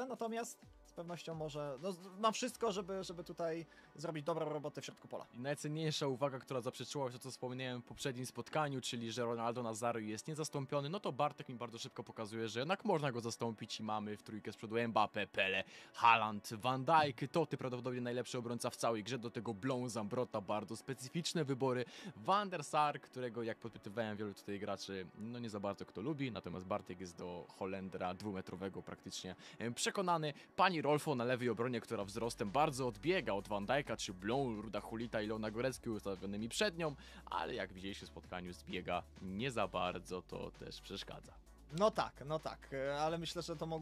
naprawdę, natomiast z pewnością może, no, ma wszystko, żeby tutaj zrobić dobrą robotę w środku pola. I najcenniejsza uwaga, która zaprzeczyła się to, co wspomniałem w poprzednim spotkaniu, czyli że Ronaldo Nazario jest niezastąpiony, no to Bartek mi bardzo szybko pokazuje, że jednak można go zastąpić i mamy w trójkę z przodu Mbappé, Pele, Haaland, Van Dijk, Toty prawdopodobnie najlepszy obrońca w całej grze, do tego Blom, Zambrota, bardzo specyficzne wybory, Van der Sar, którego jak podpytywałem wielu tutaj graczy, no nie za bardzo kto lubi, natomiast Bartek jest do Holendra dwumetrowego praktycznie przekonany. Pani Rolfo na lewej obronie, która wzrostem bardzo odbiega od Van Dijk'a czy Blom, Ruda Hulita i Leona Gorecki ustawionymi przed nią, ale jak widzieliście w spotkaniu zbiega nie za bardzo, to też przeszkadza. No tak, ale myślę, że to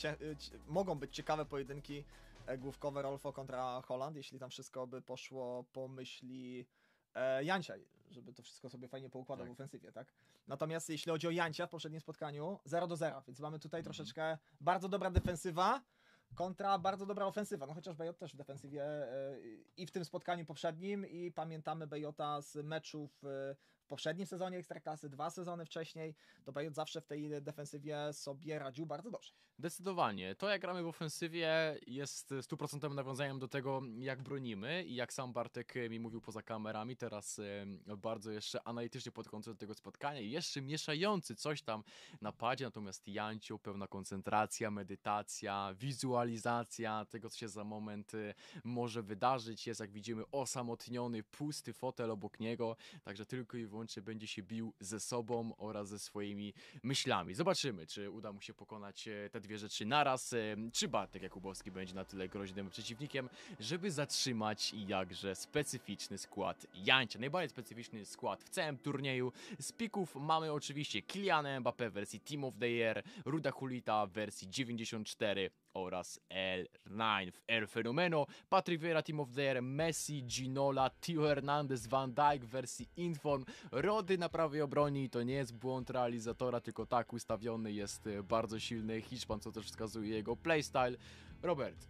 mogą być ciekawe pojedynki główkowe Rolfo kontra Holland, jeśli tam wszystko by poszło po myśli Jancia, żeby to wszystko sobie fajnie poukładał w ofensywie, tak? Natomiast jeśli chodzi o Jancia w poprzednim spotkaniu, 0-0, więc mamy tutaj troszeczkę bardzo dobra defensywa kontra bardzo dobra ofensywa, no chociaż Bejot też w defensywie i w tym spotkaniu poprzednim i pamiętamy Bejota z meczów w poprzednim sezonie Ekstraklasy, 2 sezony wcześniej, to Bejot zawsze w tej defensywie sobie radził bardzo dobrze. Zdecydowanie. To jak gramy w ofensywie jest stuprocentowym nawiązaniem do tego, jak bronimy i jak sam Bartek mi mówił poza kamerami, teraz bardzo jeszcze analitycznie podchodzący do tego spotkania i jeszcze mieszający coś tam w napadzie, natomiast Jancio, pełna koncentracja, medytacja, wizualizacja tego, co się za moment może wydarzyć, jest jak widzimy osamotniony, pusty fotel obok niego, także tylko i wyłącznie będzie się bił ze sobą oraz ze swoimi myślami. Zobaczymy, czy uda mu się pokonać te dwie rzeczy naraz, czy Bartek Jakubowski będzie na tyle groźnym przeciwnikiem, żeby zatrzymać jakże specyficzny skład Jancia. Najbardziej specyficzny skład w całym turnieju. Z pików mamy oczywiście Kyliana Mbappé w wersji Team of the Year, Ruda Hulita w wersji 94 oraz L9 w El Fenomeno, Patrick Vieira Team of the Year, Messi, Ginola, Theo Hernandez, Van Dijk w wersji Inform, Rody na prawej obronie i to nie jest błąd realizatora, tylko tak ustawiony jest bardzo silny Hiszpan, co też wskazuje jego playstyle. Robert,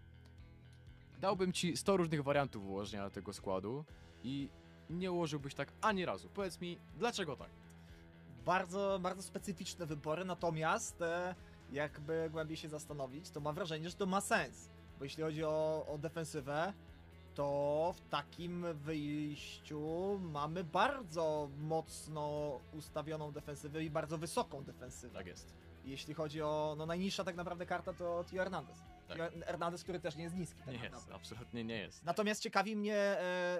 dałbym Ci 100 różnych wariantów ułożenia tego składu i nie ułożyłbyś tak ani razu. Powiedz mi, dlaczego tak? Bardzo, bardzo specyficzne wybory, natomiast jakby głębiej się zastanowić, to mam wrażenie, że to ma sens, bo jeśli chodzi o defensywę, to w takim wyjściu mamy bardzo mocno ustawioną defensywę i bardzo wysoką defensywę. Tak jest. Jeśli chodzi o, no najniższa tak naprawdę karta to Theo Hernandez. Tak. Hernandez, który też nie jest niski. Tak Nie naprawdę. jest, absolutnie nie jest. Natomiast ciekawi mnie,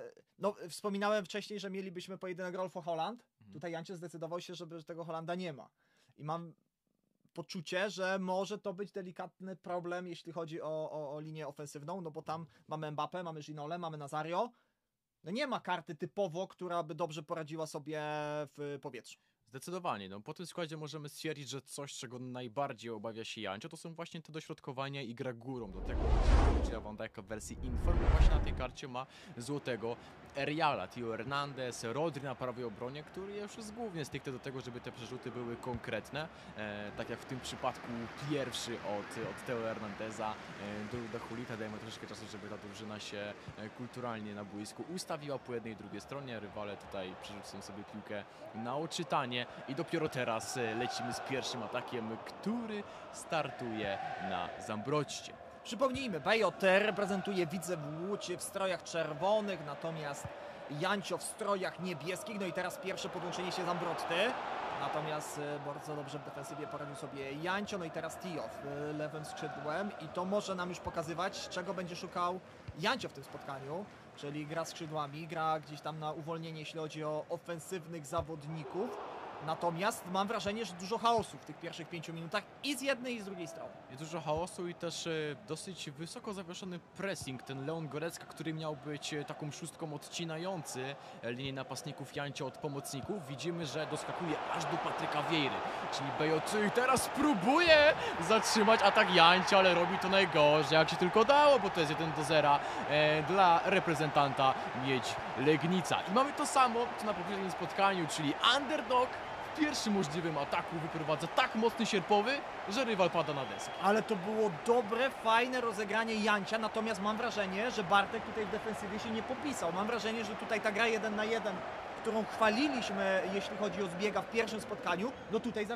no wspominałem wcześniej, że mielibyśmy pojedynek Rolfo Holland. Tutaj Jancio zdecydował się, że tego Hollanda nie ma. I mam poczucie, że może to być delikatny problem, jeśli chodzi o linię ofensywną, no bo tam mamy Mbappé, mamy Ginolę, mamy Nazario. No nie ma karty typowo, która by dobrze poradziła sobie w powietrzu. Zdecydowanie, no po tym składzie możemy stwierdzić, że coś, czego najbardziej obawia się Jancio, to są właśnie te dośrodkowania i gra górą. Do tego Van Dijk'a w wersji Inform, właśnie na tej karcie ma złotego Eriala, Theo Hernandez, Rodri na prawej obronie, który już jest głównie stricte do tego, żeby te przerzuty były konkretne, tak jak w tym przypadku pierwszy od Theo Hernandeza do Ruda Hulita. Dajemy troszeczkę czasu, żeby ta drużyna się kulturalnie na boisku ustawiła po jednej i drugiej stronie. Rywale tutaj przerzucają sobie piłkę na oczytanie i dopiero teraz lecimy z pierwszym atakiem, który startuje na Zambroście. Przypomnijmy, Bejot reprezentuje Widzew Łódź w strojach czerwonych, natomiast Jancio w strojach niebieskich. No i teraz pierwsze podłączenie się Zambrotty. Natomiast bardzo dobrze w defensywie poradził sobie Jancio. No i teraz Theo lewym skrzydłem. I to może nam już pokazywać, czego będzie szukał Jancio w tym spotkaniu. Czyli gra skrzydłami, gra gdzieś tam na uwolnienie, jeśli chodzi o ofensywnych zawodników. Natomiast mam wrażenie, że dużo chaosu w tych pierwszych 5 minutach i z jednej i z drugiej strony. Jest dużo chaosu i też dosyć wysoko zawieszony pressing. Ten Leon Gorecka, który miał być taką szóstką odcinający linię napastników Jancio od pomocników, widzimy, że doskakuje aż do Patryka Vieiry. Czyli Bejot teraz próbuje zatrzymać atak Jancio, ale robi to najgorzej, jak się tylko dało, bo to jest 1-0 dla reprezentanta Miedź Legnica. I mamy to samo, co na poprzednim spotkaniu, czyli underdog w pierwszym możliwym ataku wyprowadza tak mocny sierpowy, że rywal pada na deskę. Ale to było dobre, fajne rozegranie Jancia, natomiast mam wrażenie, że Bartek tutaj w defensywie się nie popisał. Mam wrażenie, że tutaj ta gra 1 na 1, którą chwaliliśmy, jeśli chodzi o zbiega w pierwszym spotkaniu, no tutaj zawiodła.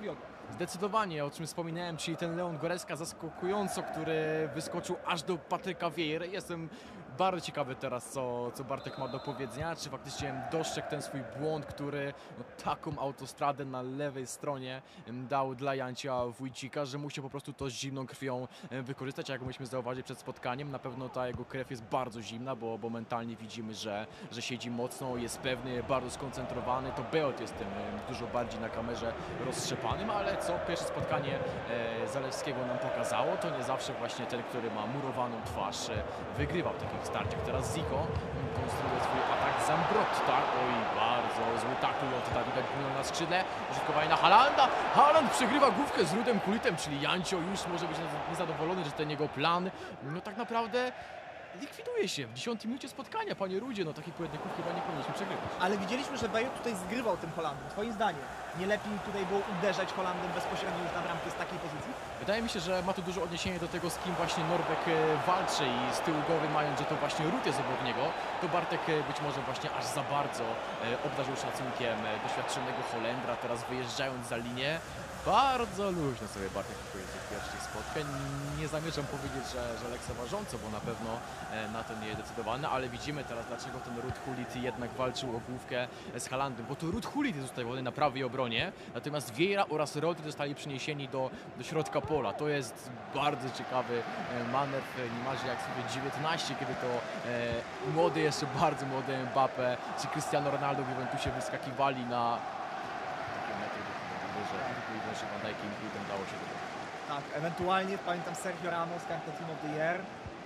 Zdecydowanie, o czym wspominałem, czyli ten Leon Goretzka zaskakująco, który wyskoczył aż do Patryka Vieira. Jestem bardzo ciekawy teraz, co Bartek ma do powiedzenia, czy faktycznie dostrzegł ten swój błąd, który taką autostradę na lewej stronie dał dla Jancia Wójcika, że musiał po prostu to z zimną krwią wykorzystać, jak myśmy zauważyli przed spotkaniem. Na pewno ta jego krew jest bardzo zimna, bo mentalnie widzimy, że siedzi mocno, jest pewny, bardzo skoncentrowany. To Beot jest tym dużo bardziej na kamerze roztrzepanym, ale co pierwsze spotkanie Zalewskiego nam pokazało, to nie zawsze właśnie ten, który ma murowaną twarz, wygrywał w takich starciach. Teraz Zico konstruuje swój atak Zambrotta. Oj, bardzo zły tackle od Dawida Ginola na skrzydle. Użytkowanie na Haalanda. Haaland przegrywa główkę z Rudem Kulitem, czyli Jancio już może być niezadowolony, że ten jego plan, no tak naprawdę likwiduje się w 10 minucie spotkania, panie Rudzie. No takich pojedynków chyba nie powinniśmy przegrywać. Ale widzieliśmy, że Bejot tutaj zgrywał tym Holandem. Twoim zdaniem nie lepiej tutaj było uderzać Holandem bezpośrednio już na bramkę z takiej pozycji? Wydaje mi się, że ma to duże odniesienie do tego, z kim właśnie Norweg walczy i z tyłu głowy mając, że to właśnie Ruud jest obok niego, to Bartek być może właśnie aż za bardzo obdarzył szacunkiem doświadczonego Holendra, teraz wyjeżdżając za linię. Bardzo luźno sobie Bartek kupuje tych pierwszych spotkań. Nie zamierzam powiedzieć, że lekceważąco, bo na pewno na to nie jest zdecydowany, ale widzimy teraz, dlaczego ten Ruud Gullit jednak walczył o główkę z Haalandem, bo to Ruud Gullit jest ustawiony na prawej obronie, natomiast Vieira oraz Rodri zostali przeniesieni do środka pola. To jest bardzo ciekawy manewr, niemalże jak sobie 19, kiedy to młody, jeszcze bardzo młody Mbappé czy Cristiano Ronaldo w Juventusie wyskakiwali na że Van Dijkiem i dało się to. Tak, ewentualnie pamiętam Sergio Ramos, kartę Team of the Year,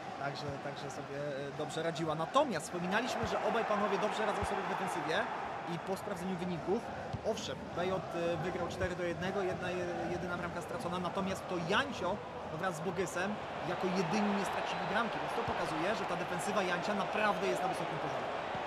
także sobie dobrze radziła. Natomiast wspominaliśmy, że obaj panowie dobrze radzą sobie w defensywie i po sprawdzeniu wyników, owszem, Bejot wygrał 4-1, jedyna bramka stracona, natomiast to Jancio wraz z Bogysem jako jedyni nie stracili bramki, więc to pokazuje, że ta defensywa Jancia naprawdę jest na wysokim poziomie.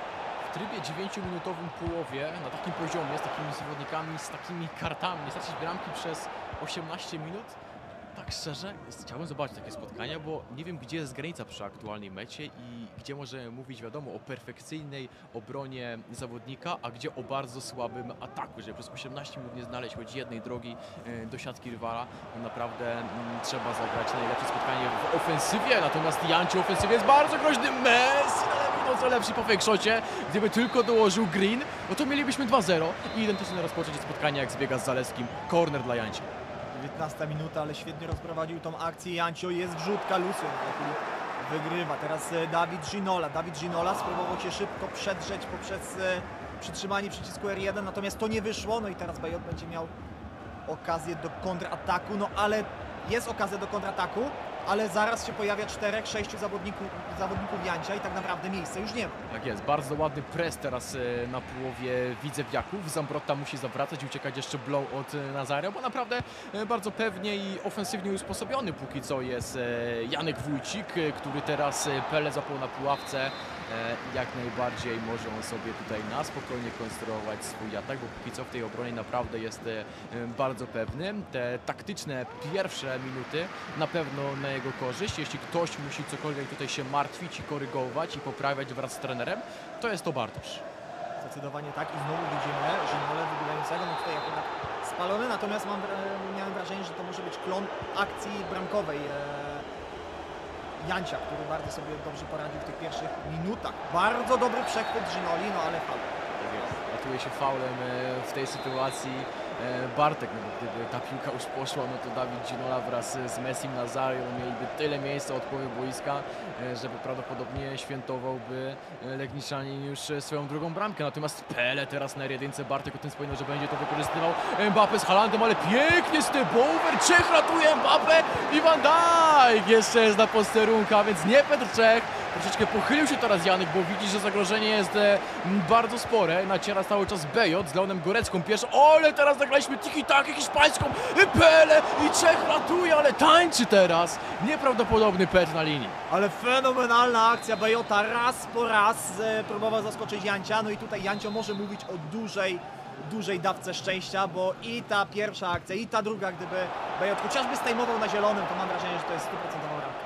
W trybie 9-minutowym połowie, na takim poziomie, z takimi zawodnikami, z takimi kartami, nie stracić bramki przez 18 minut, tak szczerze, chciałbym zobaczyć takie spotkania, bo nie wiem, gdzie jest granica przy aktualnej mecie i gdzie możemy mówić, wiadomo, o perfekcyjnej obronie zawodnika, a gdzie o bardzo słabym ataku, że przez 18 minut nie znaleźć choć jednej drogi do siatki rywala. Naprawdę trzeba zagrać najlepsze spotkanie w ofensywie, natomiast Jancio w ofensywie jest bardzo groźny. Messi no co lepszy po fake-shocie. Gdyby tylko dołożył Green, no to mielibyśmy 2-0 i identycznie rozpoczęcie spotkania jak zbiega z Zalewskim. Corner dla Jancia. 19 minuta, ale świetnie rozprowadził tą akcję. Jancio, jest wrzutka, Lucien wygrywa. Teraz David Ginola. David Ginola spróbował się szybko przedrzeć poprzez przytrzymanie przycisku R1, natomiast to nie wyszło. No i teraz Bejot będzie miał okazję do kontrataku, no ale jest okazja do kontrataku, ale zaraz się pojawia 4-6 zawodników Jancia i tak naprawdę miejsca już nie ma. Tak jest, bardzo ładny pres teraz na połowie Widzewiaków. Zambrotta musi zawracać i uciekać jeszcze blow od Nazario, bo naprawdę bardzo pewnie i ofensywnie usposobiony póki co jest Janek Wójcik, który teraz Pele zapał na pułapce i jak najbardziej może on sobie tutaj na spokojnie konstruować swój atak, bo póki co w tej obronie naprawdę jest bardzo pewny. Te taktyczne pierwsze minuty na pewno na jego korzyść. Jeśli ktoś musi cokolwiek tutaj się martwić i korygować i poprawiać wraz z trenerem, to jest to Bartosz. Zdecydowanie tak i znowu widzimy Ginola wybierającego, no tutaj akurat spalony, natomiast miałem wrażenie, że to może być klon akcji bramkowej Jancia, który bardzo sobie dobrze poradził w tych pierwszych minutach. Bardzo dobry przechwyt Ginoli, no ale faul. Ratuje się faulem w tej sytuacji Bartek, no bo gdyby ta piłka już poszła, no to David Ginola wraz z Messim Nazario mieliby tyle miejsca od połowy boiska, żeby prawdopodobnie świętowałby Legniczanin już swoją drugą bramkę. Natomiast Pele teraz na R1, Bartek o tym wspominał, że będzie to wykorzystywał. Mbappé z Haalandem, ale pięknie step-over, Czech ratuje Mbappé i Van Dijk jeszcze jest na posterunku, a więc nie Petr Czech. Troszeczkę pochylił się teraz Janek, bo widzi, że zagrożenie jest bardzo spore. Naciera cały czas Bejot z Leonem Gorecką pierwszy. Ale teraz zagraliśmy tiki-takę hiszpańską. Pele i Czech ratuje, ale tańczy teraz. Nieprawdopodobny pet na linii. Ale fenomenalna akcja Bejota. Raz po raz próbował zaskoczyć Jancia. No i tutaj Jancio może mówić o dużej dawce szczęścia, bo i ta pierwsza akcja, i ta druga, gdyby Bejot chociażby zdejmował na zielonym, to mam wrażenie, że to jest 100% bramka. Tak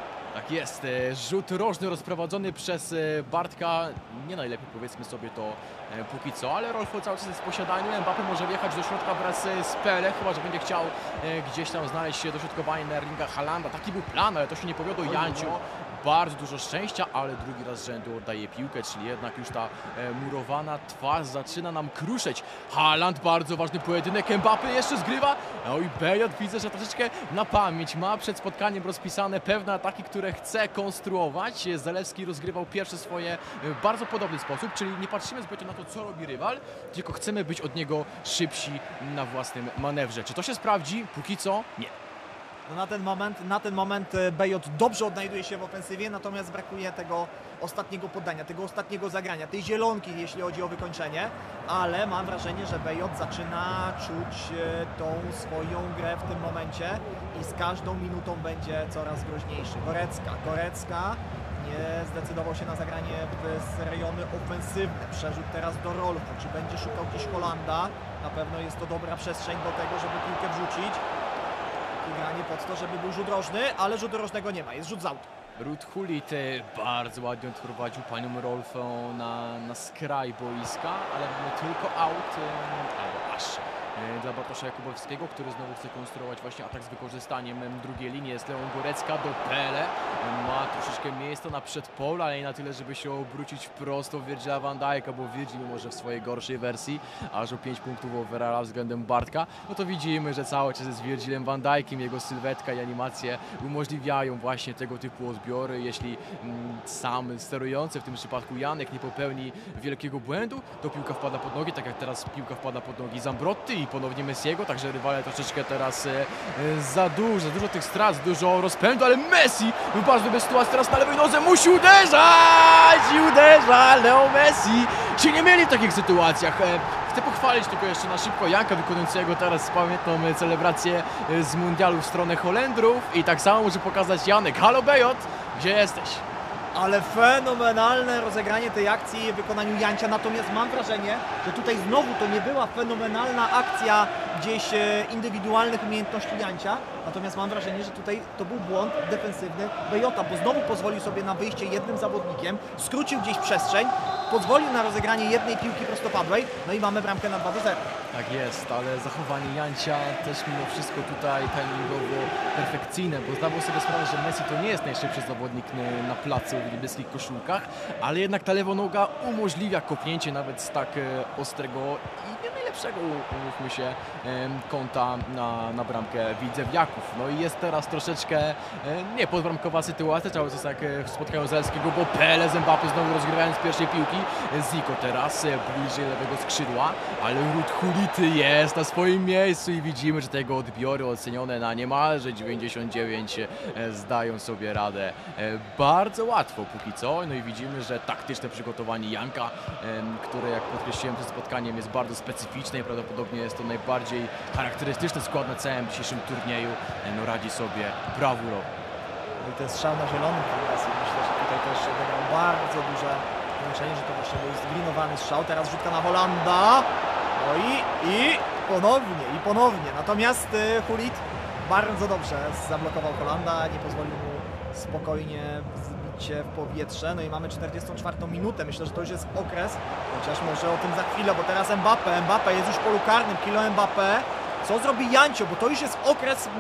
Tak jest, rzut rożny rozprowadzony przez Bartka, nie najlepiej powiedzmy sobie to póki co, ale Rolfo cały czas jest w posiadaniu, Mbappé może wjechać do środka wraz z Pele, chyba że będzie chciał gdzieś tam znaleźć się dośrodkowanie na Erlinga Haalanda, taki był plan, ale to się nie powiodło. Jancio, bardzo dużo szczęścia, ale drugi raz z rzędu oddaje piłkę, czyli jednak już ta murowana twarz zaczyna nam kruszyć. Haaland, bardzo ważny pojedynek, Mbappé jeszcze zgrywa, no i Bejot widzę, że troszeczkę na pamięć ma przed spotkaniem rozpisane pewne ataki, które chce konstruować. Zalewski rozgrywał pierwsze swoje w bardzo podobny sposób, czyli nie patrzymy zbyt na to, co robi rywal, tylko chcemy być od niego szybsi na własnym manewrze. Czy to się sprawdzi? Póki co nie. No na ten moment Bejot dobrze odnajduje się w ofensywie, natomiast brakuje tego ostatniego poddania, tego ostatniego zagrania, tej zielonki, jeśli chodzi o wykończenie, ale mam wrażenie, że Bejot zaczyna czuć tą swoją grę w tym momencie i z każdą minutą będzie coraz groźniejszy. Gorecka nie zdecydował się na zagranie w rejony ofensywne, przerzut teraz do Rolfo, czy będzie szukał gdzieś Holanda, na pewno jest to dobra przestrzeń do tego, żeby piłkę wrzucić. Granie pod to, żeby był rzut rożny, ale rzutu rożnego nie ma, jest rzut z autu. Ruud Gullit bardzo ładnie odprowadził panią Rolfę na skraj boiska, ale mamy tylko aut, albo aż dla Bartosza Jakubowskiego, który znowu chce konstruować właśnie atak z wykorzystaniem drugiej linii. Jest Leon Gorecka do Pele, ma troszeczkę miejsca na przedpolu, ale nie na tyle, żeby się obrócić wprost do Virgila van Dijk'a, bo Virgil może w swojej gorszej wersji aż o 5 punktów overalla względem Bartka, no to widzimy, że cały czas jest Virgilem van Dijkiem, jego sylwetka i animacje umożliwiają właśnie tego typu odbiory. Jeśli sam sterujący, w tym przypadku Janek, nie popełni wielkiego błędu, to piłka wpada pod nogi, tak jak teraz piłka wpada pod nogi Zambrotti i ponownie Messiego, także rywale troszeczkę teraz za dużo tych strat, dużo rozpędu, ale Messi w bardzo dobrej sytuacji teraz na lewej nodze musi uderzać i uderza Leo Messi. Czy nie mieli w takich sytuacjach? Chcę pochwalić tylko jeszcze na szybko Janka wykonującego teraz pamiętną celebrację z mundialu w stronę Holendrów i tak samo może pokazać Janek. Halo Bejot, gdzie jesteś? Ale fenomenalne rozegranie tej akcji w wykonaniu Jancia, natomiast mam wrażenie, że tutaj znowu to nie była fenomenalna akcja gdzieś indywidualnych umiejętności Jancia, natomiast mam wrażenie, że tutaj to był błąd defensywny Bejota, bo znowu pozwolił sobie na wyjście jednym zawodnikiem, skrócił gdzieś przestrzeń, pozwolił na rozegranie jednej piłki prostopadłej, no i mamy bramkę na 2-0. Tak jest, ale zachowanie Jancia też mimo wszystko tutaj timingowo perfekcyjne, bo zdawał sobie sprawę, że Messi to nie jest najszybszy zawodnik na placu w niebieskich koszulkach, ale jednak ta lewa noga umożliwia kopnięcie nawet z tak ostrego i nie najlepszego, umówmy się, kąta na bramkę widzewiaków. No i jest teraz troszeczkę niepodbramkowa sytuacja, cały czas jak w spotkaniu Zalewskiego, bo Pele z Mbappé znowu rozgrywając pierwszej piłki. Zico teraz bliżej lewego skrzydła, ale Ruud Gullit jest na swoim miejscu i widzimy, że tego odbiory ocenione na niemalże 99 zdają sobie radę bardzo łatwo póki co. No i widzimy, że taktyczne przygotowanie Janka, które jak podkreśliłem przed spotkaniem jest bardzo specyficzne i prawdopodobnie jest to najbardziej charakterystyczny skład na całym dzisiejszym turnieju, no radzi sobie brawurowo. I ten strzał na zielonym teraz myślę, że tutaj też odegrał bardzo duże znaczenie, że to właśnie był zglinowany strzał. Teraz rzutka na Holanda. No i ponownie. Natomiast Gullit bardzo dobrze zablokował Holanda, nie pozwolił mu spokojnie wzbić się w powietrze. No i mamy 44 minutę. Myślę, że to już jest okres, chociaż może o tym za chwilę, bo teraz Mbappé jest już w polu karnym. Kylian Mbappé. Co zrobi Jancio? Bo to już jest okres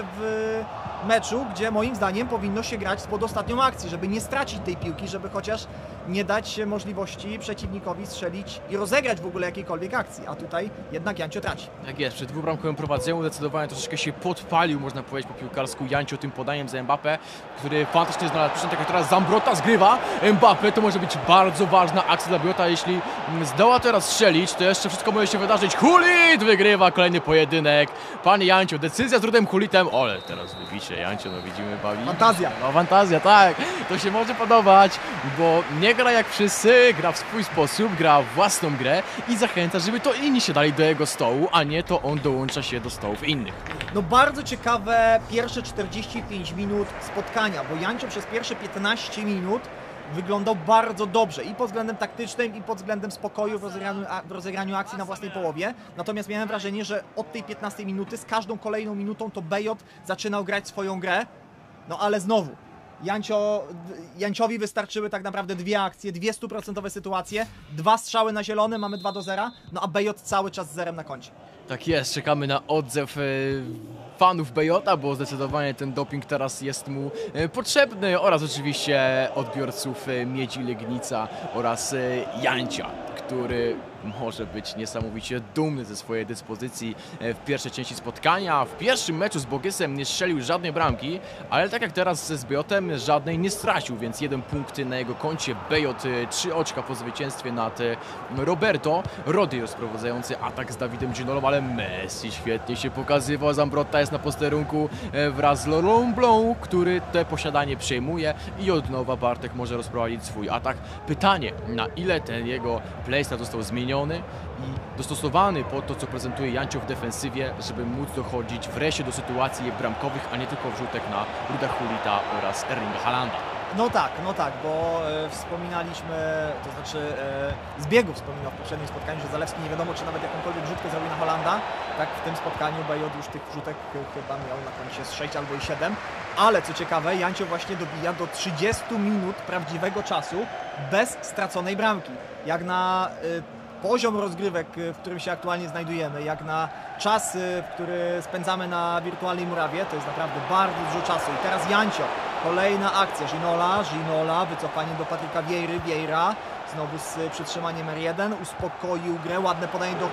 w meczu, gdzie moim zdaniem powinno się grać spod ostatnią akcję, żeby nie stracić tej piłki, żeby chociaż nie dać możliwości przeciwnikowi strzelić i rozegrać w ogóle jakiejkolwiek akcji, a tutaj jednak Jancio traci. Tak jest, przed dwubramkowym prowadzeniem zdecydowanie troszeczkę się podpalił, można powiedzieć po piłkarsku, Jancio tym podaniem za Mbappé, który fantastycznie znalazł początek, jak teraz Zambrotta zgrywa Mbappé, to może być bardzo ważna akcja dla Bejota, jeśli zdoła teraz strzelić, to jeszcze wszystko może się wydarzyć. Gullit wygrywa kolejny pojedynek, pan Jancio, decyzja z Ruudem Gullitem, ale teraz wybicie Jancio, no widzimy, bawi. Fantazja. No fantazja, tak, to się może podobać, bo nie gra jak wszyscy, gra w swój sposób, gra własną grę i zachęca, żeby to inni się dali do jego stołu, a nie to on dołącza się do stołów innych. No bardzo ciekawe pierwsze 45 minut spotkania, bo Jancio przez pierwsze 15 minut wyglądał bardzo dobrze i pod względem taktycznym, i pod względem spokoju w rozegraniu akcji na własnej połowie. Natomiast miałem wrażenie, że od tej 15 minuty z każdą kolejną minutą to Bejot zaczynał grać swoją grę. No ale znowu, Janciowi wystarczyły tak naprawdę 2 akcje, 2 100% sytuacje, 2 strzały na zielony, mamy 2-0, no a BJ cały czas z zerem na koncie. Tak jest, czekamy na odzew fanów Bejota, bo zdecydowanie ten doping teraz jest mu potrzebny, oraz oczywiście odbiorców Miedzi Legnica oraz Jancia, który może być niesamowicie dumny ze swojej dyspozycji w pierwszej części spotkania. W pierwszym meczu z Bogesem nie strzelił żadnej bramki, ale tak jak teraz z Bejotem żadnej nie stracił, więc 1 punkt na jego koncie. Bejot 3 oczka po zwycięstwie nad Roberto. Rody rozprowadzający atak z Dawidem Ginolom, ale Messi świetnie się pokazywał. Zambrotta jest na posterunku wraz z Laurent Blanc, który te posiadanie przejmuje i od nowa Bartek może rozprowadzić swój atak. Pytanie, na ile ten jego playstyle został zmieniony i dostosowany pod to, co prezentuje Jancio w defensywie, żeby móc dochodzić wreszcie do sytuacji bramkowych, a nie tylko wrzutek na Ruda Hulita oraz Erlinga Haalanda. No tak, bo wspominaliśmy, to znaczy Zbiegów wspominał w poprzednim spotkaniu, że Zalewski nie wiadomo, czy nawet jakąkolwiek wrzutkę zrobi na Holanda. Tak w tym spotkaniu BJ już tych wrzutek chyba miał na koncie z 6 albo i 7. Ale co ciekawe, Jancio właśnie dobija do 30 minut prawdziwego czasu bez straconej bramki. Jak na poziom rozgrywek, w którym się aktualnie znajdujemy, jak na czas, który spędzamy na wirtualnej murawie, to jest naprawdę bardzo dużo czasu. I teraz Jancio, kolejna akcja, Ginola, wycofanie do Patryka Vieira, znowu z przytrzymaniem R1, uspokoił grę, ładne podanie do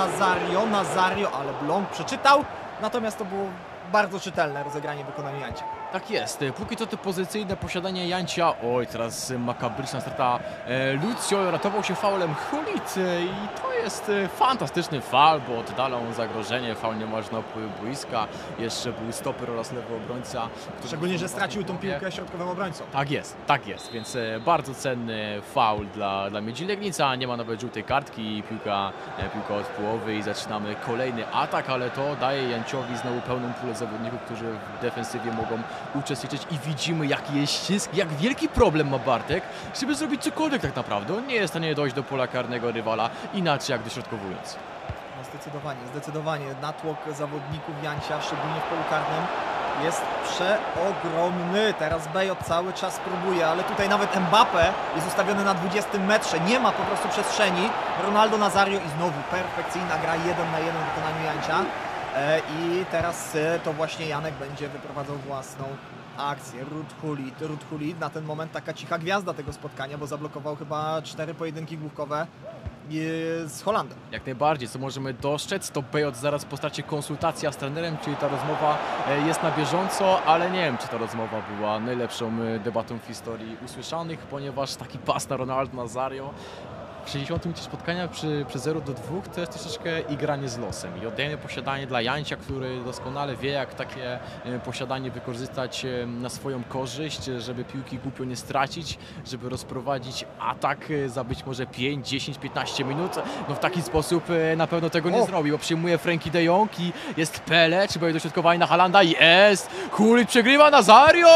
Nazario, ale Blanc przeczytał, natomiast to było bardzo czytelne rozegranie w wykonaniu Jancia. Tak jest, póki co te pozycyjne posiadanie Jancia, oj teraz makabryczna strata Lucio, ratował się faulem Hulit i to jest fantastyczny faul, bo oddala on zagrożenie, faul nie można wpływu boiska, jeszcze był stoper oraz lewy obrońca. Szczególnie, że stracił tą piłkę środkowym obrońcą. Tak jest, więc bardzo cenny faul dla Miedzi Legnica, nie ma nawet żółtej kartki, piłka od połowy i zaczynamy kolejny atak, ale to daje Janciowi znowu pełną pulę zawodników, którzy w defensywie mogą uczestniczyć i widzimy, jaki jest ścisk, jak wielki problem ma Bartek, żeby zrobić cokolwiek tak naprawdę. On nie jest w stanie dojść do pola karnego rywala inaczej jak dośrodkowując. No zdecydowanie. Natłok zawodników Jancia, szczególnie w polu karnym, jest przeogromny. Teraz BJ cały czas próbuje, ale tutaj nawet Mbappé jest ustawiony na 20 metrze. Nie ma po prostu przestrzeni. Ronaldo Nazario i znowu perfekcyjna gra 1 na 1 w wykonaniu Jancia. I teraz to właśnie Janek będzie wyprowadzał własną akcję. Ruud Gullit na ten moment taka cicha gwiazda tego spotkania, bo zablokował chyba 4 pojedynki główkowe z Holandem. Jak najbardziej, co możemy dostrzec, to BJ zaraz po starcie konsultacja z trenerem, czyli ta rozmowa jest na bieżąco, ale nie wiem, czy ta rozmowa była najlepszą debatą w historii usłyszanych, ponieważ taki pas na Ronaldo Nazario w 60 minucie spotkania przy 0-2 to jest troszeczkę igranie z losem i oddajemy posiadanie dla Jancia, który doskonale wie, jak takie posiadanie wykorzystać na swoją korzyść, żeby piłki głupio nie stracić, żeby rozprowadzić atak za być może 5, 10, 15 minut. No w taki sposób na pewno tego nie zrobi, bo przyjmuje Frenkie de Jong i jest Pele, czy będzie dośrodkowanie na Haalanda, jest! Gullit przegrywa Nazario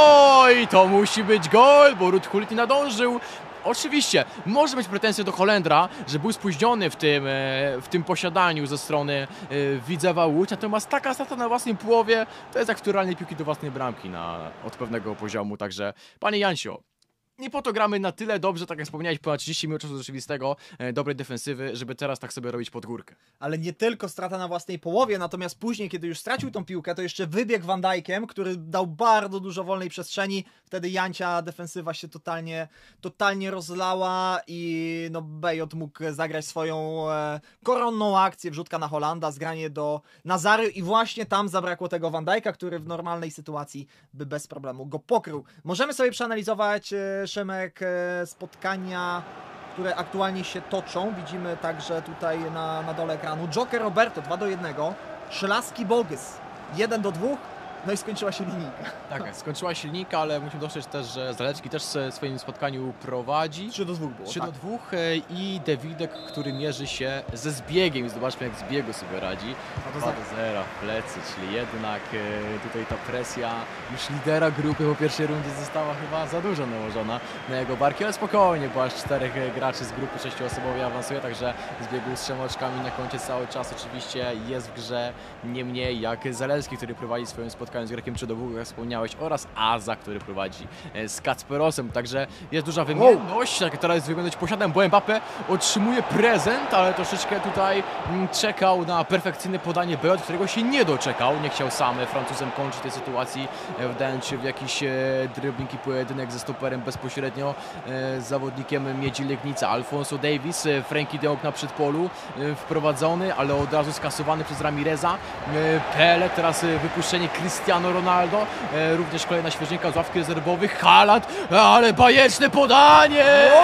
i to musi być gol, bo Ruud Gullit nie nadążył. Oczywiście, może mieć pretensje do Holendra, że był spóźniony w tym posiadaniu ze strony Widzewa Łódź, natomiast taka strata na własnej połowie to jest jak wtóralnej piłki do własnej bramki od pewnego poziomu, także panie Jancio, nie po to gramy na tyle dobrze, tak jak wspomniałeś, ponad 30 minut czasu rzeczywistego, dobrej defensywy, żeby teraz tak sobie robić pod górkę. Ale nie tylko strata na własnej połowie, natomiast później, kiedy już stracił tą piłkę, to jeszcze wybieg Van Dijkiem, który dał bardzo dużo wolnej przestrzeni. Wtedy Jancia defensywa się totalnie rozlała i no BJ mógł zagrać swoją koronną akcję, wrzutka na Holanda, zgranie do Nazario i właśnie tam zabrakło tego Van Dijka, który w normalnej sytuacji by bez problemu go pokrył. Możemy sobie przeanalizować Szymek, spotkania, które aktualnie się toczą. Widzimy także tutaj na dole ekranu Joker Roberto 2-1, Szlaski Boges 1-2, no i skończyła się linijka. Tak, skończyła się linijka, ale musimy dostrzec też, że Zalewski też w swoim spotkaniu prowadzi. 3-2 było, 3-2 i Dawidek, który mierzy się ze Zbiegiem i zobaczmy, jak Zbiegu sobie radzi. 2-0 w plecy, czyli jednak tutaj ta presja już lidera grupy po pierwszej rundzie została chyba za dużo nałożona na jego barki, ale spokojnie, bo aż 4 graczy z grupy 6-osobowej awansuje, także Zbiegu z 3 oczkami na koncie cały czas oczywiście jest w grze, nie mniej jak Zalewski, który prowadzi swoje spotkanie spotkaniu z Grekiem Przedowóg, jak wspomniałeś, oraz Aza, który prowadzi z Kacperosem, także jest duża wymienność, tak teraz jest wymienność posiadam, bo Mbappé otrzymuje prezent, ale troszeczkę tutaj czekał na perfekcyjne podanie Bejot, którego się nie doczekał, nie chciał sam Francuzem kończyć tej sytuacji, wdając się w jakiś dribbling i pojedynek ze stoperem bezpośrednio z zawodnikiem Miedzi Legnica. Alfonso Davies, Frenkie de Jong na przedpolu, wprowadzony, ale od razu skasowany przez Ramireza. Pele, teraz wypuszczenie Cristiano Ronaldo, również kolejna świeżynka z ławki rezerwowych, Haaland, ale bajeczne podanie!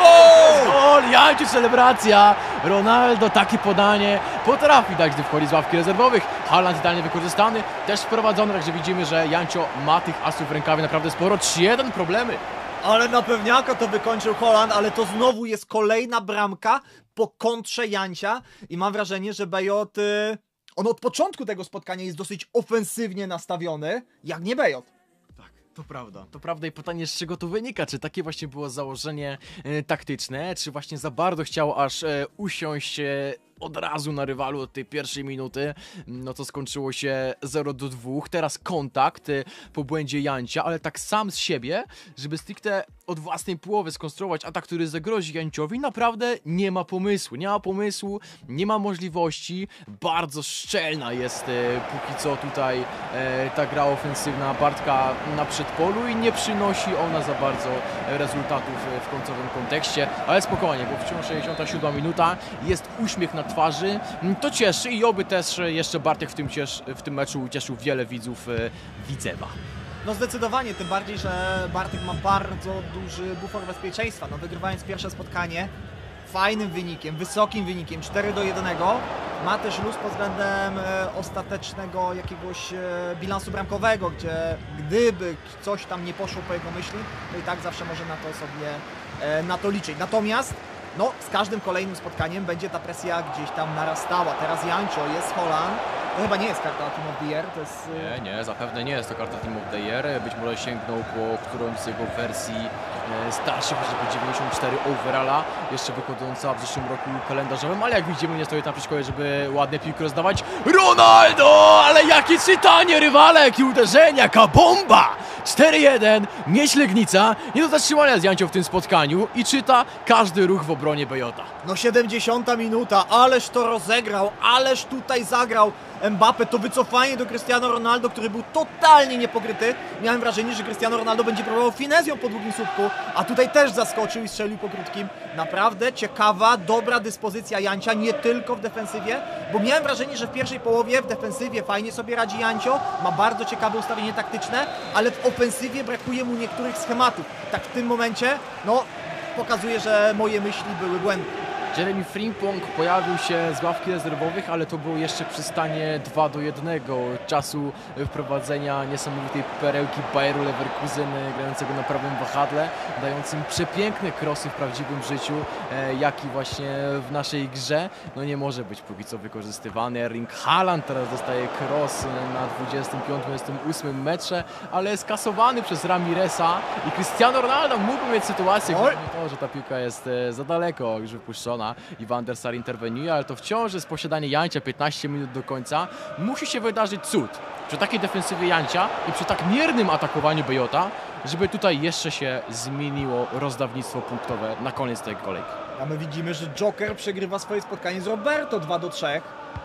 Gol, Janciu, celebracja! Ronaldo takie podanie potrafi dać, gdy wchodzi z ławki rezerwowych. Haaland idealnie wykorzystany, też wprowadzony, także widzimy, że Jancio ma tych asów w rękawie naprawdę sporo. 3-1 problemy. Ale na pewniaka to wykończył Haaland, ale to znowu jest kolejna bramka po kontrze Jancia i mam wrażenie, że Bejot, on od początku tego spotkania jest dosyć ofensywnie nastawiony, jak nie Bejot. To prawda. To prawda i pytanie, z czego to wynika? Czy takie właśnie było założenie taktyczne? Czy właśnie za bardzo chciał aż usiąść od razu na rywalu od tej pierwszej minuty? No to skończyło się 0-2. Teraz kontakt po błędzie Jancia, ale tak sam z siebie, żeby stricte od własnej połowy skonstruować atak, który zagrozi Janciowi, naprawdę nie ma pomysłu. Nie ma pomysłu, nie ma możliwości. Bardzo szczelna jest póki co tutaj ta gra ofensywna Bartka na przedpolu i nie przynosi ona za bardzo rezultatów w końcowym kontekście, ale spokojnie, bo wciąż 67 minuta, jest uśmiech na twarzy, to cieszy i oby też jeszcze Bartek w tym meczu ucieszył wiele widzów Widzewa. No zdecydowanie, tym bardziej, że Bartek ma bardzo duży bufor bezpieczeństwa, no wygrywając pierwsze spotkanie fajnym wynikiem, wysokim wynikiem 4-1, ma też luz pod względem ostatecznego jakiegoś bilansu bramkowego, gdzie gdyby coś tam nie poszło po jego myśli, to i tak zawsze może na to sobie na to liczyć. Natomiast no, z każdym kolejnym spotkaniem będzie ta presja gdzieś tam narastała. Teraz Jancio, jest Haaland. To chyba nie jest karta Team of the Year, to jest... Nie, zapewne nie jest to karta Team of the Year. Być może sięgnął po którąś z jego wersji starszych, po 94 overalla, jeszcze wychodząca w zeszłym roku kalendarzowym, ale jak widzimy, nie stoi na przeszkodzie, żeby ładne piłki rozdawać. Ronaldo! Ale jakie czytanie rywalek i uderzenia, jaka bomba! 4-1, Miedź Legnica, nie do zatrzymania z Jancią w tym spotkaniu i czyta każdy ruch w obronie Bejota. No 70 minuta, ależ to rozegrał, ależ tutaj zagrał Mbappé, to wycofanie do Cristiano Ronaldo, który był totalnie niepokryty. Miałem wrażenie, że Cristiano Ronaldo będzie próbował finezją po długim słupku, a tutaj też zaskoczył i strzelił po krótkim. Naprawdę ciekawa, dobra dyspozycja Jancia, nie tylko w defensywie, bo miałem wrażenie, że w pierwszej połowie w defensywie fajnie sobie radzi Jancio, ma bardzo ciekawe ustawienie taktyczne, ale w ofensywie brakuje mu niektórych schematów. Tak w tym momencie, no, pokazuje, że moje myśli były błędne. Jeremy Frimpong pojawił się z ławki rezerwowych, ale to było jeszcze przy stanie 2-1 czasu wprowadzenia niesamowitej perełki Bayeru Leverkusen grającego na prawym wahadle, dającym przepiękne krosy w prawdziwym życiu, jak i właśnie w naszej grze. No nie może być póki co wykorzystywany. Erling Haaland teraz dostaje cross na 25-28 metrze, ale jest kasowany przez Ramireza i Cristiano Ronaldo mógłby mieć sytuację, gdyby nie to, że ta piłka jest za daleko już wypuszczona i Van der Sar interweniuje, ale to wciąż jest posiadanie Jancia, 15 minut do końca. Musi się wydarzyć cud przy takiej defensywie Jancia i przy tak miernym atakowaniu Bejota, żeby tutaj jeszcze się zmieniło rozdawnictwo punktowe na koniec tej kolejki. A my widzimy, że Joker przegrywa swoje spotkanie z Roberto 2-3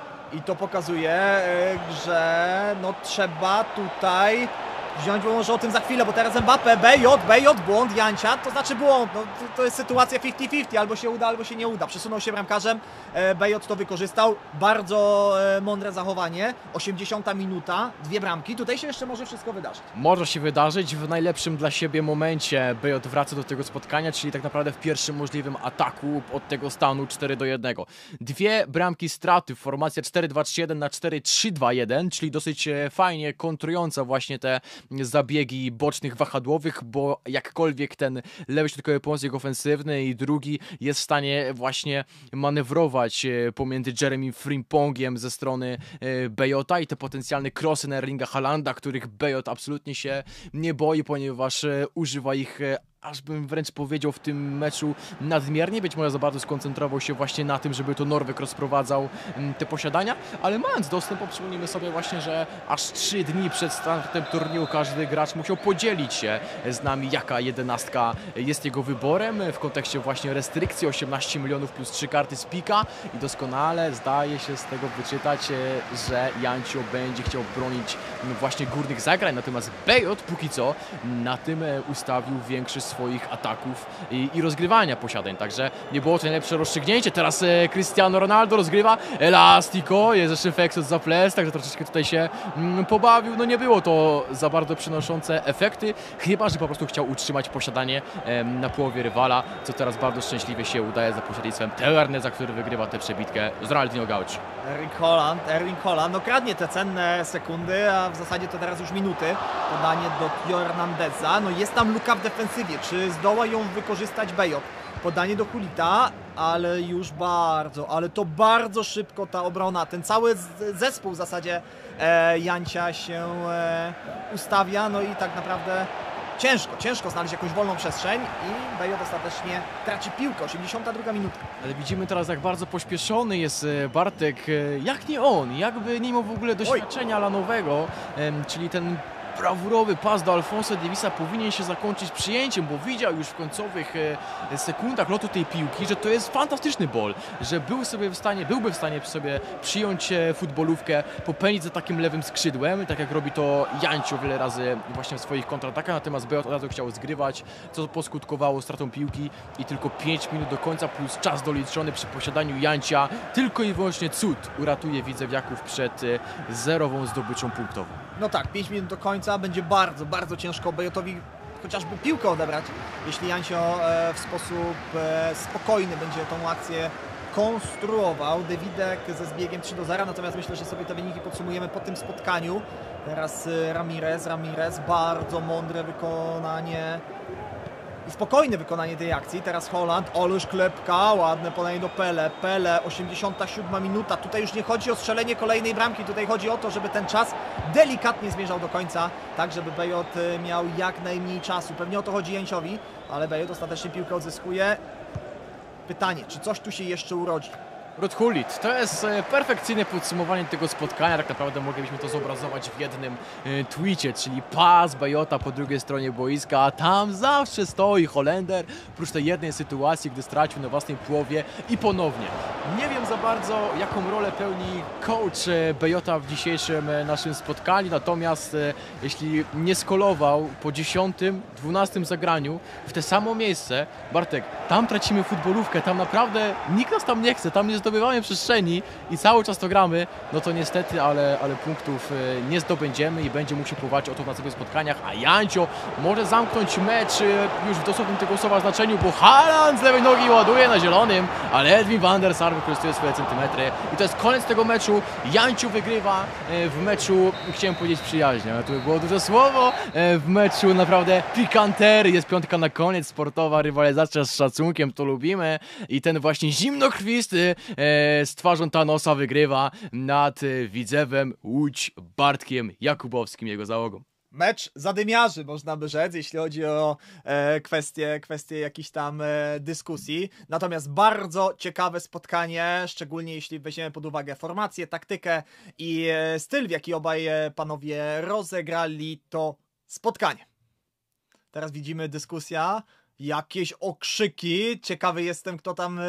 i to pokazuje, że no trzeba tutaj wziąć, bo może o tym za chwilę, bo teraz Mbappé, Bejot, błąd Jancia, to znaczy błąd, no, to jest sytuacja 50-50, albo się uda, albo się nie uda. Przesunął się bramkarzem, Bejot to wykorzystał, bardzo mądre zachowanie, 80 minuta, 2 bramki, tutaj się jeszcze może wszystko wydarzyć. Może się wydarzyć w najlepszym dla siebie momencie. Bejot wraca do tego spotkania, czyli tak naprawdę w pierwszym możliwym ataku od tego stanu 4-1. 2 bramki straty, formacja 4-2-3-1 na 4-3-2-1, czyli dosyć fajnie kontrująca właśnie te zabiegi bocznych wahadłowych, bo jakkolwiek ten lewy środkowy pomocnik ofensywny i drugi jest w stanie właśnie manewrować pomiędzy Jeremy Frimpongiem ze strony Bejota i te potencjalne crossy na Erlinga Haalanda, których Bejot absolutnie się nie boi, ponieważ używa ich aż bym wręcz powiedział, w tym meczu nadmiernie. Być może za bardzo skoncentrował się właśnie na tym, żeby to Norweg rozprowadzał te posiadania, ale mając dostęp, przypomnijmy sobie właśnie, że aż 3 dni przed startem turnieju każdy gracz musiał podzielić się z nami, jaka 11 jest jego wyborem w kontekście właśnie restrykcji 18 milionów plus 3 karty z pika i doskonale zdaje się z tego wyczytać, że Jancio będzie chciał bronić właśnie górnych zagrań, natomiast BJ póki co na tym ustawił większość swoich ataków i rozgrywania posiadań, także nie było to najlepsze rozstrzygnięcie. Teraz Cristiano Ronaldo rozgrywa Elastico, jest jeszcze Fexos za ples, także troszeczkę tutaj się pobawił, no nie było to za bardzo przynoszące efekty, chyba że po prostu chciał utrzymać posiadanie na połowie rywala, co teraz bardzo szczęśliwie się udaje za pośrednictwem Teo Hernandeza, który wygrywa tę przebitkę z Ronaldinho Gaucho. Erling Haaland, no kradnie te cenne sekundy, a w zasadzie to teraz już minuty. Podanie do Teo Hernandeza, no jest tam luka w defensywie, czy zdoła ją wykorzystać Bejot? Podanie do Hulita, ale już to bardzo szybko ta obrona, ten cały zespół w zasadzie Jancia się ustawia, no i tak naprawdę ciężko znaleźć jakąś wolną przestrzeń i Bejot ostatecznie traci piłkę, 82 minuta. Ale widzimy teraz, jak bardzo pośpieszony jest Bartek, jak nie on, jakby nie miał w ogóle doświadczenia lanowego, czyli ten brawurowy pas do Alfonso Davisa powinien się zakończyć przyjęciem, bo widział już w końcowych sekundach lotu tej piłki, że to jest fantastyczny ball, że byłby w stanie sobie przyjąć futbolówkę, popędzić za takim lewym skrzydłem, tak jak robi to Jancio wiele razy właśnie w swoich kontratakach, natomiast Bejot od razu chciał zgrywać, co poskutkowało stratą piłki i tylko 5 minut do końca plus czas doliczony przy posiadaniu Jancia. Tylko i wyłącznie cud uratuje Widzewiaków przed zerową zdobyczą punktową. No tak, 5 minut do końca, będzie bardzo ciężko Bejotowi chociażby piłkę odebrać, jeśli Jancio w sposób spokojny będzie tą akcję konstruował. Dawidek ze zbiegiem 3-0, natomiast myślę, że sobie te wyniki podsumujemy po tym spotkaniu. Teraz Ramirez, bardzo mądre wykonanie i spokojne wykonanie tej akcji. Teraz Haaland, ależ klepka, ładne podanie do Pele, 87 minuta. Tutaj już nie chodzi o strzelenie kolejnej bramki, tutaj chodzi o to, żeby ten czas delikatnie zmierzał do końca, tak żeby Bejot miał jak najmniej czasu. Pewnie o to chodzi Janciowi, ale Bejot ostatecznie piłkę odzyskuje. Pytanie, czy coś tu się jeszcze urodzi? Ruud Gullit, to jest perfekcyjne podsumowanie tego spotkania, tak naprawdę moglibyśmy to zobrazować w jednym tweetie, czyli pas Bejota po drugiej stronie boiska, a tam zawsze stoi Holender, prócz tej jednej sytuacji, gdy stracił na własnej połowie i ponownie. Nie wiem za bardzo, jaką rolę pełni coach Bejota w dzisiejszym naszym spotkaniu, natomiast jeśli nie skolował po 10., 12 zagraniu w te samo miejsce, Bartek, tam tracimy futbolówkę, tam naprawdę nikt nas tam nie chce, tam nie zdobywamy przestrzeni i cały czas to gramy, no to niestety, ale punktów nie zdobędziemy i będzie musiał próbować o to na sobie spotkaniach, a Jancio może zamknąć mecz już w dosłownym tego słowa znaczeniu, bo Haaland z lewej nogi ładuje na zielonym, ale Edwin van der Sar wykorzystuje swoje centymetry i to jest koniec tego meczu. Jancio wygrywa w meczu, chciałem powiedzieć przyjaźnie, ale to by było duże słowo, w meczu naprawdę pikantery, jest piątka na koniec, sportowa rywalizacja z szacunkiem, to lubimy i ten właśnie zimnokrwisty z twarzą Thanosa wygrywa nad Widzewem Łódź Bartkiem Jakubowskim i jego załogą. Mecz zadymiarzy, można by rzec, jeśli chodzi o kwestie jakichś tam dyskusji. Natomiast bardzo ciekawe spotkanie, szczególnie jeśli weźmiemy pod uwagę formację, taktykę i styl, w jaki obaj panowie rozegrali to spotkanie. Teraz widzimy dyskusja, jakieś okrzyki. Ciekawy jestem, kto tam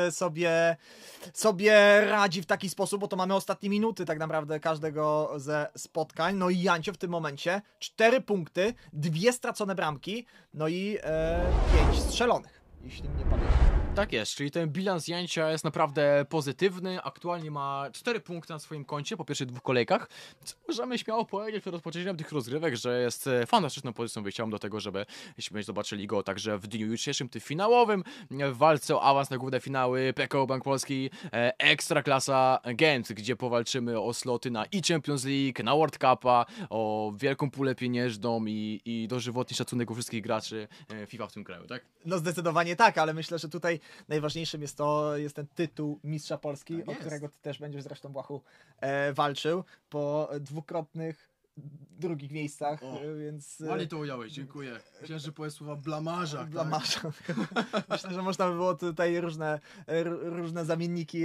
sobie radzi w taki sposób, bo to mamy ostatnie minuty tak naprawdę każdego ze spotkań. No i Jancio w tym momencie 4 punkty, 2 stracone bramki, no i 5 strzelonych, jeśli mnie pamiętam. Tak jest, czyli ten bilans Jancia jest naprawdę pozytywny. Aktualnie ma 4 punkty na swoim koncie po pierwszych 2 kolejkach. Co możemy śmiało powiedzieć przed rozpoczęciem tych rozgrywek, że jest fantastyczną pozycją wyjściową do tego, żebyśmy zobaczyli go także w dniu jutrzejszym, tym finałowym, w walce o awans na główne finały PKO Bank Polski Ekstraklasa Games, gdzie powalczymy o sloty na Champions League, na World Cupa, o wielką pulę pieniężną i dożywotni szacunek u wszystkich graczy FIFA w tym kraju, tak? No zdecydowanie tak, ale myślę, że tutaj najważniejszym jest ten tytuł Mistrza Polski, tak o którego ty też będziesz zresztą, Błachu, walczył po dwukrotnych drugich miejscach, O, więc... Ładnie to ująłeś, dziękuję. Myślałem, że powiesz słowa blamarza. Blamarza. Myślę, że można by było tutaj różne zamienniki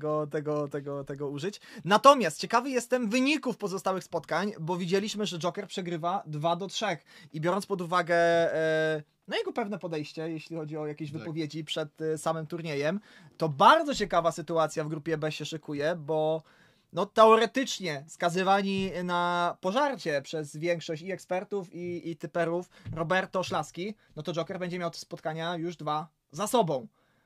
tego użyć. Natomiast ciekawy jestem wyników pozostałych spotkań, bo widzieliśmy, że Joker przegrywa 2-3 i biorąc pod uwagę no jego pewne podejście, jeśli chodzi o jakieś wypowiedzi przed samym turniejem, to bardzo ciekawa sytuacja w grupie B się szykuje, bo no teoretycznie skazywani na pożarcie przez większość i ekspertów, i typerów Roberto Szlaski, no to Joker będzie miał te spotkania już 2 za sobą.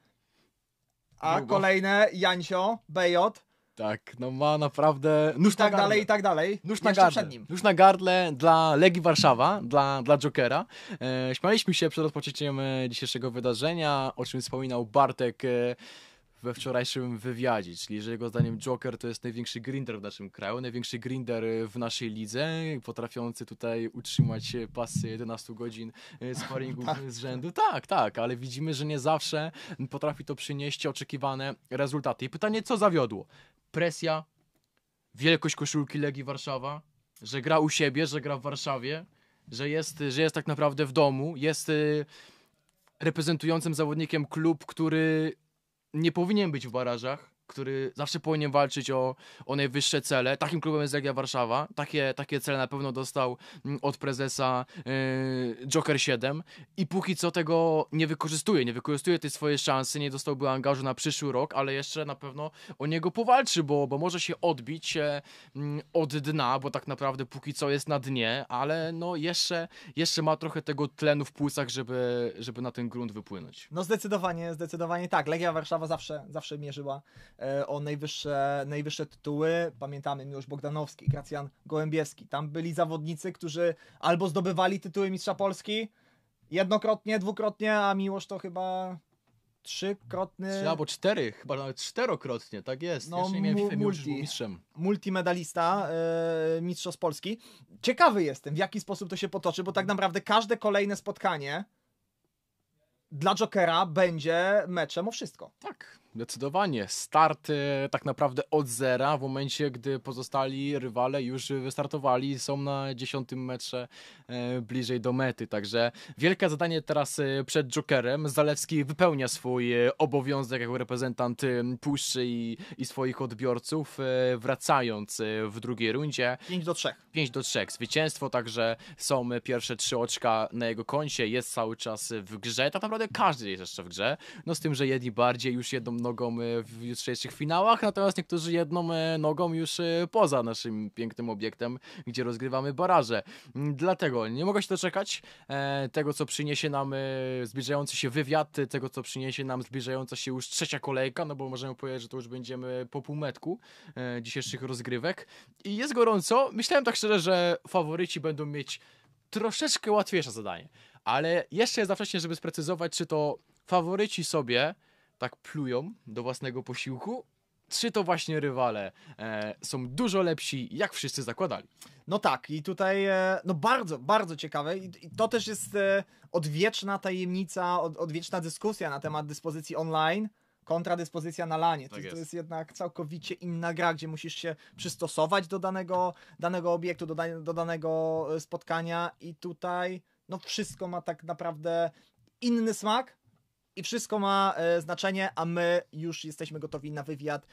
A Grubo. Kolejne Jancio, BJ, Tak, no ma naprawdę nóż i tak na dalej, gardle. i tak dalej. Nóż na Jeszcze gardle. przed nim. Nóż na gardle dla Legii Warszawa, dla Jokera. Śmialiśmy się przed rozpoczęciem dzisiejszego wydarzenia, o czym wspominał Bartek we wczorajszym wywiadzie, czyli że jego zdaniem Joker to jest największy grinder w naszym kraju, największy grinder w naszej lidze, potrafiący tutaj utrzymać pasy 11 godzin sparingów z rzędu. Tak, ale widzimy, że nie zawsze potrafi to przynieść oczekiwane rezultaty. I pytanie, co zawiodło? Presja, wielkość koszulki Legii Warszawa, że gra u siebie, że gra w Warszawie, że jest tak naprawdę w domu, jest reprezentującym zawodnikiem klub, który nie powinien być w barażach, który zawsze powinien walczyć o najwyższe cele. Takim klubem jest Legia Warszawa. Takie cele na pewno dostał od prezesa Joker 7 i póki co tego nie wykorzystuje tej swojej szansy, nie dostałby angażu na przyszły rok, ale jeszcze na pewno o niego powalczy, bo może się odbić od dna, bo tak naprawdę póki co jest na dnie, ale no jeszcze ma trochę tego tlenu w płucach, żeby na ten grunt wypłynąć. No zdecydowanie tak. Legia Warszawa zawsze mierzyła o najwyższe tytuły. Pamiętamy Miłosz Bogdanowski, Gracjan Gołębiewski. Tam byli zawodnicy, którzy albo zdobywali tytuły mistrza Polski jednokrotnie, dwukrotnie, a Miłosz to chyba 3-krotny... 3 albo 4, chyba nawet 4-krotnie, tak jest. No, Jeszcze nie miałem FIFA, Miłosz był mistrzem. Multimedalista, mistrzostw Polski. Ciekawy jestem, w jaki sposób to się potoczy, bo tak naprawdę każde kolejne spotkanie dla Jokera będzie meczem o wszystko. Tak, zdecydowanie. Start tak naprawdę od zera, w momencie, gdy pozostali rywale już wystartowali, są na 10. metrze bliżej do mety. Także wielkie zadanie teraz przed Jokerem. Zalewski wypełnia swój obowiązek jako reprezentant Puszczy i swoich odbiorców, wracając w drugiej rundzie. 5-3. 5-3. Zwycięstwo, także są pierwsze 3 oczka na jego koncie, jest cały czas w grze. Tak naprawdę każdy jest jeszcze w grze. No z tym, że jedni bardziej już jedną nogą w jutrzejszych finałach, natomiast niektórzy jedną nogą już poza naszym pięknym obiektem, gdzie rozgrywamy baraże. Dlatego nie mogę się doczekać tego, co przyniesie nam zbliżający się wywiad, tego, co przyniesie nam zbliżająca się już 3. kolejka, no bo możemy powiedzieć, że to już będziemy po półmetku dzisiejszych rozgrywek. I jest gorąco. Myślałem tak szczerze, że faworyci będą mieć troszeczkę łatwiejsze zadanie. Ale jeszcze jest za wcześnie, żeby sprecyzować, czy to faworyci sobie tak plują do własnego posiłku, czy to właśnie rywale są dużo lepsi, jak wszyscy zakładali. No tak, i tutaj no bardzo ciekawe i to też jest odwieczna tajemnica, odwieczna dyskusja na temat dyspozycji online kontra dyspozycja na lanie. To jest jednak całkowicie inna gra, gdzie musisz się przystosować do danego obiektu, do danego spotkania i tutaj no wszystko ma tak naprawdę inny smak i wszystko ma znaczenie, a my już jesteśmy gotowi na wywiad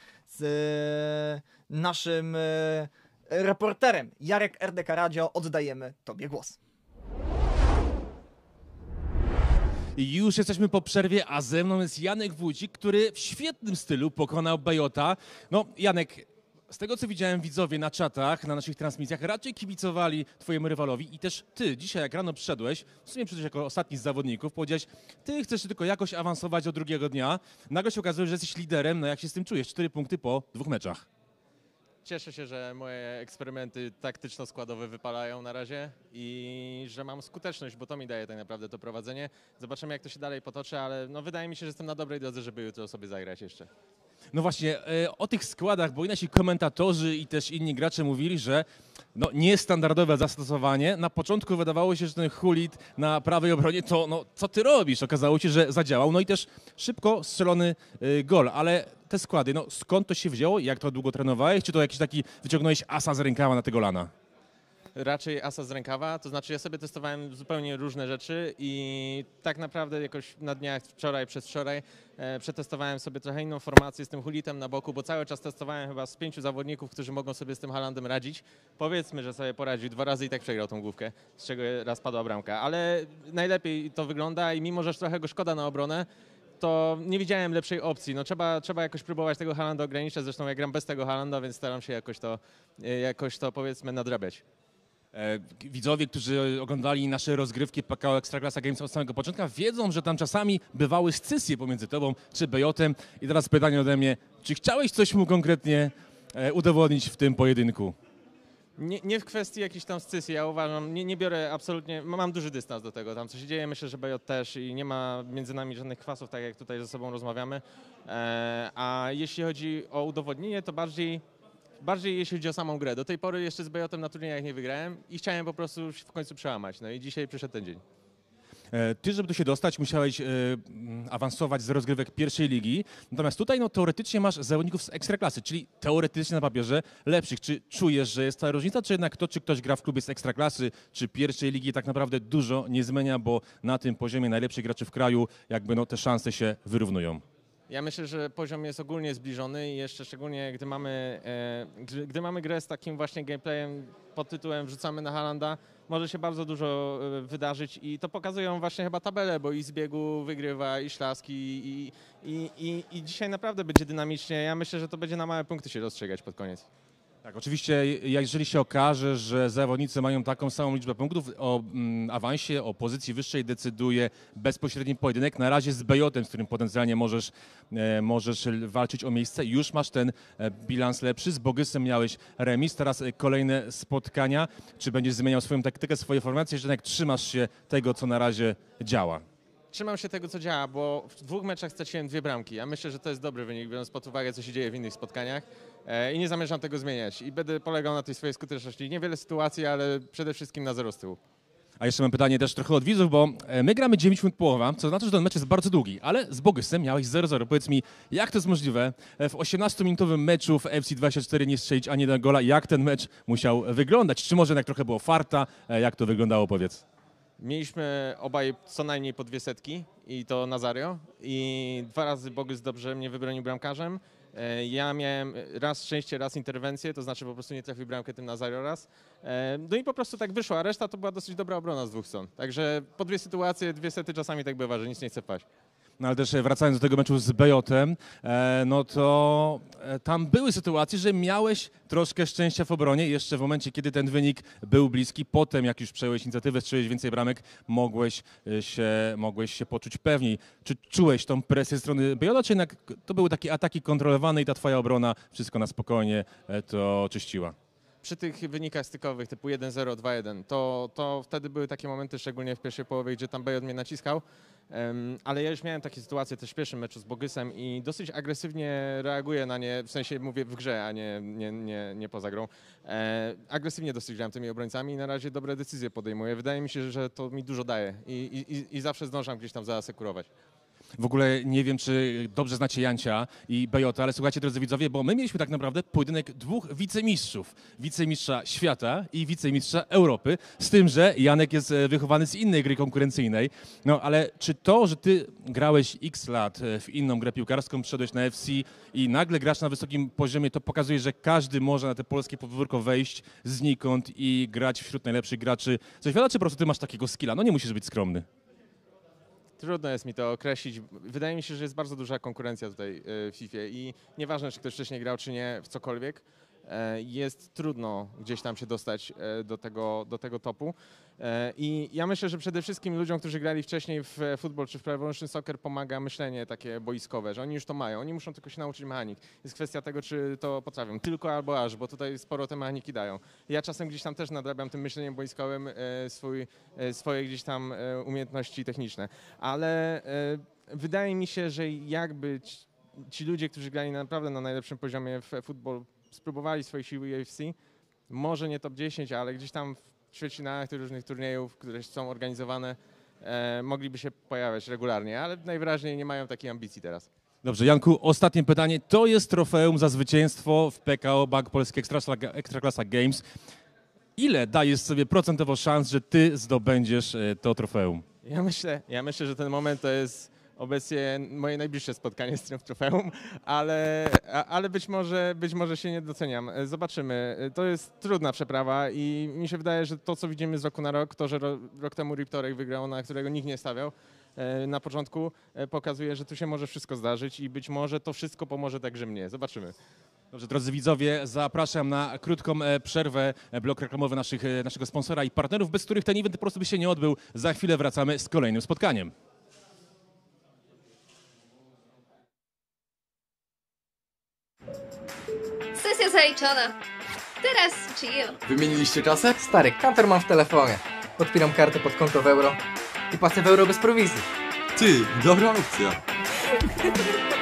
z naszym reporterem. Jarek RDK Radio, oddajemy Tobie głos. Już jesteśmy po przerwie, a ze mną jest Janek Wójcik, który w świetnym stylu pokonał Bejota. No, Janek, z tego co widziałem, widzowie na czatach, na naszych transmisjach raczej kibicowali twojemu rywalowi i też ty dzisiaj jak rano przyszedłeś, w sumie przyszedłeś jako ostatni z zawodników, powiedziałeś, ty chcesz tylko jakoś awansować do drugiego dnia. Nagle się okazuje, że jesteś liderem, no jak się z tym czujesz? 4 punkty po 2 meczach. Cieszę się, że moje eksperymenty taktyczno-składowe wypalają na razie i że mam skuteczność, bo to mi daje tak naprawdę to prowadzenie. Zobaczymy, jak to się dalej potoczy, ale no wydaje mi się, że jestem na dobrej drodze, żeby jutro sobie zagrać jeszcze. No właśnie, o tych składach, bo i nasi komentatorzy i też inni gracze mówili, że no, niestandardowe zastosowanie. Na początku wydawało się, że ten Hulit na prawej obronie to no, co ty robisz? Okazało się, że zadziałał. No i też szybko strzelony gol, ale te składy, no skąd to się wzięło? Jak to długo trenowałeś? Czy to jakiś taki wyciągnąłeś asa z rękawa na tego lana? raczej asa z rękawa, to znaczy ja sobie testowałem zupełnie różne rzeczy i tak naprawdę jakoś na dniach przedwczoraj przetestowałem sobie trochę inną formację z tym Hulitem na boku, bo cały czas testowałem chyba z 5 zawodników, którzy mogą sobie z tym Haalandem radzić. Powiedzmy, że sobie poradził 2 razy i tak przegrał tą główkę, z czego raz padła bramka, ale najlepiej to wygląda i mimo, że trochę go szkoda na obronę, to nie widziałem lepszej opcji. No trzeba jakoś próbować tego Haalanda ograniczać, zresztą ja gram bez tego Haalanda, więc staram się jakoś to powiedzmy nadrabiać. Widzowie, którzy oglądali nasze rozgrywki PKO Ekstraklasa Games od samego początku, wiedzą, że tam czasami bywały scysje pomiędzy tobą czy Bejotem. I teraz pytanie ode mnie, czy chciałeś coś mu konkretnie udowodnić w tym pojedynku? Nie w kwestii jakichś tam scysji, ja uważam, nie biorę absolutnie, mam duży dystans do tego, tam co się dzieje, myślę, że BJ też i nie ma między nami żadnych kwasów, tak jak tutaj ze sobą rozmawiamy, a jeśli chodzi o udowodnienie, to bardziej jeśli chodzi o samą grę. Do tej pory jeszcze z BJ-em na turniejach nie wygrałem i chciałem po prostu w końcu przełamać, no i dzisiaj przyszedł ten dzień. Ty, żeby tu się dostać, musiałeś awansować z rozgrywek pierwszej ligi, natomiast tutaj no, teoretycznie masz zawodników z ekstraklasy, czyli teoretycznie na papierze lepszych. Czy czujesz, że jest ta różnica, czy jednak to, czy ktoś gra w klubie z ekstraklasy, czy pierwszej ligi tak naprawdę dużo nie zmienia, bo na tym poziomie najlepszych graczy w kraju jakby no, te szanse się wyrównują? Ja myślę, że poziom jest ogólnie zbliżony i jeszcze szczególnie gdy mamy grę z takim właśnie gameplayem pod tytułem wrzucamy na Haalanda, może się bardzo dużo wydarzyć i to pokazują właśnie chyba tabele, bo i z biegu wygrywa, i Ślaski i dzisiaj naprawdę będzie dynamicznie. Ja myślę, że to będzie na małe punkty się rozstrzygać pod koniec. Tak, oczywiście, jeżeli się okaże, że zawodnicy mają taką samą liczbę punktów, o awansie, o pozycji wyższej decyduje bezpośredni pojedynek. Na razie z Bejotem, z którym potencjalnie możesz walczyć o miejsce, już masz ten bilans lepszy. Z Bogysem miałeś remis, teraz kolejne spotkania. Czy będziesz zmieniał swoją taktykę, swoje formacje, czy jednak trzymasz się tego, co na razie działa? Trzymam się tego, co działa, bo w 2 meczach straciłem 2 bramki. Ja myślę, że to jest dobry wynik, biorąc pod uwagę, co się dzieje w innych spotkaniach i nie zamierzam tego zmieniać. I będę polegał na tej swojej skuteczności. Niewiele sytuacji, ale przede wszystkim na 0 z tyłu. A jeszcze mam pytanie też trochę od widzów, bo my gramy 9 minut połowa, co znaczy, że ten mecz jest bardzo długi, ale z Bogysem miałeś 0-0. Powiedz mi, jak to jest możliwe w 18-minutowym meczu w FC24 nie strzelić ani jednego gola? Jak ten mecz musiał wyglądać? Czy może jednak trochę było farta? Jak to wyglądało, powiedz? Mieliśmy obaj co najmniej po 2 setki i to Nazario i 2 razy Bogys dobrze mnie wybronił bramkarzem. Ja miałem raz szczęście, raz interwencję, to znaczy po prostu nie trafił bramkę tym Nazario raz. No i po prostu tak wyszło, a reszta to była dosyć dobra obrona z 2 stron. Także po 2 sytuacje, 2 sety czasami tak bywa, że nic nie chce wpaść. No ale też wracając do tego meczu z Bejotem, no to tam były sytuacje, że miałeś troszkę szczęścia w obronie. Jeszcze w momencie, kiedy ten wynik był bliski, potem jak już przejąłeś inicjatywę, strzeliłeś więcej bramek, mogłeś się poczuć pewniej. Czy czułeś tą presję ze strony Bejota, czy jednak to były takie ataki kontrolowane i ta twoja obrona wszystko na spokojnie to czyściła? Przy tych wynikach stykowych typu 1-0, 2-1, to wtedy były takie momenty, szczególnie w pierwszej połowie, gdzie tam Bejot mnie naciskał, ale ja już miałem takie sytuacje też w pierwszym meczu z Bogysem i dosyć agresywnie reaguję na nie, w sensie mówię w grze, a nie poza grą. Agresywnie dosyć grałem tymi obrońcami i na razie dobre decyzje podejmuję. Wydaje mi się, że to mi dużo daje i zawsze zdążam gdzieś tam zaasekurować. W ogóle nie wiem, czy dobrze znacie Jancia i Bejota, ale słuchajcie, drodzy widzowie, bo my mieliśmy tak naprawdę pojedynek 2 wicemistrzów. Wicemistrza świata i wicemistrza Europy, z tym, że Janek jest wychowany z innej gry konkurencyjnej. No ale czy to, że ty grałeś x lat w inną grę piłkarską, przyszedłeś na FC i nagle grasz na wysokim poziomie, to pokazuje, że każdy może na te polskie podwórko wejść znikąd i grać wśród najlepszych graczy ze świata, czy po prostu ty masz takiego skilla? No nie musisz być skromny. Trudno jest mi to określić. Wydaje mi się, że jest bardzo duża konkurencja tutaj w FIFA i nieważne, czy ktoś wcześniej grał, czy nie, w cokolwiek, jest trudno gdzieś tam się dostać do tego topu. I ja myślę, że przede wszystkim ludziom, którzy grali wcześniej w futbol czy w Pro Evolution Soccer pomaga myślenie takie boiskowe, że oni już to mają, oni muszą tylko się nauczyć mechanik. Jest kwestia tego, czy to potrafią, tylko albo aż, bo tutaj sporo te mechaniki dają. Ja czasem gdzieś tam też nadrabiam tym myśleniem boiskowym swoje gdzieś tam umiejętności techniczne, ale wydaje mi się, że jakby ci ludzie, którzy grali naprawdę na najlepszym poziomie w futbol, spróbowali swojej siły UFC, może nie top 10, ale gdzieś tam w ćwierćfinałach tych różnych turniejów, które są organizowane, mogliby się pojawiać regularnie, ale najwyraźniej nie mają takiej ambicji teraz. Dobrze, Janku, ostatnie pytanie. To jest trofeum za zwycięstwo w PKO Bank Polski Ekstraklasa Games. ile dajesz sobie procentowo szans, że ty zdobędziesz to trofeum? Ja myślę, że ten moment to jest obecnie moje najbliższe spotkanie z Triumph Trofeum, ale być może się nie doceniam. Zobaczymy. To jest trudna przeprawa i mi się wydaje, że to, co widzimy z roku na rok, to, że rok temu Riptorek wygrał, na którego nikt nie stawiał na początku, pokazuje, że tu się może wszystko zdarzyć i być może to wszystko pomoże także mnie. Zobaczymy. Dobrze, drodzy widzowie, zapraszam na krótką przerwę, blok reklamowy naszego sponsora i partnerów, bez których ten event po prostu by się nie odbył. Za chwilę wracamy z kolejnym spotkaniem. Sesja zaliczona. Teraz chill. Wymieniliście kasę? Stary, kantor mam w telefonie. Podpieram kartę pod konto w euro i płacę w euro bez prowizji. Ty, dobra opcja.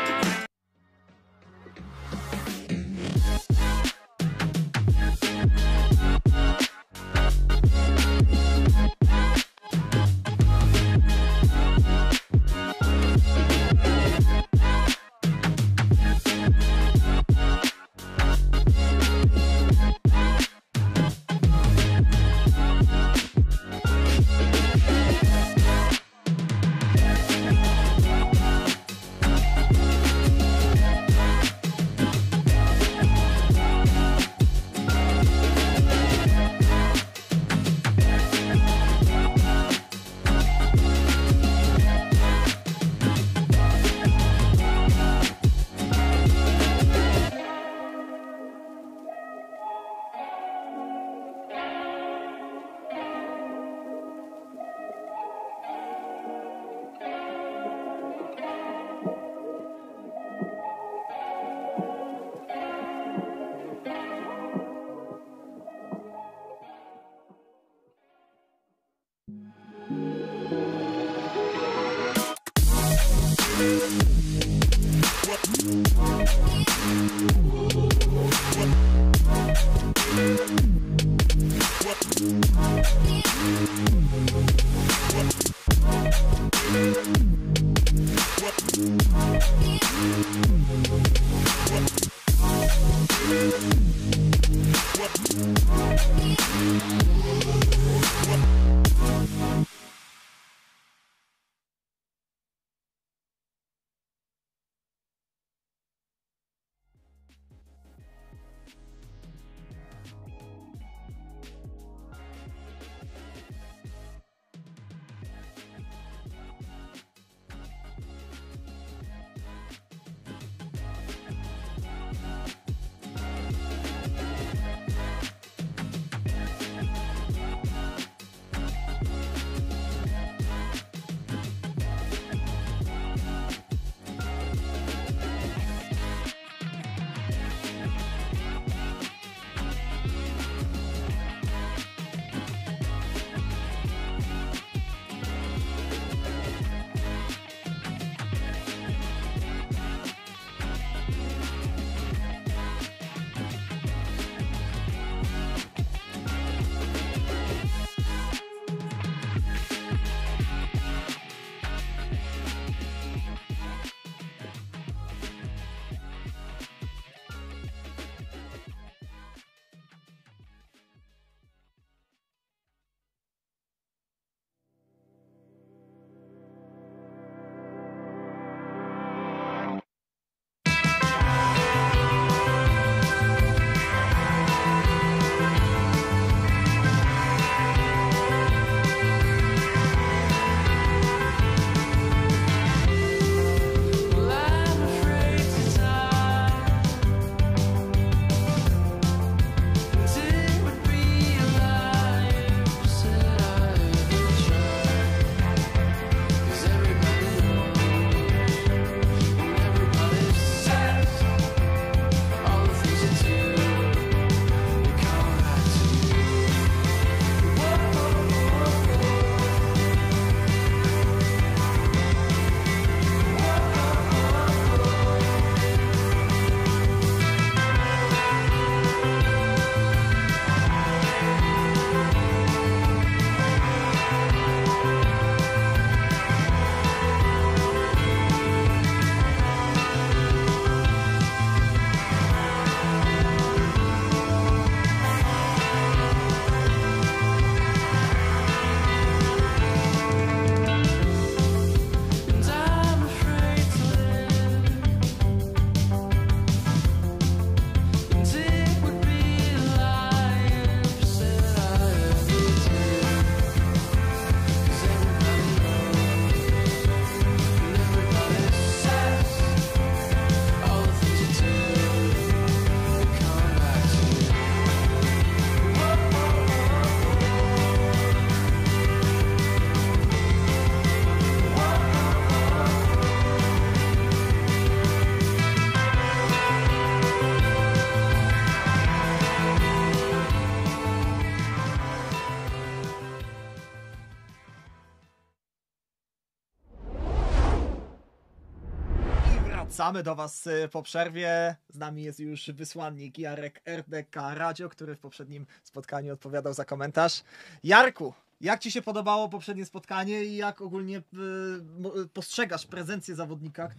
Wracamy do Was po przerwie. Z nami jest już wysłannik Jarek RDK Radio, który w poprzednim spotkaniu odpowiadał za komentarz. Jarku, jak Ci się podobało poprzednie spotkanie i jak ogólnie postrzegasz prezencję zawodnika,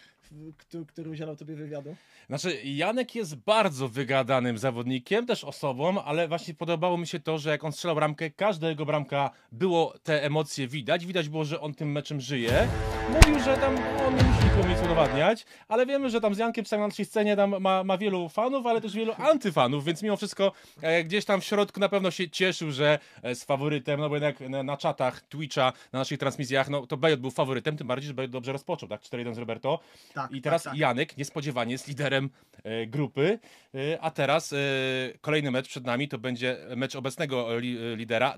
który udzielał Tobie wywiadu? Znaczy, Janek jest bardzo wygadanym zawodnikiem, też osobą, ale właśnie podobało mi się to, że jak on strzelał bramkę, każda jego bramka było te emocje widać. Widać było, że on tym meczem żyje. Mówił, że tam on nie musi nikomu nic udowadniać, ale wiemy, że tam z Jankiem na naszej scenie tam ma wielu fanów, ale też wielu antyfanów, więc mimo wszystko gdzieś tam w środku na pewno się cieszył, że z faworytem, no bo jednak na czatach Twitcha, na naszych transmisjach, no to Bejot był faworytem, tym bardziej, że Bejot dobrze rozpoczął, tak? 4-1 z Roberto. Tak, I teraz tak. Janek niespodziewanie jest liderem grupy, a teraz kolejny mecz przed nami to będzie mecz obecnego lidera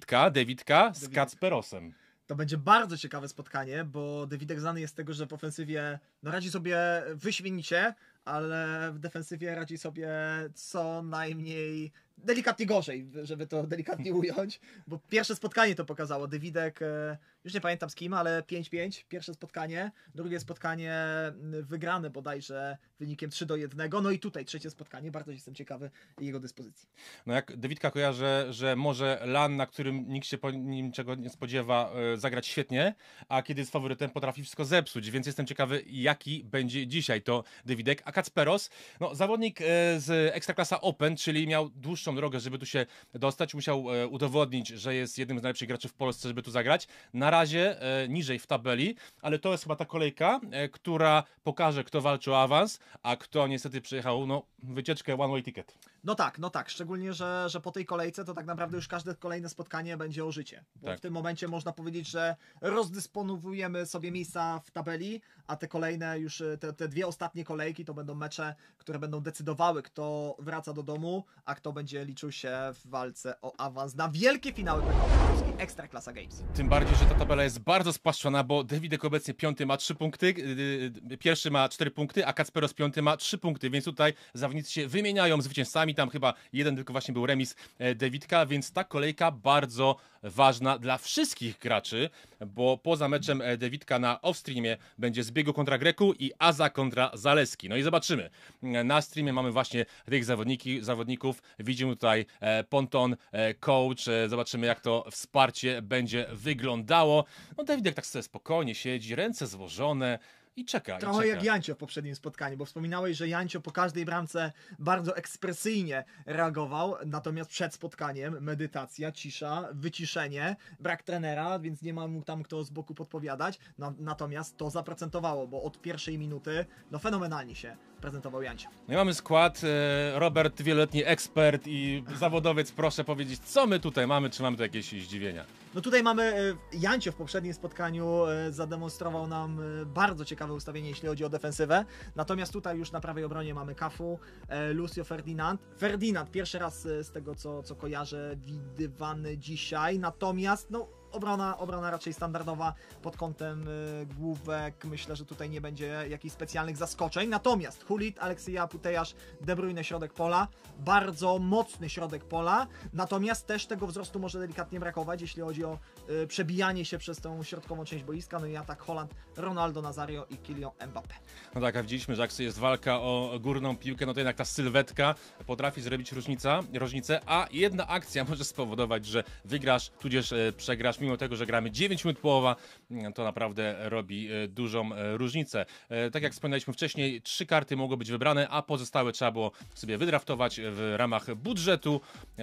Dawidka z Kacperosem. To będzie bardzo ciekawe spotkanie, bo Dawidek znany jest z tego, że w ofensywie radzi sobie wyśmienicie, ale w defensywie radzi sobie co najmniej delikatnie gorzej, żeby to delikatnie ująć, bo pierwsze spotkanie to pokazało. Dawidek, już nie pamiętam z kim, ale 5-5, pierwsze spotkanie, drugie spotkanie wygrane bodajże wynikiem 3-1, no i tutaj trzecie spotkanie, bardzo jestem ciekawy jego dyspozycji. No jak Dawidka kojarzę, że może LAN, na którym nikt się po nim niczego nie spodziewa, zagrać świetnie, a kiedy jest faworytem potrafi wszystko zepsuć, więc jestem ciekawy jaki będzie dzisiaj to Dawidek. A Kacperos, no zawodnik z Ekstraklasa Open, czyli miał dłuższą drogę, żeby tu się dostać, musiał udowodnić, że jest jednym z najlepszych graczy w Polsce, żeby tu zagrać. Na razie niżej w tabeli, ale to jest chyba ta kolejka, która pokaże, kto walczy o awans, a kto niestety przejechał wycieczkę one way ticket. No tak, szczególnie, że po tej kolejce to tak naprawdę już każde kolejne spotkanie będzie o życie. Bo Tak. w tym momencie można powiedzieć, że rozdysponowujemy sobie miejsca w tabeli, a te kolejne już, te dwie ostatnie kolejki to będą mecze, które będą decydowały, kto wraca do domu, a kto będzie liczył się w walce o awans na wielkie finały Polski Ekstraklasa Games. Tym bardziej, że ta tabela jest bardzo spłaszczona, bo Dawidek obecnie 5 ma 3 punkty, pierwszy ma 4 punkty, a Kacperos 5 ma 3 punkty, więc tutaj zawodnicy się wymieniają zwycięzcami, tam chyba jeden tylko właśnie był remis Dawidka, więc ta kolejka bardzo ważna dla wszystkich graczy, bo poza meczem Dawidka na off-streamie będzie Zbiegu kontra Greku i Aza kontra Zaleski. No i zobaczymy. Na streamie mamy właśnie tych zawodników. Widzimy tutaj Ponton, coach. Zobaczymy jak to wsparcie będzie wyglądało. No Dawidek tak sobie spokojnie siedzi, ręce złożone. I czeka. Trochę jak Jancio w poprzednim spotkaniu, bo wspominałeś, że Jancio po każdej bramce bardzo ekspresyjnie reagował, natomiast przed spotkaniem medytacja, cisza, wyciszenie, brak trenera, więc nie ma mu tam kto z boku podpowiadać, natomiast to zaprocentowało, bo od pierwszej minuty fenomenalnie się prezentował Jancio. No i mamy skład, Robert, wieloletni ekspert i zawodowiec, proszę powiedzieć, co my tutaj mamy, czy mamy tu jakieś zdziwienia? No tutaj mamy, Jancio w poprzednim spotkaniu zademonstrował nam bardzo ciekawe ustawienie, jeśli chodzi o defensywę, natomiast tutaj już na prawej obronie mamy Cafu, Lucio Ferdinand, pierwszy raz z tego co kojarzę widywany dzisiaj, natomiast obrona raczej standardowa pod kątem główek, myślę, że tutaj nie będzie jakichś specjalnych zaskoczeń, natomiast Hulit, Aleksija Putejasz, De Bruyne środek pola, bardzo mocny środek pola, natomiast też tego wzrostu może delikatnie brakować, jeśli chodzi o przebijanie się przez tą środkową część boiska, no i atak Holland, Ronaldo Nazario i Kylian Mbappé. No tak, a widzieliśmy, że jak jest walka o górną piłkę, no to jednak ta sylwetka potrafi zrobić różnicę, a jedna akcja może spowodować, że wygrasz, tudzież przegrasz, mimo tego, że gramy 9 minut połowa, to naprawdę robi dużą różnicę. Tak jak wspominaliśmy wcześniej, 3 karty mogły być wybrane, a pozostałe trzeba było sobie wydraftować w ramach budżetu.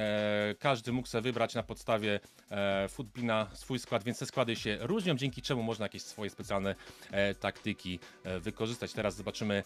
Każdy mógł sobie wybrać na podstawie Footpina swój skład, więc te składy się różnią, dzięki czemu można jakieś swoje specjalne taktyki wykorzystać. Teraz zobaczymy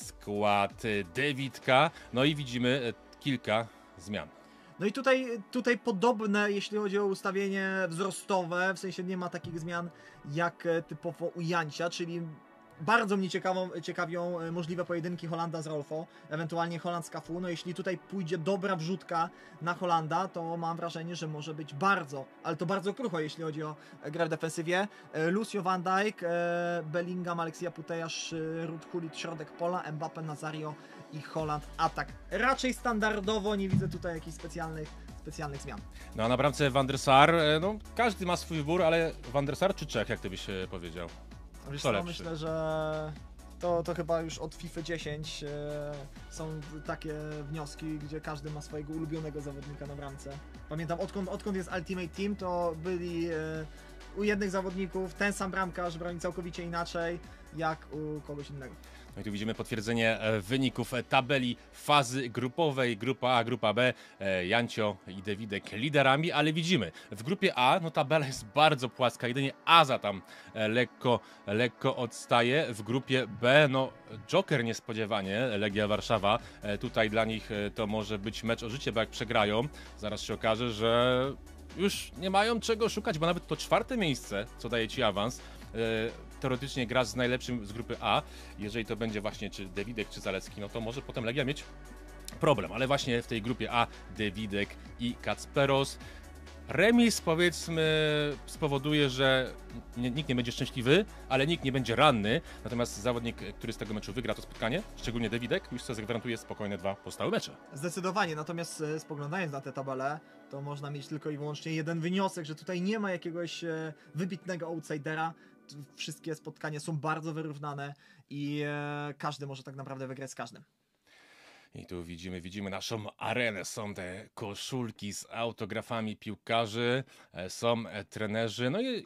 skład Dawidka, no i widzimy kilka zmian. No i tutaj podobne, jeśli chodzi o ustawienie wzrostowe, w sensie nie ma takich zmian jak typowo u Jancia, czyli bardzo mnie ciekawią możliwe pojedynki Holanda z Rolfo, ewentualnie Holland z Cafu. No jeśli tutaj pójdzie dobra wrzutka na Holanda, to mam wrażenie, że może być ale to bardzo krucho, jeśli chodzi o grę w defensywie. Lucio Van Dijk, Bellingham, Aleksija Putejasz, Ruud Gullit, środek pola, Mbappé, Nazario i Holland atak. Raczej standardowo, nie widzę tutaj jakichś specjalnych zmian. No a na bramce Van der Sar, każdy ma swój wybór, ale Van der Sar czy Czech, jak ty byś powiedział? Wiesz co, myślę, że To chyba już od FIFA 10 są takie wnioski, gdzie każdy ma swojego ulubionego zawodnika na bramce. Pamiętam, odkąd jest Ultimate Team, to byli u jednych zawodników ten sam bramkarz broni całkowicie inaczej, jak u kogoś innego. No i tu widzimy potwierdzenie wyników tabeli fazy grupowej. Grupa A, Grupa B, Jancio i Dewidek liderami, ale widzimy, w grupie A no tabela jest bardzo płaska, jedynie Aza tam lekko odstaje. W grupie B, no Joker niespodziewanie, Legia Warszawa, tutaj dla nich to może być mecz o życie, bo jak przegrają, zaraz się okaże, że już nie mają czego szukać, bo nawet to 4. miejsce, co daje ci awans, teoretycznie grasz z najlepszym z grupy A. Jeżeli to będzie właśnie czy Dewidek, czy Zalecki, no to może potem Legia mieć problem. Ale właśnie w tej grupie A Dewidek i Kacperos. Remis, powiedzmy, spowoduje, że nikt nie będzie szczęśliwy, ale nikt nie będzie ranny. Natomiast zawodnik, który z tego meczu wygra to spotkanie, szczególnie Dewidek, już sobie zagwarantuje spokojne 2 pozostałe mecze. Zdecydowanie, natomiast spoglądając na tę tabelę, to można mieć tylko i wyłącznie jeden wyniosek, że tutaj nie ma jakiegoś wybitnego outsidera. Wszystkie spotkania są bardzo wyrównane i każdy może tak naprawdę wygrać z każdym. I tu widzimy naszą arenę, są te koszulki z autografami piłkarzy, są trenerzy, no i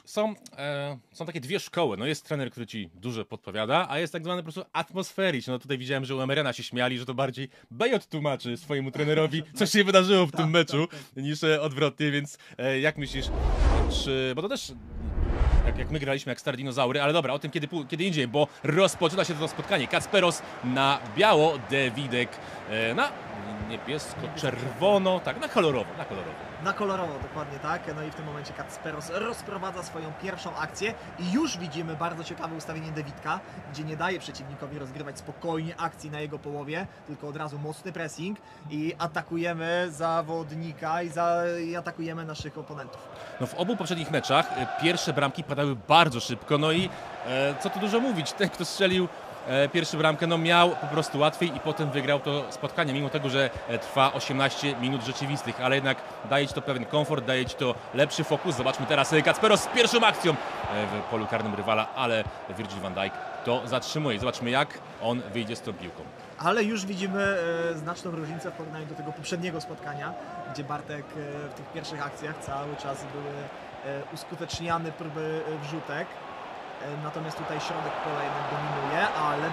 są takie dwie szkoły, no jest trener, który ci dużo podpowiada, a jest tak zwany po prostu atmosfericz. No tutaj widziałem, że u Emerena się śmiali, że to bardziej Bejot tłumaczy swojemu trenerowi, co się wydarzyło w tym meczu, niż odwrotnie, więc jak myślisz, bo to też... Jak my graliśmy jak stare dinozaury, ale dobra, o tym kiedy indziej, bo rozpoczyna się to spotkanie. Kacperos na biało, Dewidek na niebiesko-czerwono, tak, na kolorowo. Na kolorowo, dokładnie tak. No i w tym momencie Kacperos rozprowadza swoją pierwszą akcję i już widzimy bardzo ciekawe ustawienie Dewidka, gdzie nie daje przeciwnikowi rozgrywać spokojnie akcji na jego połowie, tylko od razu mocny pressing i atakujemy zawodnika i atakujemy naszych oponentów. No w obu poprzednich meczach pierwsze bramki padały bardzo szybko, no i co tu dużo mówić, ten kto strzelił pierwszą bramkę, no miał po prostu łatwiej i potem wygrał to spotkanie, mimo tego, że trwa 18 minut rzeczywistych, ale jednak daje ci to pewien komfort, daje ci to lepszy fokus. Zobaczmy teraz Kacperos z pierwszą akcją w polu karnym rywala, ale Virgil van Dijk to zatrzymuje. Zobaczmy, jak on wyjdzie z tą piłką. Ale już widzimy znaczną różnicę w porównaniu do tego poprzedniego spotkania, gdzie Bartek w tych pierwszych akcjach cały czas były uskuteczniane próby wrzutek. Natomiast tutaj środek pola jednak dominuje, ale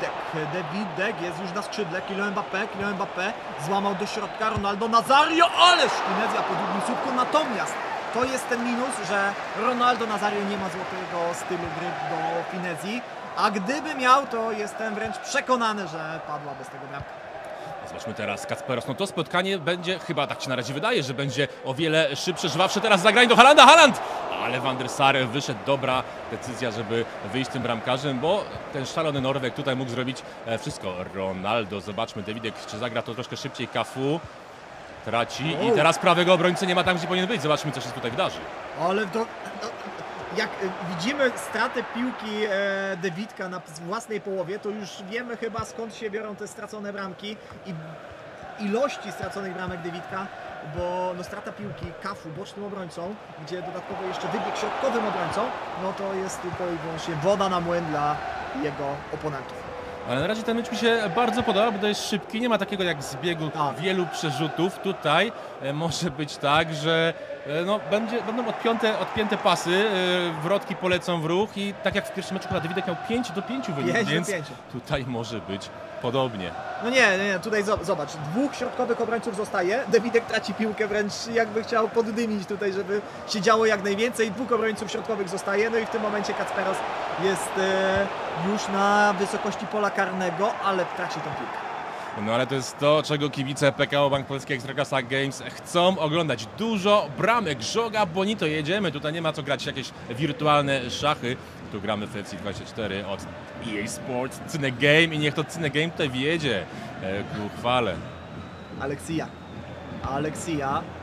Dewidek jest już na skrzydle, Kylian Mbappé złamał do środka Ronaldo Nazario, ależ Finezja po długim słupku, natomiast to jest ten minus, że Ronaldo Nazario nie ma złotego stylu gry do Finezji, a gdyby miał, to jestem wręcz przekonany, że padła bez tego bramka. Zobaczmy teraz Kacperos, no to spotkanie będzie, chyba tak się na razie wydaje, że będzie o wiele szybsze, żwawsze. Teraz zagranie do Haalanda, Haaland! Ale Van der Sar wyszedł, dobra decyzja, żeby wyjść tym bramkarzem, bo ten szalony Norweg tutaj mógł zrobić wszystko. Ronaldo, zobaczmy, Dewidek, czy zagra to troszkę szybciej, Cafu traci i teraz prawego obrońcy nie ma tam, gdzie powinien być. Zobaczmy, co się tutaj wydarzy. Ale to... Jak widzimy stratę piłki Dewidka na własnej połowie, to już wiemy chyba, skąd się biorą te stracone bramki i ilości straconych bramek Dewidka, bo no, strata piłki Cafu bocznym obrońcą, gdzie dodatkowo jeszcze wybieg środkowym obrońcą, no to jest tylko i wyłącznie woda na młyn dla jego oponentów. Ale na razie ten mecz mi się bardzo podoba, bo to jest szybki, nie ma takiego jak zbiegu wielu przerzutów. Tutaj może być tak, że no, będą odpięte pasy, wrotki polecą w ruch i tak jak w pierwszym meczu chyba Dewidek miał 5-5 wynik, więc tutaj może być podobnie. No nie, tutaj zobacz, dwóch środkowych obrońców zostaje, Dewidek traci piłkę, wręcz jakby chciał poddymić tutaj, żeby się działo jak najwięcej, dwóch obrońców środkowych zostaje, no i w tym momencie Kacperos jest już na wysokości pola karnego, ale traci tą piłkę. No ale to jest to, czego kibice PKO Bank Polski Ekstraklasa Games chcą oglądać. Dużo bramek, Żoga, Bonito, jedziemy. Tutaj nie ma co grać jakieś wirtualne szachy. Tu gramy w FC 24 od EA Sports, Cyne Game i niech to Cyne Game tutaj wjedzie ku chwale. Alexia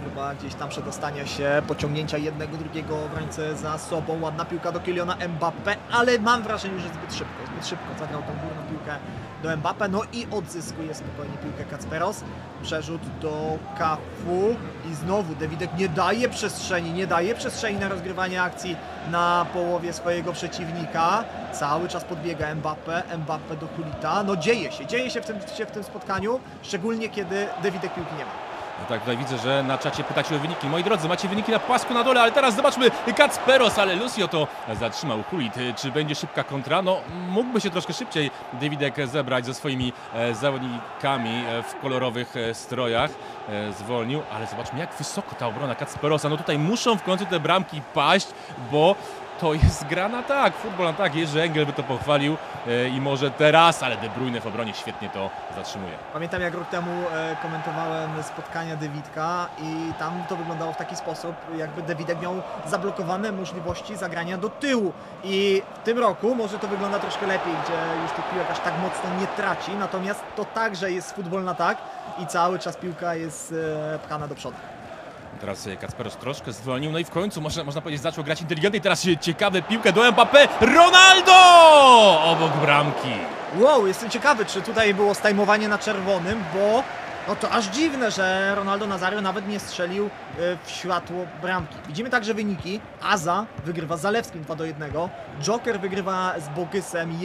próba gdzieś tam przedostania się, pociągnięcia jednego, drugiego obrońcę za sobą, ładna piłka do Kyliana Mbappé, ale mam wrażenie, że zbyt szybko zagrał tą górną piłkę do Mbappé, no i odzyskuje spokojnie piłkę Kacperos, przerzut do Cafu i znowu Davidek nie daje przestrzeni na rozgrywanie akcji na połowie swojego przeciwnika, cały czas podbiega Mbappé do Hulita, no dzieje się w tym spotkaniu, szczególnie kiedy Davidek piłki nie ma. No tak, tutaj widzę, że na czacie pytacie o wyniki. Moi drodzy, macie wyniki na pasku na dole, ale teraz zobaczmy Kacperos, ale Lucio to zatrzymał Hulit. Czy będzie szybka kontra? No, mógłby się troszkę szybciej Davidek zebrać ze swoimi zawodnikami w kolorowych strojach. Zwolnił, ale zobaczmy, jak wysoko ta obrona Kacperosa. No tutaj muszą w końcu te bramki paść, bo to jest gra na tak, futbol na tak. Jerzy Engel by to pochwalił i może teraz, ale De Bruyne w obronie świetnie to zatrzymuje. Pamiętam, jak rok temu komentowałem spotkania Davidka i tam to wyglądało w taki sposób, jakby Davidek miał zablokowane możliwości zagrania do tyłu i w tym roku może to wygląda troszkę lepiej, gdzie już tych piłek aż tak mocno nie traci, natomiast to także jest futbol na tak i cały czas piłka jest pchana do przodu. Teraz Kacperos troszkę zwolnił, no i w końcu można powiedzieć zaczął grać inteligentnie. Teraz ciekawe piłkę do Mbappé, Ronaldo obok bramki. Wow, jestem ciekawy, czy tutaj było stajmowanie na czerwonym, bo no to aż dziwne, że Ronaldo Nazario nawet nie strzelił w światło bramki. Widzimy także wyniki. Aza wygrywa z Zalewskim 2-1. Joker wygrywa z Bogysem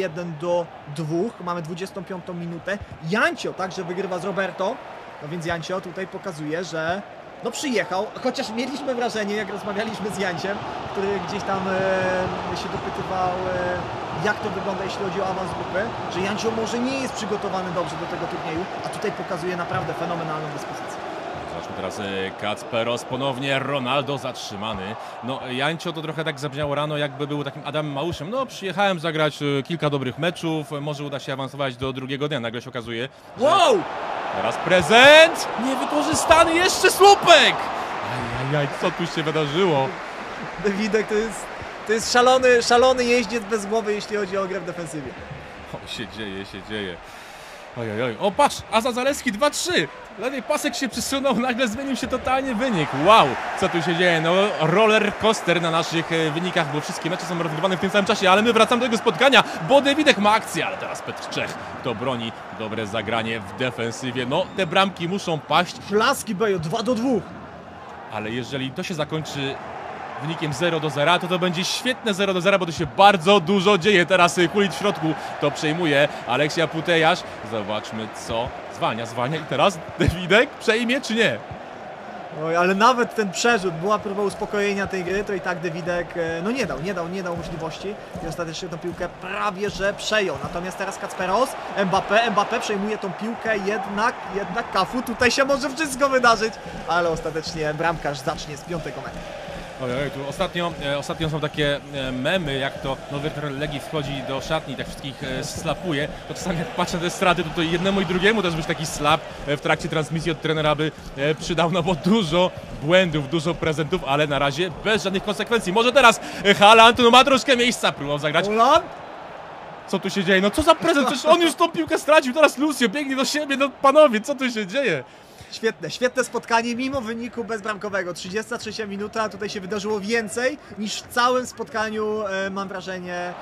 1-2. Mamy 25 minutę. Jancio także wygrywa z Roberto. No więc Jancio tutaj pokazuje, że no przyjechał, chociaż mieliśmy wrażenie, jak rozmawialiśmy z Janciem, który gdzieś tam się dopytywał, jak to wygląda, jeśli chodzi o awans grupy, że Jancio może nie jest przygotowany dobrze do tego turnieju, a tutaj pokazuje naprawdę fenomenalną dyspozycję. Zobaczmy teraz Kacperos, ponownie Ronaldo zatrzymany. No Jancio to trochę tak zabrzmiało rano, jakby był takim Adamem Małuszem. No przyjechałem zagrać kilka dobrych meczów, może uda się awansować do drugiego dnia. Nagle się okazuje, że... Wow! Teraz prezent! Niewykorzystany jeszcze słupek! Ajajaj, co tu się wydarzyło? Davidek to jest szalony jeździec bez głowy, jeśli chodzi o grę w defensywie. O, się dzieje. Ojojoj, o patrz, Aza Zalewski 2-3. Lewy pasek się przesunął, nagle zmienił się totalnie wynik. Wow, co tu się dzieje? No roller coaster na naszych wynikach, bo wszystkie mecze są rozgrywane w tym samym czasie, ale my wracamy do tego spotkania, bo Davidek ma akcję, ale teraz Petr Czech to broni. Dobre zagranie w defensywie, no te bramki muszą paść. Klaski Bejo, 2-2. Ale jeżeli to się zakończy wynikiem 0-0, to będzie świetne 0-0, bo to się bardzo dużo dzieje. Teraz Hulit w środku to przejmuje. Aleksja Putejasz. Zobaczmy co. Zwalnia i teraz Davidek przejmie czy nie? Oj, ale nawet ten przerzut, była próba uspokojenia tej gry, to i tak Davidek no nie dał możliwości i ostatecznie tę piłkę prawie że przejął. Natomiast teraz Kacperos, Mbappé przejmuje tą piłkę, jednak Cafu, tutaj się może wszystko wydarzyć, ale ostatecznie bramkarz zacznie z 5 metra. Ojej, tu ostatnio są takie memy, jak to nowy trener Legii wchodzi do szatni i tak wszystkich slapuje, to czasami jak patrzę na te straty, to jednemu i drugiemu też być taki slap w trakcie transmisji od trenera by przydał, no bo dużo błędów, dużo prezentów, ale na razie bez żadnych konsekwencji. Może teraz Haaland, no ma troszkę miejsca, próbował zagrać. Haaland? Co tu się dzieje? No co za prezent? Przecież on już tą piłkę stracił, teraz Lucio biegnie do siebie, no panowie, co tu się dzieje? Świetne spotkanie, mimo wyniku bezbramkowego. 33 minuta, tutaj się wydarzyło więcej niż w całym spotkaniu, mam wrażenie,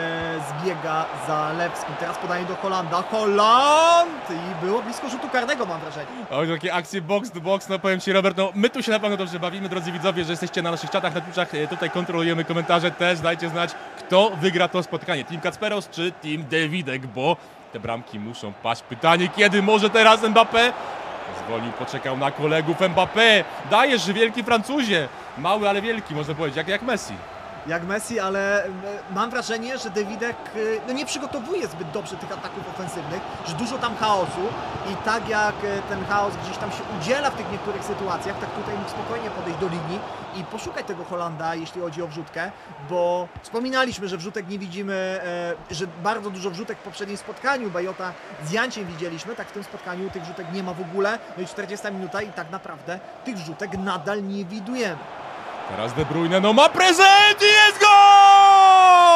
zbiega Zalewskim. Teraz podanie do Hollanda. Holland! I było blisko rzutu karnego, mam wrażenie. Oj, takie akcje box to box, no powiem Ci, Robert, no my tu się na pewno dobrze bawimy, drodzy widzowie, że jesteście na naszych czatach, na Twitchach, tutaj kontrolujemy komentarze też, dajcie znać, kto wygra to spotkanie, Team Kacperos czy Team Davidek, bo te bramki muszą paść. Pytanie, kiedy może teraz Mbappé? Zwolnił, poczekał na kolegów. Mbappé, dajesz, wielki Francuzie. Mały, ale wielki, można powiedzieć, jak Messi. Jak Messi, ale mam wrażenie, że Davidek no nie przygotowuje zbyt dobrze tych ataków ofensywnych, że dużo tam chaosu i tak jak ten chaos gdzieś tam się udziela w tych niektórych sytuacjach, tak tutaj mógł spokojnie podejść do linii i poszukać tego Hollanda, jeśli chodzi o wrzutkę, bo wspominaliśmy, że wrzutek nie widzimy, że bardzo dużo wrzutek w poprzednim spotkaniu Bajota z Janciem widzieliśmy, tak w tym spotkaniu tych wrzutek nie ma w ogóle, no i 40 minuta i tak naprawdę tych wrzutek nadal nie widujemy. Teraz De Bruyne, no ma prezent i jest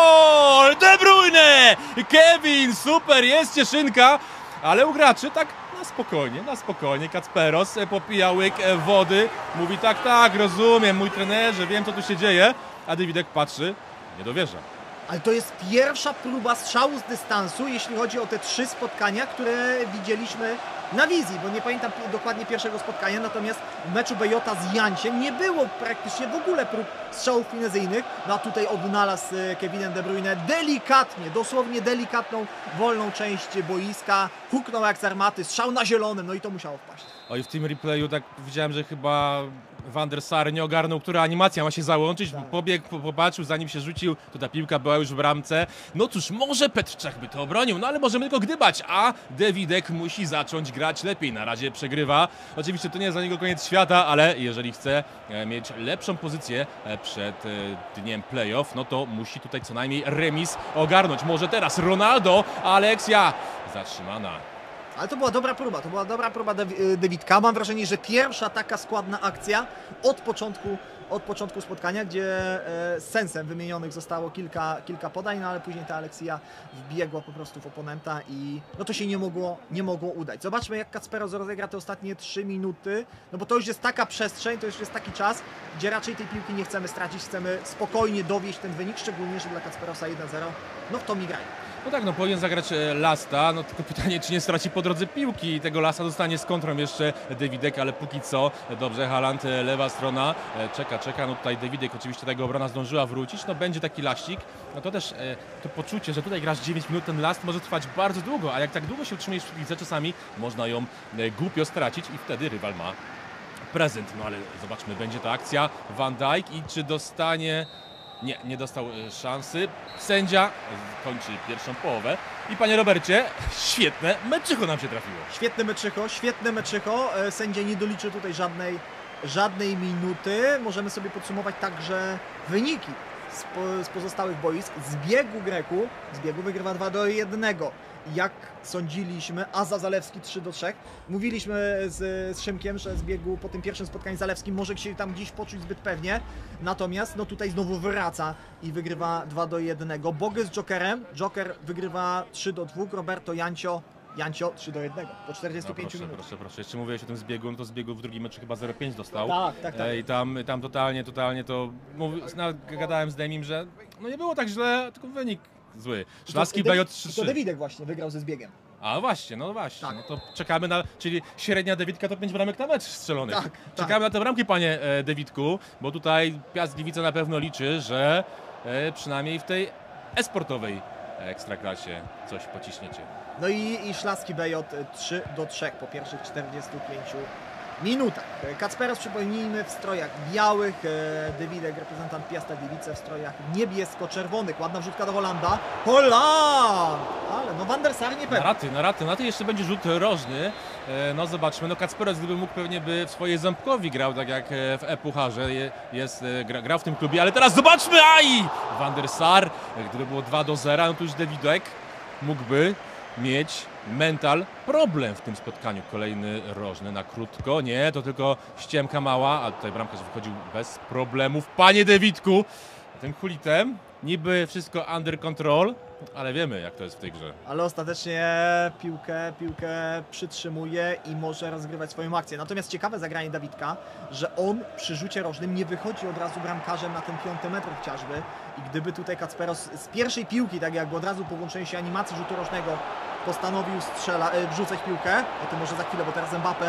gol! De Bruyne! Kevin, super, jest cieszynka, ale u graczy tak Na spokojnie. Kacperos popija łyk wody. Mówi tak, rozumiem, mój trenerze, wiem co tu się dzieje. A Davidek patrzy, nie dowierza. Ale to jest pierwsza próba strzału z dystansu, jeśli chodzi o te 3 spotkania, które widzieliśmy na wizji, bo nie pamiętam dokładnie pierwszego spotkania, natomiast w meczu Bejota z Janciem nie było praktycznie w ogóle prób strzałów finezyjnych. No a tutaj odnalazł Kevinem De Bruyne delikatnie, dosłownie delikatną, wolną część boiska, huknął jak z armaty, strzał na zielonym, no i to musiało wpaść. Oj, w tym replayu tak widziałem, że chyba Van der Sar nie ogarnął, która animacja ma się załączyć. Tak. Pobiegł, popatrzył, zanim się rzucił, to ta piłka była już w bramce. No cóż, może Petrczak by to obronił, no ale możemy tylko gdybać, a Davidek musi zacząć grać lepiej. Na razie przegrywa. Oczywiście to nie jest dla niego koniec świata, ale jeżeli chce mieć lepszą pozycję przed dniem playoff, no to musi tutaj co najmniej remis ogarnąć. Może teraz Ronaldo, Aleksia zatrzymana. Ale to była dobra próba Davidka. Mam wrażenie, że pierwsza taka składna akcja od początku spotkania, gdzie sensem wymienionych zostało kilka podań, no ale później ta Aleksia wbiegła po prostu w oponenta i no to się nie mogło udać. Zobaczmy, jak Kacperos rozegra te ostatnie 3 minuty, no bo to już jest taka przestrzeń, to już jest taki czas, gdzie raczej tej piłki nie chcemy stracić, chcemy spokojnie dowieść ten wynik, szczególnie, że dla Kacperosa 1-0, no w to mi grają. No tak, no powinien zagrać Lasta, no tylko pytanie, czy nie straci po drodze piłki i tego Lasta dostanie z kontrą jeszcze Davidek, ale póki co, dobrze, Haaland, lewa strona, czeka, no tutaj Davidek, oczywiście tego obrona zdążyła wrócić, no będzie taki laścik, no to też to poczucie, że tutaj grasz 9 minut, ten last może trwać bardzo długo, a jak tak długo się utrzymujesz w piłce, czasami można ją głupio stracić i wtedy rywal ma prezent, no ale zobaczmy, będzie to akcja, Van Dijk i czy dostanie... Nie dostał szansy. Sędzia kończy pierwszą połowę. I panie Robercie, świetne meczycho nam się trafiło. Świetne meczycho. Sędzia nie doliczył tutaj żadnej minuty. Możemy sobie podsumować także wyniki z pozostałych boisk. Zbiegu Greku wygrywa 2-1. Jak sądziliśmy, Aza Zalewski 3-3. Mówiliśmy z Szymkiem, że Zbiegu po tym pierwszym spotkaniu z Zalewskim może się tam gdzieś poczuć zbyt pewnie. Natomiast no tutaj znowu wraca i wygrywa 2-1. Bogy z Jokerem. Joker wygrywa 3-2. Roberto Jancio 3-1 po 45 minut. Proszę. Jeszcze mówiłeś o tym Zbiegu, no to Zbiegu w drugim meczu chyba 0-5 dostał. Tak. I tam totalnie to... Gadałem z Demim, że no nie było tak źle, tylko wynik zły. Szlaski Bejot 3-3. To Davidek właśnie wygrał ze Zbiegiem. A właśnie. Tak. No to czekamy na... Czyli średnia Dawidka to 5 bramek na mecz strzelonych. Tak. Czekamy na te bramki, panie Dawidku, bo tutaj Piast Gliwice na pewno liczy, że przynajmniej w tej esportowej ekstraklasie coś pociśniecie. No i Szlaski Bejot 3-3 po pierwszych 45 minutach. Kacperos, przypomnijmy, w strojach białych, Davidek, reprezentant Piasta Gliwice, w strojach niebiesko-czerwonych. Ładna wrzutka do Holanda. Holland! Ale no Van der Sar nie pewnie. Na ty jeszcze będzie rzut rożny. No zobaczmy, no Kacperos gdyby mógł, pewnie by w swojej Ząbkowi grał, tak jak w E-Pucharze, grał w tym klubie, ale teraz zobaczmy, Van der Sar, gdyby było 2-0, no to już Davidek mógłby mieć mental problem w tym spotkaniu. Kolejny rożny na krótko. Nie, to tylko ściemka mała, a tutaj bramkarz wychodził bez problemów. Panie Dawidku, tym Hulitem niby wszystko under control, ale wiemy jak to jest w tej grze. Ale ostatecznie piłkę przytrzymuje i może rozgrywać swoją akcję. Natomiast ciekawe zagranie Dawidka, że on przy rzucie rożnym nie wychodzi od razu bramkarzem na ten 5 metr chociażby. I gdyby tutaj Kacperos z pierwszej piłki, tak jakby od razu po włączeniu się animacji rzutu rożnego postanowił wrzucać piłkę, o tym może za chwilę, bo teraz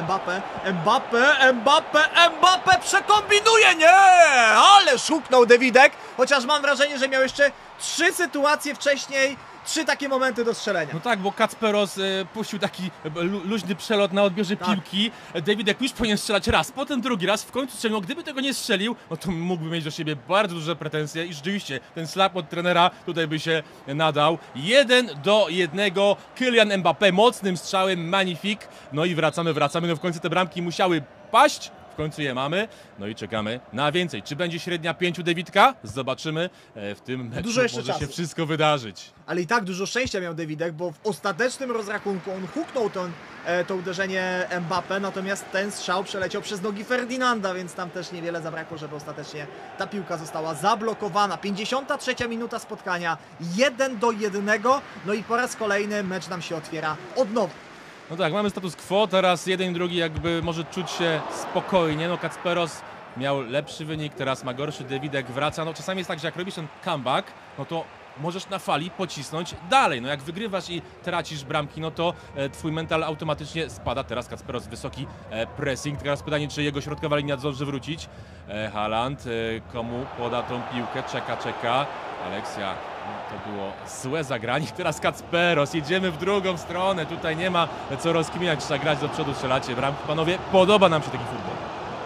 Mbappé przekombinuje, nie! Ale szuknął Davidek, chociaż mam wrażenie, że miał jeszcze 3 sytuacje wcześniej, 3 takie momenty do strzelenia. No tak, bo Kacperos puścił taki luźny przelot na odbiorze piłki. Davidek już powinien strzelać raz, potem drugi raz, w końcu strzelił. Gdyby tego nie strzelił, no to mógłby mieć do siebie bardzo duże pretensje i rzeczywiście ten slap od trenera tutaj by się nadał. 1-1, Kylian Mbappé mocnym strzałem, magnifique. No i wracamy, no w końcu te bramki musiały paść. W końcu je mamy, no i czekamy na więcej. Czy będzie średnia 5 Davidka? Zobaczymy w tym meczu. Dużo jeszcze może czasu. się wszystko wydarzyć. Ale i tak dużo szczęścia miał Davidek, bo w ostatecznym rozrachunku on huknął to uderzenie Mbappé, natomiast ten strzał przeleciał przez nogi Ferdinanda, więc tam też niewiele zabrakło, żeby ostatecznie ta piłka została zablokowana. 53 minuta spotkania, 1-1, no i po raz kolejny mecz nam się otwiera od nowa. No tak, mamy status quo, teraz jeden i drugi jakby może czuć się spokojnie, no Kacperos miał lepszy wynik, teraz ma gorszy, Dawidek wraca, no czasami jest tak, że jak robisz ten comeback, no to możesz na fali pocisnąć dalej, no jak wygrywasz i tracisz bramki, no to twój mental automatycznie spada, teraz Kacperos wysoki pressing, teraz pytanie, czy jego środkowa linia zdąży wrócić, Haaland, komu poda tą piłkę, czeka, Aleksja. To było złe zagranie, teraz Kacperos, jedziemy w drugą stronę, tutaj nie ma co rozkminiać, trzeba grać do przodu, strzelacie bramki. Panowie, podoba nam się taki futbol.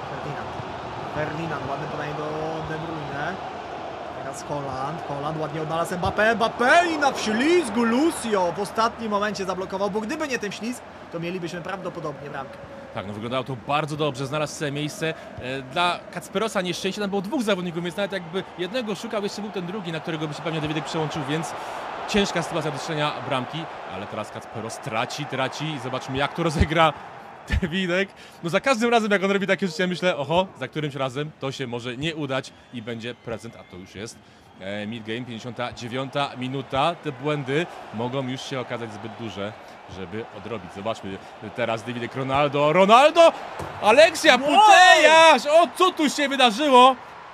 Ferdinand, ładne podanie do De Bruyne. Teraz Haaland ładnie odnalazł Mbappé i na wślizgu Lucio w ostatnim momencie zablokował, bo gdyby nie ten ślizg, to mielibyśmy prawdopodobnie bramkę. Tak, no wyglądało to bardzo dobrze, znalazł sobie miejsce. Dla Kacperosa nieszczęście, tam było dwóch zawodników, więc nawet jakby jednego szukał, jeszcze był ten drugi, na którego by się pewnie Dawidek przełączył, więc ciężka sytuacja do strzelenia bramki, ale teraz Kacperos traci i zobaczmy, jak to rozegra Dawidek. No za każdym razem, jak on robi takie rzeczy, ja myślę, oho, za którymś razem to się może nie udać i będzie prezent, a to już jest. Mid-game, 59 minuta, te błędy mogą już się okazać zbyt duże, żeby odrobić. Zobaczmy teraz Dawidek, Ronaldo! Aleksja Putellas! O, co tu się wydarzyło?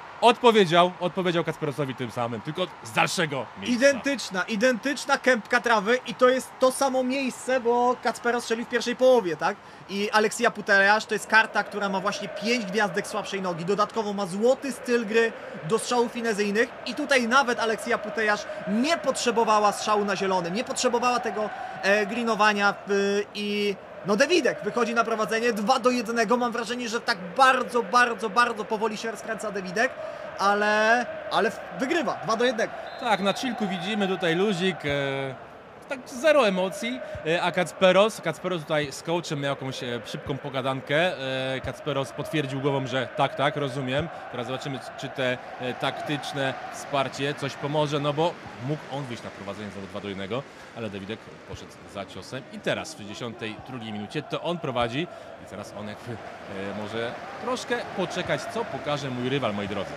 Odpowiedział Kacperosowi tym samym, tylko z dalszego miejsca. Identyczna kępka trawy i to jest to samo miejsce, bo Kacperos strzelił w pierwszej połowie, tak? I Aleksja Putellas to jest karta, która ma właśnie 5 gwiazdek słabszej nogi, dodatkowo ma złoty styl gry do strzałów finezyjnych i tutaj nawet Aleksja Putellas nie potrzebowała strzału na zielonym, nie potrzebowała tego greenowania i... No Dawidek wychodzi na prowadzenie 2-1, mam wrażenie, że tak bardzo powoli się rozkręca Dawidek, ale wygrywa 2-1. Tak, na chillku widzimy tutaj luzik, tak zero emocji, a Kacperos tutaj z coachem miał jakąś szybką pogadankę, Kacperos potwierdził głową, że tak, rozumiem, teraz zobaczymy, czy te taktyczne wsparcie coś pomoże, no bo mógł on wyjść na prowadzenie znowu 2-1, ale Dawidek poszedł za ciosem i teraz w 62 minucie to on prowadzi i teraz on jakby może troszkę poczekać, co pokaże mój rywal, moi drodzy.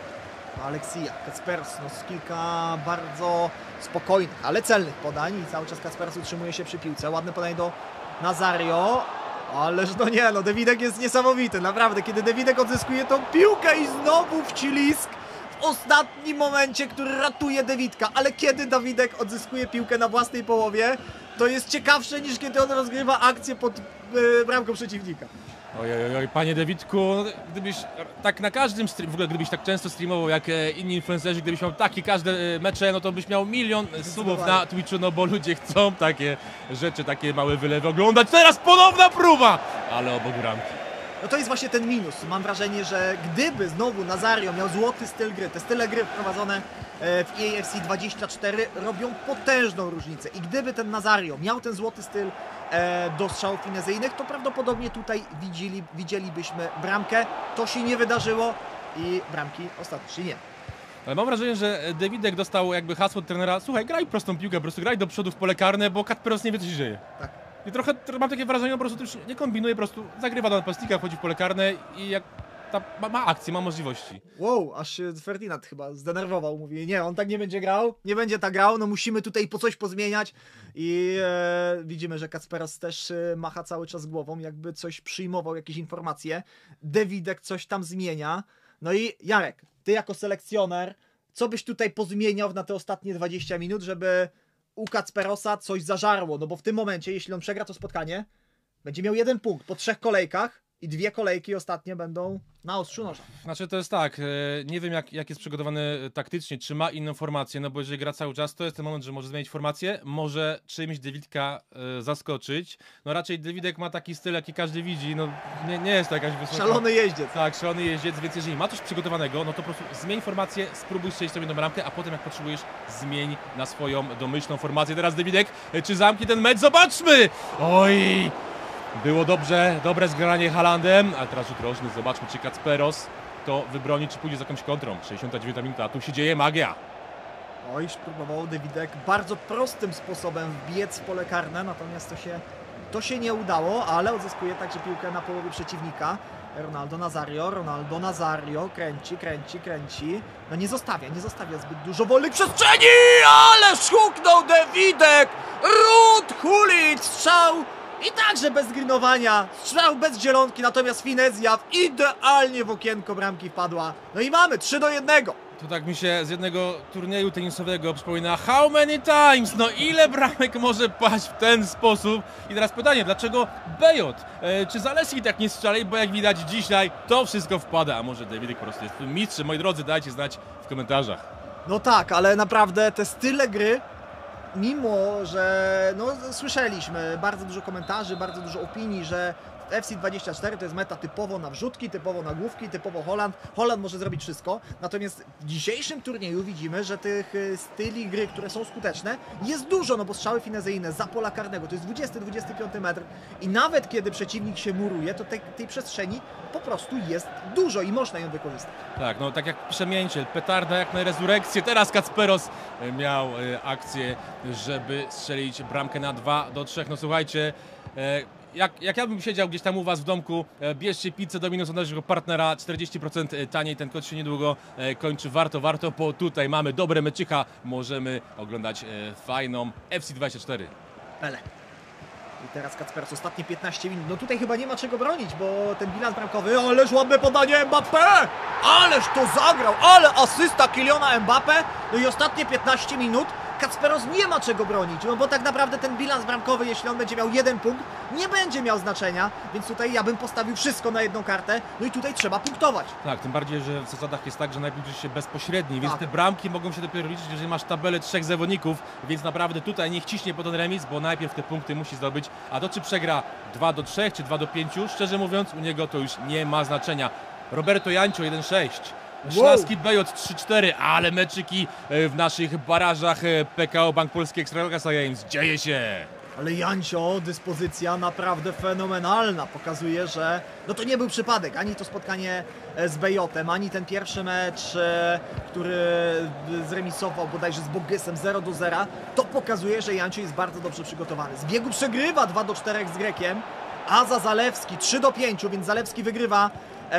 Aleksja, Kacperos, no z kilka bardzo spokojnych, ale celnych podań i cały czas Kacperos utrzymuje się przy piłce. Ładne podanie do Nazario, ależ no nie, no Dawidek jest niesamowity, naprawdę, kiedy Dawidek odzyskuje tą piłkę i znowu wcisk w ostatnim momencie, który ratuje Dawidka, ale kiedy Dawidek odzyskuje piłkę na własnej połowie, to jest ciekawsze niż kiedy on rozgrywa akcję pod bramką przeciwnika. Oj, panie Dawidku, gdybyś tak na każdym w ogóle gdybyś tak często streamował jak inni influencerzy, gdybyś miał takie każde mecze, no to byś miał 1 000 000 subów na Twitchu, no bo ludzie chcą takie rzeczy, takie małe wylewy oglądać. Teraz ponowna próba, ale obok bramki. No to jest właśnie ten minus. Mam wrażenie, że gdyby znowu Nazario miał złoty styl gry, te style gry wprowadzone w EAFC 24 robią potężną różnicę i gdyby ten Nazario miał ten złoty styl do strzałów finezyjnych, to prawdopodobnie tutaj widzielibyśmy bramkę. To się nie wydarzyło i bramki ostatecznie nie. Ale mam wrażenie, że Dawidek dostał jakby hasło od trenera, słuchaj, graj prostą piłkę, po prostu graj do przodu w pole karne, bo Kacperos nie wie, co się dzieje. Tak. I trochę mam takie wrażenie, po prostu już nie kombinuje, po prostu zagrywa do napastnika, wchodzi w pole karne i jak ma akcję, ma możliwości. Wow, aż się Ferdinand chyba zdenerwował, mówi, nie, on tak nie będzie grał, nie będzie tak grał, no musimy tutaj po coś pozmieniać i widzimy, że Kacperos też macha cały czas głową, jakby coś przyjmował, jakieś informacje, Dawidek coś tam zmienia, no i Jarek, ty jako selekcjoner, co byś tutaj pozmieniał na te ostatnie 20 minut, żeby u Kacperosa coś zażarło, no bo w tym momencie, jeśli on przegra to spotkanie, będzie miał 1 punkt po 3 kolejkach i 2 kolejki ostatnie będą na ostrzu noża. Znaczy to jest tak, nie wiem jak jest przygotowany taktycznie, czy ma inną formację, no bo jeżeli gra cały czas, to jest ten moment, że może zmienić formację, może czymś Dawidka zaskoczyć. No raczej Dawidek ma taki styl, jaki każdy widzi, no nie jest to jakaś wysoka... Szalony jeździec. Tak, szalony jeździec, więc jeżeli ma coś przygotowanego, no to po prostu zmień formację, spróbuj strzelić sobie do bramkę, a potem jak potrzebujesz, zmień na swoją domyślną formację. Teraz Dawidek, czy zamknie ten mecz? Zobaczmy! Oj! Było dobre zgranie Haalandem, a teraz rzut rożny, zobaczmy, czy Kacperos to wybroni, czy pójdzie z jakąś kontrą. 69 minuta, a tu się dzieje magia. Oj, próbował Dawidek bardzo prostym sposobem wbiec w pole karne, natomiast to się nie udało, ale odzyskuje także piłkę na połowie przeciwnika. Ronaldo Nazario, kręci. No nie zostawia zbyt dużo wolnych przestrzeni, ale huknął Dawidek! Ruud Gullit, strzał I także bez greenowania, strzał bez zielonki, natomiast Finezja idealnie w okienko bramki wpadła. No i mamy 3-1. To tak mi się z jednego turnieju tenisowego przypomina how many times? No ile bramek może paść w ten sposób? I teraz pytanie, dlaczego Bejot? Czy Zaleski tak nie strzeli? Bo jak widać dzisiaj to wszystko wpada. A może Davidek po prostu jest mistrzem? Moi drodzy, dajcie znać w komentarzach. No tak, ale naprawdę te style gry, mimo że no, słyszeliśmy bardzo dużo komentarzy, bardzo dużo opinii, że FC24 to jest meta typowo na wrzutki, typowo na główki, typowo Holland. Holland może zrobić wszystko, natomiast w dzisiejszym turnieju widzimy, że tych styli gry, które są skuteczne, jest dużo, no bo strzały finezyjne za pola karnego, to jest 20-25 metr i nawet kiedy przeciwnik się muruje, to tej przestrzeni po prostu jest dużo i można ją wykorzystać. Tak, no tak jak pisze Mięciel, petarda jak na rezurekcję. Teraz Kacperos miał akcję, żeby strzelić bramkę na 2-3. No słuchajcie, jak ja bym siedział gdzieś tam u was w domku, bierzcie pizzę do minus od naszego partnera, 40% taniej, ten kod się niedługo kończy, warto, bo tutaj mamy dobre meczycha, możemy oglądać fajną FC24. Pele. I teraz Kacperos, ostatnie 15 minut, no tutaj chyba nie ma czego bronić, bo ten bilans bramkowy, ależ ładne podanie Mbappé! Ależ to zagrał, ale asysta Kyliana Mbappé, no i ostatnie 15 minut, Kacperos nie ma czego bronić, no bo tak naprawdę ten bilans bramkowy, jeśli on będzie miał 1 punkt, nie będzie miał znaczenia, więc tutaj ja bym postawił wszystko na jedną kartę, no i tutaj trzeba punktować. Tak, tym bardziej, że w zasadach jest tak, że najpierw liczy się bezpośredni, więc tak. Te bramki mogą się dopiero liczyć, jeżeli masz tabelę 3 zawodników, więc naprawdę tutaj niech ciśnie po ten remis, bo najpierw te punkty musi zdobyć, a to czy przegra 2-3 czy 2-5, szczerze mówiąc, u niego to już nie ma znaczenia. Roberto Jancio 1-6. Szlaski Bejot 3-4, ale meczyki w naszych barażach PKO Bank Polski Ekstraklasa Games. Dzieje się! Ale Jancio, dyspozycja naprawdę fenomenalna, pokazuje, że no to nie był przypadek, ani to spotkanie z Bejotem, ani ten pierwszy mecz, który zremisował bodajże z Bogysem 0-0, to pokazuje, że Jancio jest bardzo dobrze przygotowany. Z biegu przegrywa 2-4 z Grekiem, a za Zalewski 3-5, więc Zalewski wygrywa.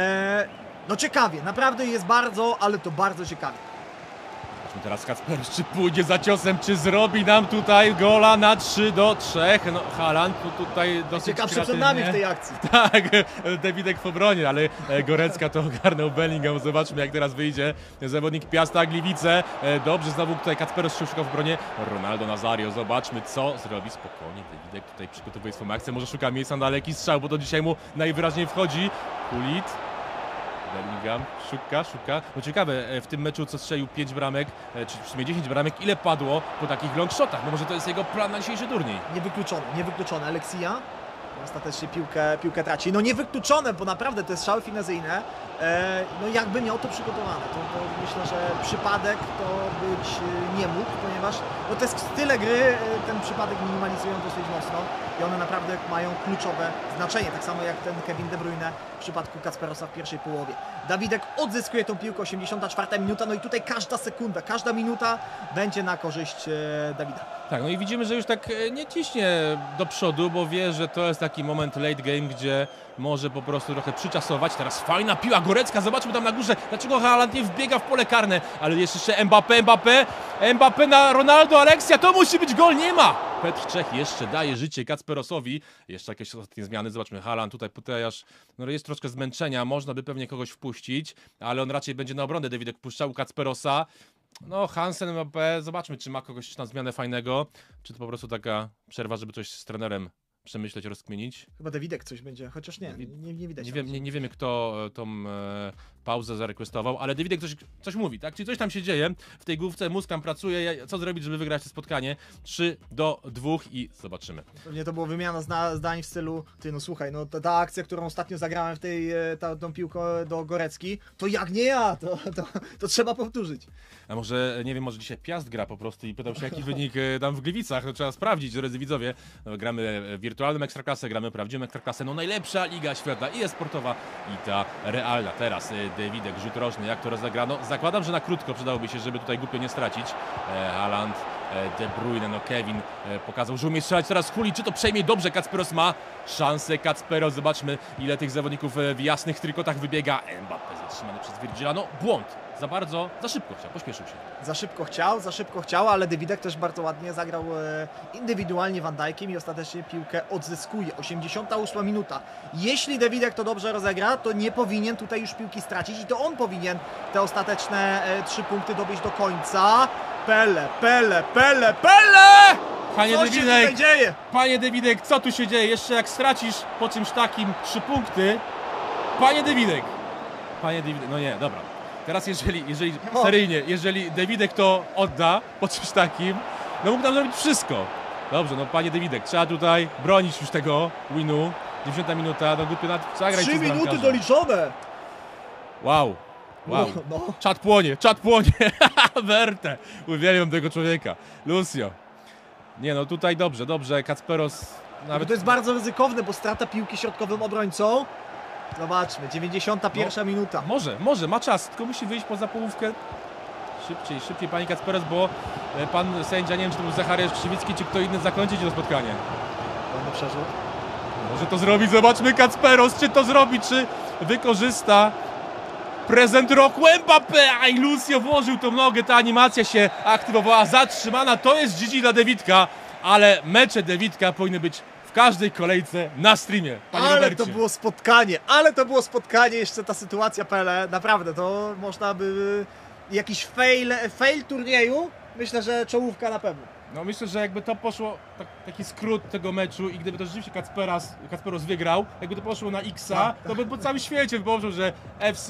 No ciekawie, naprawdę jest bardzo, ale to bardzo ciekawie. Zobaczmy teraz Kacperos, czy pójdzie za ciosem, czy zrobi nam tutaj gola na 3-3. No Haaland tutaj dosyć ciekawszy przed nami w tej akcji. Tak, Davidek w obronie, ale Gorecka to ogarnął Bellingham. Zobaczmy jak teraz wyjdzie zawodnik Piasta Gliwice. Dobrze, znowu tutaj Kacperos się szuka w obronie. Ronaldo Nazario, zobaczmy co zrobi. Spokojnie, Davidek tutaj przygotowuje swoją akcję. Może szuka miejsca na daleki strzał, bo to dzisiaj mu najwyraźniej wchodzi. Kulit. Bellingham szuka. No ciekawe, w tym meczu co strzelił 5 bramek, czy w sumie 10 bramek, ile padło po takich long shotach? No może to jest jego plan na dzisiejszy turniej. Niewykluczone. Alexia ostatecznie piłkę traci. No niewykluczone, bo naprawdę te strzały finezyjne, no jakby miał to przygotowane. To myślę, że przypadek to być nie mógł, ponieważ no te style gry ten przypadek minimalizują dosyć mocno i one naprawdę mają kluczowe znaczenie. Tak samo jak ten Kevin De Bruyne w przypadku Kacperosa w pierwszej połowie. Dawidek odzyskuje tą piłkę, 84 minuta, no i tutaj każda sekunda, każda minuta będzie na korzyść Dawida. Tak, no i widzimy, że już tak nie ciśnie do przodu, bo wie, że to jest taki moment late game, gdzie może po prostu trochę przyczasować. Teraz fajna piła Gorecka, zobaczmy tam na górze, dlaczego Haaland nie wbiega w pole karne, ale jeszcze Mbappé na Ronaldo, Alexia, to musi być gol, nie ma! Petr Czech jeszcze daje życie Kacperosowi, jeszcze jakieś ostatnie zmiany, zobaczmy, Haaland tutaj Putejarz, no jest troszkę zmęczenia, można by pewnie kogoś wpuścić, ale on raczej będzie na obronę, Davidek puszczał Kacperosa. No Hansen, Mbappé, zobaczmy czy ma kogoś na zmianę fajnego, czy to po prostu taka przerwa, żeby coś z trenerem przemyśleć, rozkminić. Chyba Dawidek coś będzie, chociaż nie widać. Nie wiemy kto tą pauzę zarequestował, ale Dawidek coś mówi, tak? Czyli coś tam się dzieje w tej główce, mózg tam pracuje, co zrobić, żeby wygrać to spotkanie. 3-2 i zobaczymy. Pewnie to było wymiana zdań w stylu, ty no słuchaj, no ta akcja, którą ostatnio zagrałem w tą piłkę do Gorecki, to jak nie ja, to trzeba powtórzyć. A może, nie wiem, może dzisiaj Piast gra po prostu i pytał się jaki wynik tam w Gliwicach, no, trzeba sprawdzić, drodzy widzowie. No, gramy wirtualną ekstraklasę, gramy prawdziwą ekstraklasę, no najlepsza liga świata i e-sportowa i ta realna. Teraz Dawidek, rzut rożny, jak to rozegrano. Zakładam, że na krótko przydałoby się, żeby tutaj głupio nie stracić. Haaland De Bruyne. No Kevin pokazał, że umie strzelać, teraz Huli, czy to przejmie dobrze, Kacperos ma szansę, Kacperos, zobaczmy ile tych zawodników w jasnych trykotach wybiega. Mbappé zatrzymany przez Virgila, no błąd, za szybko chciał, pośpieszył się. Za szybko chciał, ale Davidek też bardzo ładnie zagrał indywidualnie Van Dijkiem i ostatecznie piłkę odzyskuje. 88 minuta. Jeśli Davidek to dobrze rozegra, to nie powinien tutaj już piłki stracić i to on powinien te ostateczne 3 punkty dobić do końca. Pele! Panie Co się tutaj Davidek, dzieje? panie Davidek, co tu się dzieje? Jeszcze jak stracisz po czymś takim 3 punkty, panie Davidek, no nie, dobra. Teraz jeżeli seryjnie, jeżeli Davidek to odda po czymś takim, no mógł nam zrobić wszystko. Dobrze, no panie Davidek, trzeba tutaj bronić już tego winu. 90 minuta, no głupio zagrać. 3 minuty doliczone! Wow. No. Czat płonie. Werte. Uwielbiam tego człowieka. Lucio. Nie no, tutaj dobrze. Kacperos nawet... To jest bardzo ryzykowne, bo strata piłki środkowym obrońcą. Zobaczmy, 91 minuta. Może, ma czas, tylko musi wyjść poza połówkę. Szybciej, pani Kacperos, bo pan sędzia, nie wiem, czy to był Zachariasz Krzywicki, czy kto inny, zakończyć to spotkanie. Ładny przerzut. Może to zrobić, zobaczmy Kacperos, czy to zrobi, czy wykorzysta prezent roku Mbappé, a i Lucio włożył tą nogę, ta animacja się aktywowała, zatrzymana, to jest GG dla Davidka, ale mecze Davidka powinny być w każdej kolejce na streamie, panie Ale Robercie. to było spotkanie, jeszcze ta sytuacja Pele, naprawdę, to można by jakiś fail turnieju, myślę, że czołówka na pewno. No myślę, że jakby to poszło, taki skrót tego meczu i gdyby to rzeczywiście Kacperos wygrał, jakby to poszło na X-a, to by po całym świecie wypowiedział, że FC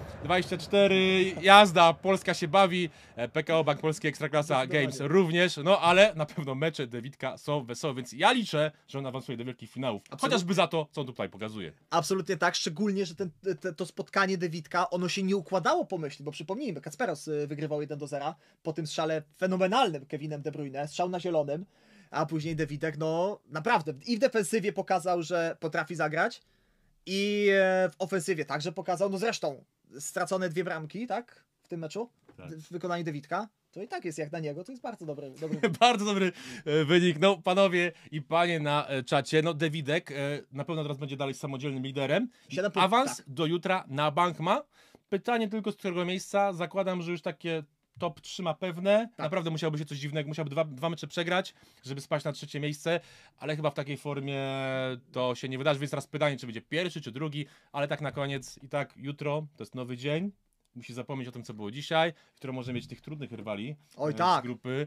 24, jazda, Polska się bawi, PKO Bank Polski Ekstraklasa Games również, no ale na pewno mecze Davidka są wesołe, więc ja liczę, że on awansuje do wielkich finałów, chociażby za to, co on tutaj pokazuje. Absolutnie tak, szczególnie, że to spotkanie Davidka, ono się nie układało po myśli, bo przypomnijmy, Kacperos wygrywał 1-0 po tym strzale fenomenalnym Kevinem De Bruyne, strzał na zielonym, a później Davidek, no naprawdę, i w defensywie pokazał, że potrafi zagrać, i w ofensywie także pokazał, no zresztą stracone 2 bramki, tak, w tym meczu, w wykonaniu Davidka, to i tak jest jak na niego, to jest bardzo dobry Bardzo dobry wynik, no panowie i panie na czacie, no Davidek na pewno teraz będzie dalej samodzielnym liderem, 7 punktów, awans tak. do jutra na bank ma, pytanie tylko z którego miejsca, zakładam, że już takie top 3 ma pewne, naprawdę musiałoby się coś dziwnego, musiałby dwa mecze przegrać, żeby spaść na 3. miejsce, ale chyba w takiej formie to się nie wydarzy, więc teraz pytanie, czy będzie 1. czy 2, ale tak na koniec i tak jutro, to jest nowy dzień, musi zapomnieć o tym, co było dzisiaj, jutro może mieć tych trudnych rywali z grupy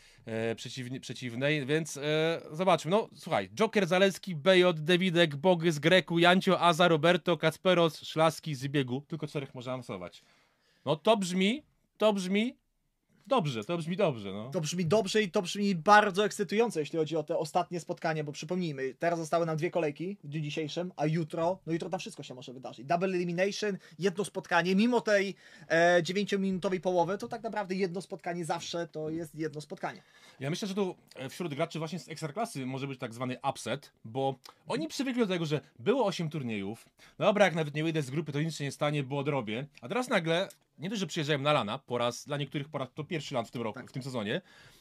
przeciwnej, więc zobaczmy, no słuchaj, Joker, Zalewski, BJ, Davidek, Bogys, Greku, Jancio, Aza, Roberto, Kacperos, Szlaski, Zybiegu, tylko 4 może awansować. No to brzmi dobrze, no. To brzmi dobrze i to brzmi bardzo ekscytująco, jeśli chodzi o te ostatnie spotkania, bo przypomnijmy, teraz zostały nam 2 kolejki w dniu dzisiejszym, a jutro tam wszystko się może wydarzyć. Double elimination, jedno spotkanie, mimo tej 9-minutowej połowy, to tak naprawdę jedno spotkanie zawsze to jest jedno spotkanie. Ja myślę, że tu wśród graczy właśnie z Ekstraklasy może być tak zwany upset, bo oni przywykli do tego, że było 8 turniejów, dobra, jak nawet nie wyjdę z grupy, to nic się nie stanie, bo odrobię, a teraz nagle nie dość, że przyjeżdżają na lana, dla niektórych to pierwszy LAN w tym roku, w tym sezonie.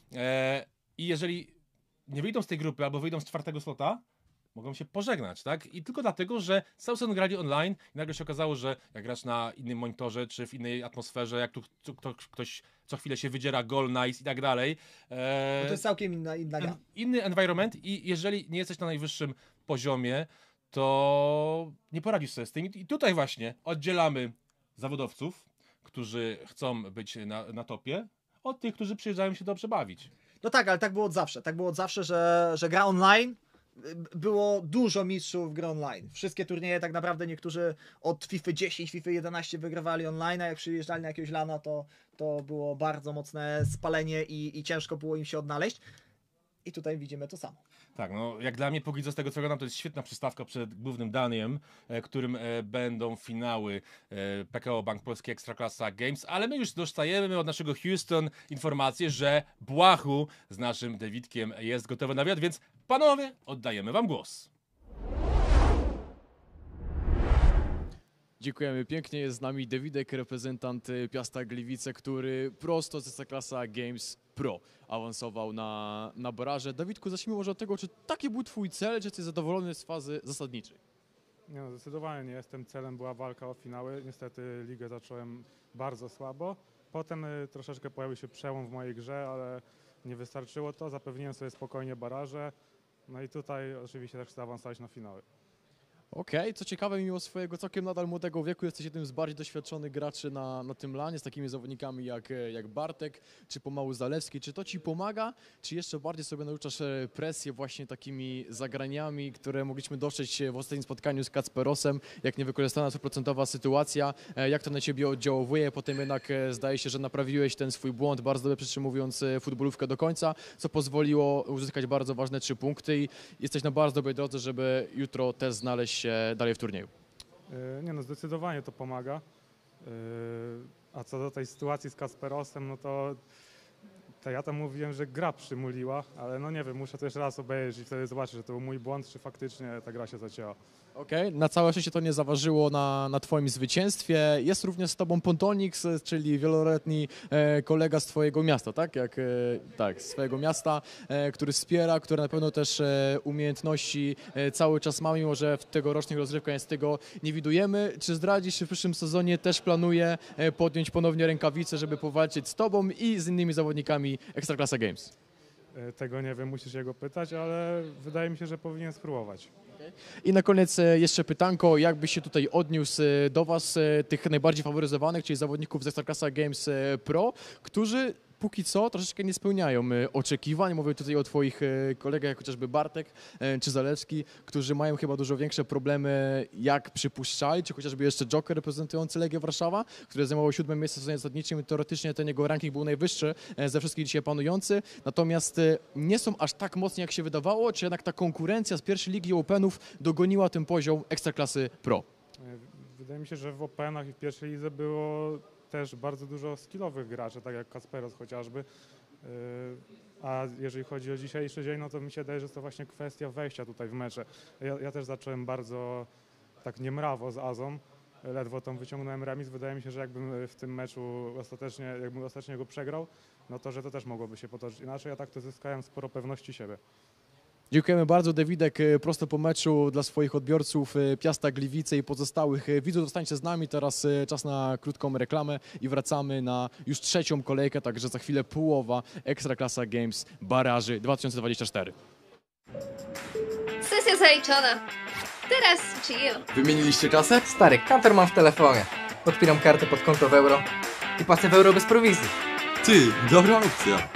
I jeżeli nie wyjdą z tej grupy albo wyjdą z 4. slota, mogą się pożegnać, tak? I tylko dlatego, że cały sezon grali online i nagle się okazało, że jak grasz na innym monitorze, czy w innej atmosferze, jak tu ktoś co chwilę się wydziera, goal, nice i tak dalej. To jest całkiem inna gra. Inny environment i jeżeli nie jesteś na najwyższym poziomie, to nie poradzisz sobie z tym. I tutaj właśnie oddzielamy zawodowców, którzy chcą być na topie, od tych, którzy przyjeżdżają się dobrze bawić. No tak, ale tak było od zawsze. Tak było od zawsze, że gra online, było dużo mistrzów gry online. Wszystkie turnieje tak naprawdę niektórzy od FIFA 10, FIFA 11 wygrywali online, a jak przyjeżdżali na jakiegoś lana, to było bardzo mocne spalenie i ciężko było im się odnaleźć. I tutaj widzimy to samo. Tak, no jak dla mnie póki co z tego co oglądam, to jest świetna przystawka przed głównym daniem, którym będą finały PKO Bank Polski Ekstraklasa Games, ale my już dostajemy od naszego Houston informację, że Błachu z naszym Davidkiem jest gotowy na wywiad, więc panowie, oddajemy wam głos. Dziękujemy pięknie. Jest z nami Dawidek, reprezentant Piasta Gliwice, który prosto z Ekstraklasa Games Pro awansował na baraże. Dawidku, zacznijmy może od tego, czy taki był twój cel, czy jesteś zadowolony z fazy zasadniczej? Nie, no, zdecydowanie nie jestem. Celem była walka o finały. Niestety ligę zacząłem bardzo słabo. Potem troszeczkę pojawił się przełom w mojej grze, ale nie wystarczyło to. Zapewniłem sobie spokojnie baraże. No i tutaj oczywiście też chcę awansować na finały. Okej, co ciekawe, mimo swojego całkiem nadal młodego wieku jesteś jednym z bardziej doświadczonych graczy na tym lanie, z takimi zawodnikami jak Bartek, czy pomału Zalewski. Czy to ci pomaga, czy jeszcze bardziej sobie narzucasz presję właśnie takimi zagraniami, które mogliśmy dostrzec w ostatnim spotkaniu z Kacperosem, jak niewykorzystana 100% sytuacja, jak to na ciebie oddziałuje, potem jednak zdaje się, że naprawiłeś ten swój błąd, bardzo dobrze przytrzymując futbolówkę do końca, co pozwoliło uzyskać bardzo ważne 3 punkty i jesteś na bardzo dobrej drodze, żeby jutro też znaleźć się dalej w turnieju. Nie no, zdecydowanie to pomaga. A co do tej sytuacji z Kacperosem, no to ja tam mówiłem, że gra przymuliła, ale no nie wiem, muszę to jeszcze raz obejrzeć i wtedy zobaczyć, że to był mój błąd, czy faktycznie ta gra się zacięła. Okej, na całe szczęście to nie zaważyło na twoim zwycięstwie. Jest również z tobą Pontonix, czyli wieloletni kolega z twojego miasta, tak? Tak, z twojego miasta, który wspiera, który na pewno też umiejętności cały czas ma, mimo że w tegorocznych rozgrywkach jest tego nie widujemy. Czy zdradzisz, czy w przyszłym sezonie też planuje podjąć ponownie rękawice, żeby powalczyć z tobą i z innymi zawodnikami Ekstraklasa Games? Tego nie wiem, musisz jego pytać, ale wydaje mi się, że powinien spróbować. I na koniec jeszcze pytanko, jak byś się tutaj odniósł do was, tych najbardziej faworyzowanych, czyli zawodników z Ekstraklasa Games Pro, którzy póki co troszeczkę nie spełniają oczekiwań. Mówię tutaj o twoich kolegach, jak chociażby Bartek czy Zalewski, którzy mają chyba dużo większe problemy, jak przypuszczali, czy chociażby jeszcze Joker reprezentujący Legię Warszawa, który zajmował 7. miejsce w sezonie zasadniczym i teoretycznie ten jego ranking był najwyższy ze wszystkich dzisiaj panujący. Natomiast nie są aż tak mocni, jak się wydawało, czy jednak ta konkurencja z pierwszej ligi Openów dogoniła ten poziom Ekstraklasy Pro? Wydaje mi się, że w Openach i w pierwszej lidze było też bardzo dużo skillowych graczy, tak jak Kacperos chociażby. A jeżeli chodzi o dzisiejszy dzień, no to mi się wydaje, że to właśnie kwestia wejścia tutaj w mecze. Ja też zacząłem bardzo tak niemrawo z Azą, ledwo tam wyciągnąłem remis. Wydaje mi się, że jakbym w tym meczu ostatecznie go przegrał, no to że to też mogłoby się potoczyć inaczej, a tak to zyskałem sporo pewności siebie. Dziękujemy bardzo. Dawidek prosto po meczu dla swoich odbiorców Piasta Gliwice i pozostałych widzów. Zostańcie z nami, teraz czas na krótką reklamę i wracamy na już 3. kolejkę, także za chwilę połowa Ekstraklasa Games Baraży 2024. Sesja zaliczona. Teraz chill. Wymieniliście kasę? Stary, kantor mam w telefonie. Odpiram kartę pod konto w euro i płacę w euro bez prowizji. Ty, dobra opcja.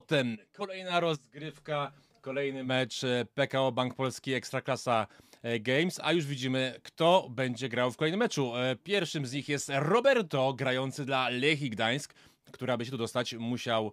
powrotem. Kolejna rozgrywka, kolejny mecz PKO Bank Polski Ekstraklasa Games, a już widzimy, kto będzie grał w kolejnym meczu. Pierwszym z nich jest Roberto, grający dla Lechii Gdańsk, który aby się tu dostać musiał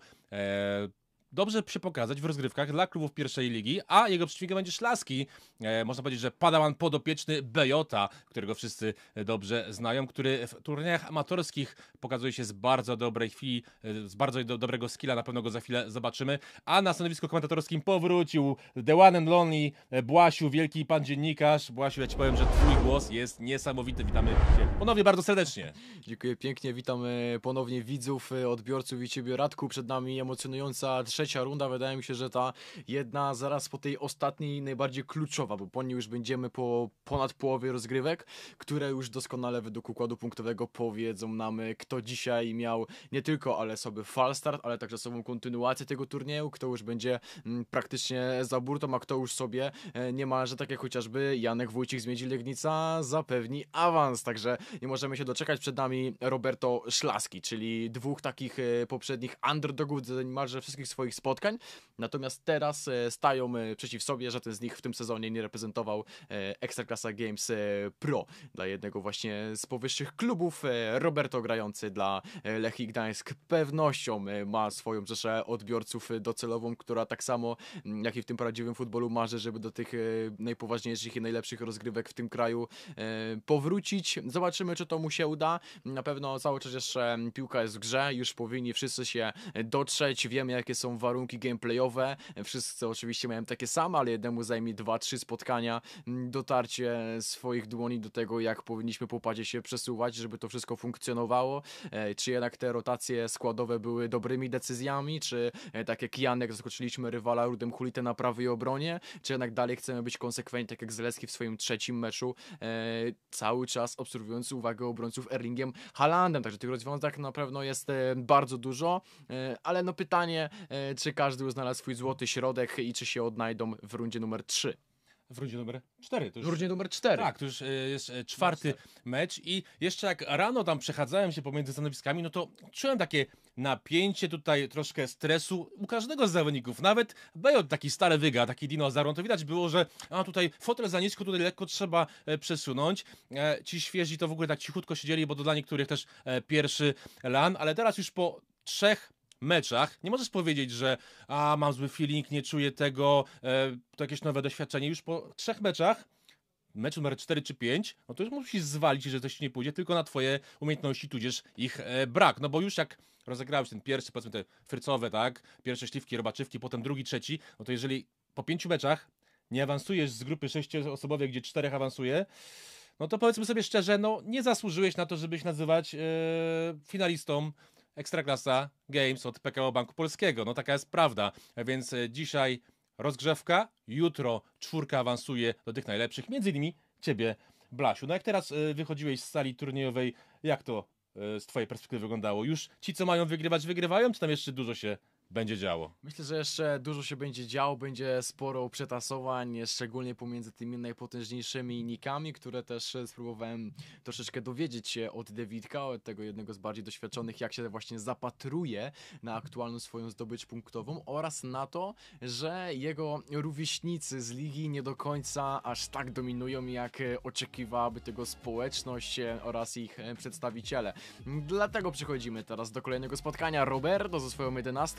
dobrze się pokazać w rozgrywkach dla klubów pierwszej ligi, a jego przeciwnikiem będzie Szlaski, można powiedzieć, że padawan podopieczny Bejota, którego wszyscy dobrze znają, który w turniejach amatorskich pokazuje się z bardzo dobrej chwili, z bardzo dobrego skilla, na pewno go za chwilę zobaczymy, a na stanowisku komentatorskim powrócił The One and Only Błasiu, wielki pan dziennikarz. Błasiu, ja ci powiem, że twój głos jest niesamowity, witamy cię ponownie bardzo serdecznie. Dziękuję pięknie, witam ponownie widzów, odbiorców i ciebie, Radku. Przed nami emocjonująca trzecia runda. Wydaje mi się, że ta jedna zaraz po tej ostatniej najbardziej kluczowa, bo po niej już będziemy po ponad połowie rozgrywek, które już doskonale według układu punktowego powiedzą nam, kto dzisiaj miał nie tylko ale sobie falstart, ale także sobą kontynuację tego turnieju, kto już będzie praktycznie za burtą, a kto już sobie niemalże tak jak chociażby Janek Wójcik z Miedzi Legnica zapewni awans. Także nie możemy się doczekać. Przed nami Roberto Szlaski, czyli dwóch takich poprzednich underdogów z niemalże wszystkich swoich spotkań. Natomiast teraz stają przeciw sobie. Żaden z nich w tym sezonie nie reprezentował Ekstraklasa Games Pro. Dla jednego właśnie z powyższych klubów Roberto grający dla Lechii Gdańsk pewnością ma swoją rzeszę odbiorców docelową, która tak samo jak i w tym prawdziwym futbolu marzy, żeby do tych najpoważniejszych i najlepszych rozgrywek w tym kraju powrócić. Zobaczymy, czy to mu się uda. Na pewno cały czas jeszcze piłka jest w grze, już powinni wszyscy się dotrzeć, wiemy jakie są warunki gameplayowe, wszyscy oczywiście mają takie same, ale jednemu zajmie 2-3 spotkania dotarcie swoich dłoni do tego, jak powinniśmy po padzie się przesuwać, żeby to wszystko funkcjonowało, czy jednak te rotacje składowe były dobrymi decyzjami, czy tak jak Janek zaskoczyliśmy rywala Rudem Hulitę na prawej obronie, czy jednak dalej chcemy być konsekwentni, tak jak Zalewski w swoim trzecim meczu, cały czas obserwując uwagę obrońców Erlingiem Haalandem, także tych rozwiązań na pewno jest bardzo dużo, ale no pytanie, czy każdy już znalazł swój złoty środek i czy się odnajdą w rundzie numer 3. W rundzie numer 4. W rundzie numer 4. Tak, to już jest czwarty mecz i jeszcze jak rano tam przechadzałem się pomiędzy stanowiskami, no to czułem takie napięcie tutaj, troszkę stresu u każdego z zawodników. Nawet Bejot, taki stary wyga, taki dinozaur, no to widać było, że tutaj fotel za nisko, tutaj lekko trzeba przesunąć. Ci świeżi to w ogóle tak cichutko siedzieli, bo to dla niektórych też pierwszy LAN, ale teraz już po 3 meczach nie możesz powiedzieć, że mam zły feeling, nie czuję tego, to jakieś nowe doświadczenie. Już po 3 meczach, mecz numer 4 czy 5, no to już musisz zwalić, że coś nie pójdzie, tylko na twoje umiejętności, tudzież ich brak. No bo już jak rozegrałeś ten pierwszy, powiedzmy te frycowe, tak, pierwsze śliwki, robaczywki, potem drugi, trzeci, no to jeżeli po 5 meczach nie awansujesz z grupy 6-osobowej, gdzie 4 awansuje, no to powiedzmy sobie szczerze, no nie zasłużyłeś na to, żeby się nazywać finalistą Ekstraklasa Games od PKO Banku Polskiego. No taka jest prawda. Więc dzisiaj rozgrzewka, jutro 4 awansuje do tych najlepszych, między innymi ciebie, Blasiu. No jak teraz wychodziłeś z sali turniejowej, jak to z twojej perspektywy wyglądało? Już ci, co mają wygrywać, wygrywają, czy tam jeszcze dużo się będzie działo? Myślę, że jeszcze dużo się będzie działo, będzie sporo przetasowań, szczególnie pomiędzy tymi najpotężniejszymi nikami, które też spróbowałem troszeczkę dowiedzieć się od Dawidka, od tego jednego z bardziej doświadczonych, jak się właśnie zapatruje na aktualną swoją zdobycz punktową oraz na to, że jego rówieśnicy z ligi nie do końca aż tak dominują, jak oczekiwałaby tego społeczność oraz ich przedstawiciele. Dlatego przechodzimy teraz do kolejnego spotkania. Roberto ze swoją 11,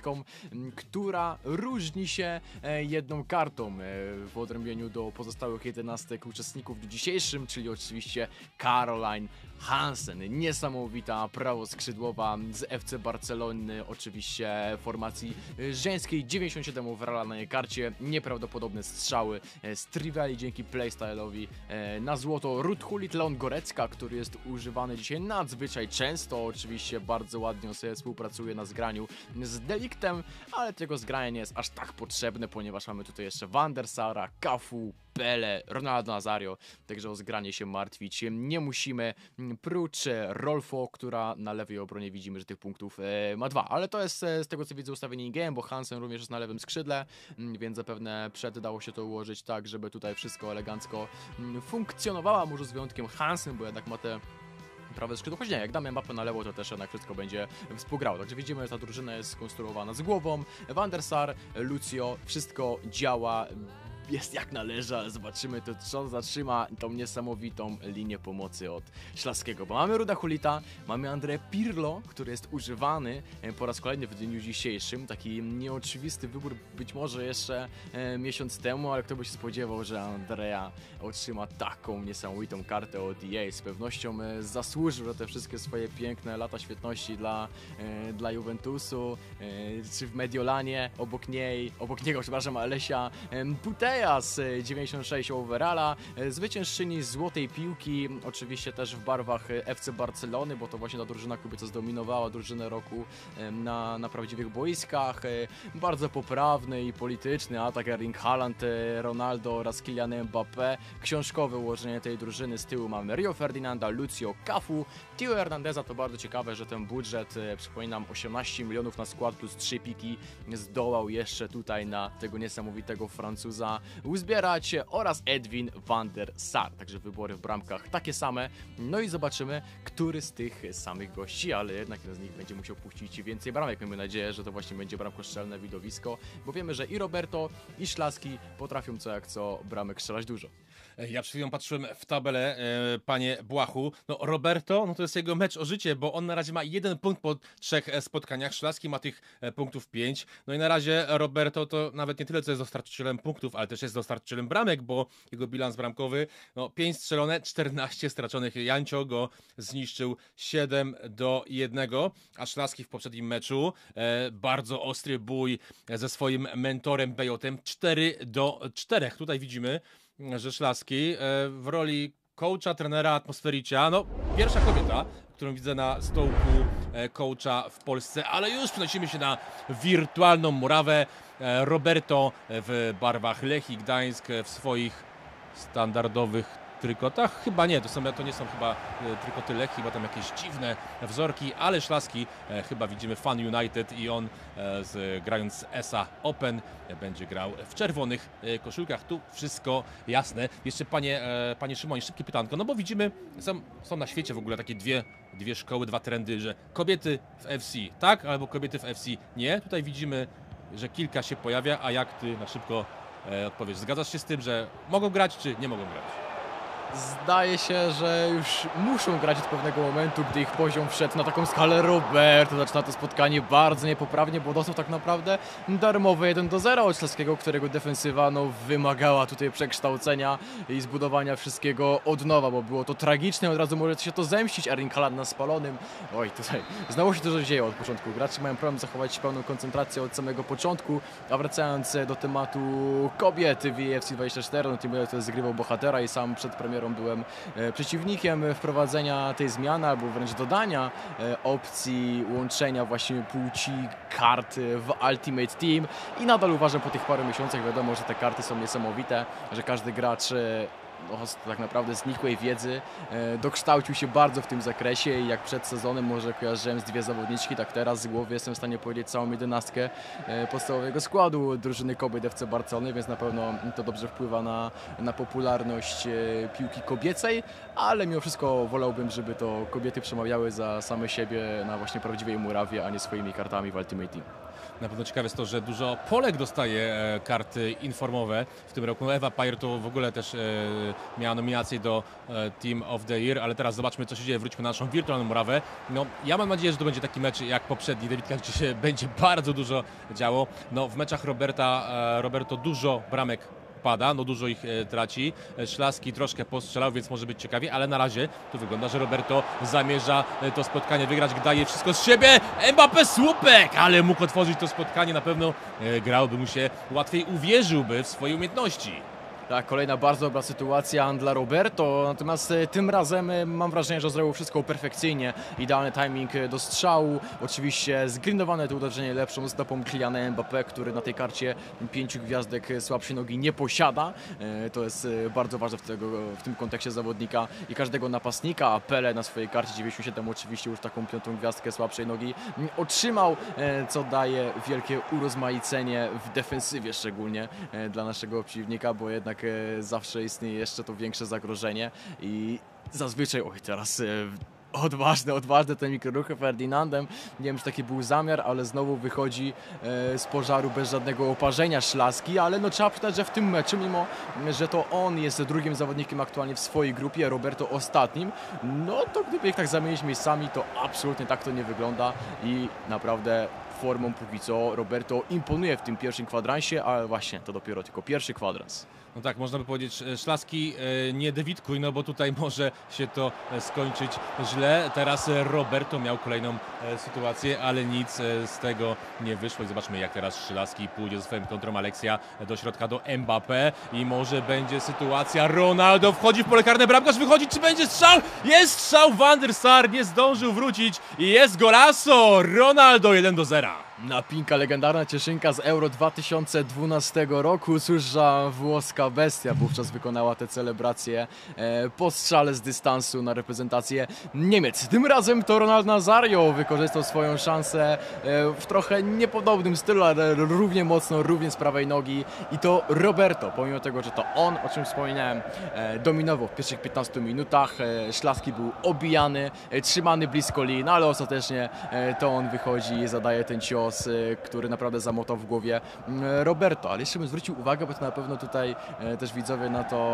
która różni się jedną kartą w odrębnieniu do pozostałych 11 uczestników w dniu dzisiejszym, czyli oczywiście Caroline Hansen. Niesamowita prawoskrzydłowa z FC Barcelony, oczywiście formacji żeńskiej, 97 overalla na jej karcie, nieprawdopodobne strzały z Triveli dzięki playstyle'owi na złoto. Ruud Gullit, Leon Gorecka, który jest używany dzisiaj nadzwyczaj często, oczywiście bardzo ładnie sobie współpracuje na zgraniu z Deliktem, ale tego zgrania nie jest aż tak potrzebne, ponieważ mamy tutaj jeszcze Van der Sara, Cafu, Pele, Ronaldo Nazario, także o zgranie się martwić nie musimy, prócz Rolfo, która na lewej obronie widzimy, że tych punktów ma 2, ale to jest z tego co widzę ustawienie in-game, bo Hansen również jest na lewym skrzydle, więc zapewne dało się to ułożyć tak, żeby tutaj wszystko elegancko funkcjonowała, może z wyjątkiem Hansen, bo jednak ma te prawe skrzydło, choć nie, jak damy Mbappé na lewo, to też jednak wszystko będzie współgrało. Także widzimy, że ta drużyna jest skonstruowana z głową. Van der Sar, Lucio, wszystko działa, jest jak należy, ale zobaczymy to, co zatrzyma tą niesamowitą linię pomocy od Ślaskiego, bo mamy Ruda Hulita, mamy André Pirlo, który jest używany po raz kolejny w dniu dzisiejszym, taki nieoczywisty wybór być może jeszcze miesiąc temu, ale kto by się spodziewał, że Andrea otrzyma taką niesamowitą kartę od EA. Z pewnością zasłużył za te wszystkie swoje piękne lata świetności dla Juventusu, czy w Mediolanie, obok niego, przepraszam, Alesia Putellas, 96 overalla, zwyciężczyni złotej piłki, oczywiście też w barwach FC Barcelony, bo to właśnie ta drużyna kobieca zdominowała drużynę roku na prawdziwych boiskach. Bardzo poprawny i polityczny atak Erling Haaland, Ronaldo oraz Kylian Mbappé. Książkowe ułożenie tej drużyny, z tyłu mamy Rio Ferdinanda, Lucio, Cafu, Tio Hernandeza. To bardzo ciekawe, że ten budżet, przypominam, 18 milionów na skład plus 3 piki zdołał jeszcze tutaj na tego niesamowitego Francuza uzbierać, oraz Edwin van der Sar. Także wybory w bramkach takie same. No i zobaczymy, który z tych samych gości, ale jednak jeden z nich będzie musiał puścić więcej bramek. Miejmy nadzieję, że to właśnie będzie bramkostrzelne widowisko, bo wiemy, że i Roberto, i Ślaski potrafią co jak co bramek strzelać dużo. Ja przed chwilą patrzyłem w tabelę, panie Błachu. No Roberto, no to jest jego mecz o życie, bo on na razie ma 1 punkt po 3 spotkaniach. Szlaski ma tych punktów 5. No i na razie Roberto to nawet nie tyle, co jest dostarczycielem punktów, ale też jest dostarczycielem bramek, bo jego bilans bramkowy, no 5 strzelone, 14 straconych. Jancio go zniszczył 7-1, a Szlaski w poprzednim meczu bardzo ostry bój ze swoim mentorem Bejotem, 4-4. Tutaj widzimy, że Ślaski w roli coacha, trenera, atmosfericia, no pierwsza kobieta, którą widzę na stołku coacha w Polsce, ale już przenosimy się na wirtualną murawę. Roberto w barwach Lechii Gdańsk w swoich standardowych trykotach? Chyba nie, to nie są chyba trykoty Lechii, chyba tam jakieś dziwne wzorki, ale Ślaski chyba widzimy Fan United i on grając z ESA Open będzie grał w czerwonych koszulkach. Tu wszystko jasne. Jeszcze panie Szymonie, szybkie pytanko, no bo widzimy, są na świecie w ogóle takie dwie szkoły, 2 trendy, że kobiety w FC tak, albo kobiety w FC nie. Tutaj widzimy, że kilka się pojawia, a jak ty na szybko odpowiesz? Zgadzasz się z tym, że mogą grać, czy nie mogą grać? Zdaje się, że już muszą grać od pewnego momentu, gdy ich poziom wszedł na taką skalę. Roberto zaczyna to spotkanie bardzo niepoprawnie, bo dostał tak naprawdę darmowe 1-0 od Ślaskiego, którego defensywa wymagała tutaj przekształcenia i zbudowania wszystkiego od nowa, bo było to tragiczne, od razu może się to zemścić. Erling Haaland na spalonym. Oj, tutaj znowu się dużo dzieje od początku. Gracze mają problem zachować pełną koncentrację od samego początku, a wracając do tematu kobiet w EFC 24, Team United zgrywał bohatera i sam przed premierą byłem przeciwnikiem wprowadzenia tej zmiany, albo wręcz dodania opcji łączenia właśnie płci kart w Ultimate Team i nadal uważam po tych paru miesiącach, wiadomo, że te karty są niesamowite, że każdy gracz tak naprawdę znikłej wiedzy dokształcił się bardzo w tym zakresie i jak przed sezonem może kojarzyłem z 2 zawodniczki, tak teraz z głowy jestem w stanie powiedzieć całą 11 podstawowego składu drużyny kobiet FC Barcelony, więc na pewno to dobrze wpływa na popularność piłki kobiecej, ale mimo wszystko wolałbym, żeby to kobiety przemawiały za same siebie na właśnie prawdziwej murawie, a nie swoimi kartami w Ultimate Team. Na pewno ciekawe jest to, że dużo Polek dostaje karty informowe w tym roku. Ewa Pajer to w ogóle też miała nominację do Team of the Year, ale teraz zobaczmy, co się dzieje. Wróćmy na naszą wirtualną murawę. No, ja mam nadzieję, że to będzie taki mecz jak poprzedni debiutkach, gdzie się będzie bardzo dużo działo. No, w meczach Roberto dużo bramek pada, no dużo ich traci. Ślaski troszkę postrzelał, więc może być ciekawie, ale na razie to wygląda, że Roberto zamierza to spotkanie wygrać, daje wszystko z siebie. Mbappé słupek, ale mógł otworzyć to spotkanie, na pewno grałby mu się łatwiej, uwierzyłby w swoje umiejętności. Tak, kolejna bardzo dobra sytuacja dla Roberto, natomiast tym razem mam wrażenie, że zrobił wszystko perfekcyjnie. Idealny timing do strzału, oczywiście zgrindowane to uderzenie lepszą stopą Kyliana Mbappé, który na tej karcie 5 gwiazdek słabszej nogi nie posiada. To jest bardzo ważne w tym kontekście zawodnika i każdego napastnika, a Pele na swojej karcie 97 oczywiście już taką 5. gwiazdkę słabszej nogi otrzymał, co daje wielkie urozmaicenie w defensywie szczególnie dla naszego przeciwnika, bo jednak zawsze istnieje jeszcze to większe zagrożenie i zazwyczaj, Odważne te mikroruchy Ferdynandem. Nie wiem, czy taki był zamiar, ale znowu wychodzi z pożaru bez żadnego oparzenia Szlaski, ale no trzeba przyznać, że w tym meczu, mimo że to on jest drugim zawodnikiem aktualnie w swojej grupie, Roberto ostatnim, no to gdyby ich tak zamienić miejscami, to absolutnie tak to nie wygląda i naprawdę formą póki co Roberto imponuje w tym pierwszym kwadransie, ale właśnie to dopiero tylko pierwszy kwadrans. No tak, można by powiedzieć, Szlaski, nie dewitkuj, no bo tutaj może się to skończyć źle. Teraz Roberto miał kolejną sytuację, ale nic z tego nie wyszło. I zobaczmy, jak teraz Szlaski pójdzie ze swoim kontrą. Aleksia do środka do Mbappé i może będzie sytuacja. Ronaldo wchodzi w pole karne, bramkarz wychodzi, czy będzie strzał? Jest strzał, Van der Sar nie zdążył wrócić i jest golazo! Ronaldo 1-0. Napinka, legendarna cieszynka z Euro 2012 roku. Cóża włoska bestia wówczas wykonała tę celebrację po strzale z dystansu na reprezentację Niemiec. Tym razem to Ronald Nazario wykorzystał swoją szansę w trochę niepodobnym stylu, ale równie mocno, równie z prawej nogi. I to Roberto, pomimo tego, że to on, o czym wspominałem, dominował w pierwszych 15 minutach. Szlaski był obijany, trzymany blisko linii, no ale ostatecznie to on wychodzi i zadaje ten cios, który naprawdę zamotał w głowie Roberto. Ale jeszcze bym zwrócił uwagę, bo to na pewno tutaj też widzowie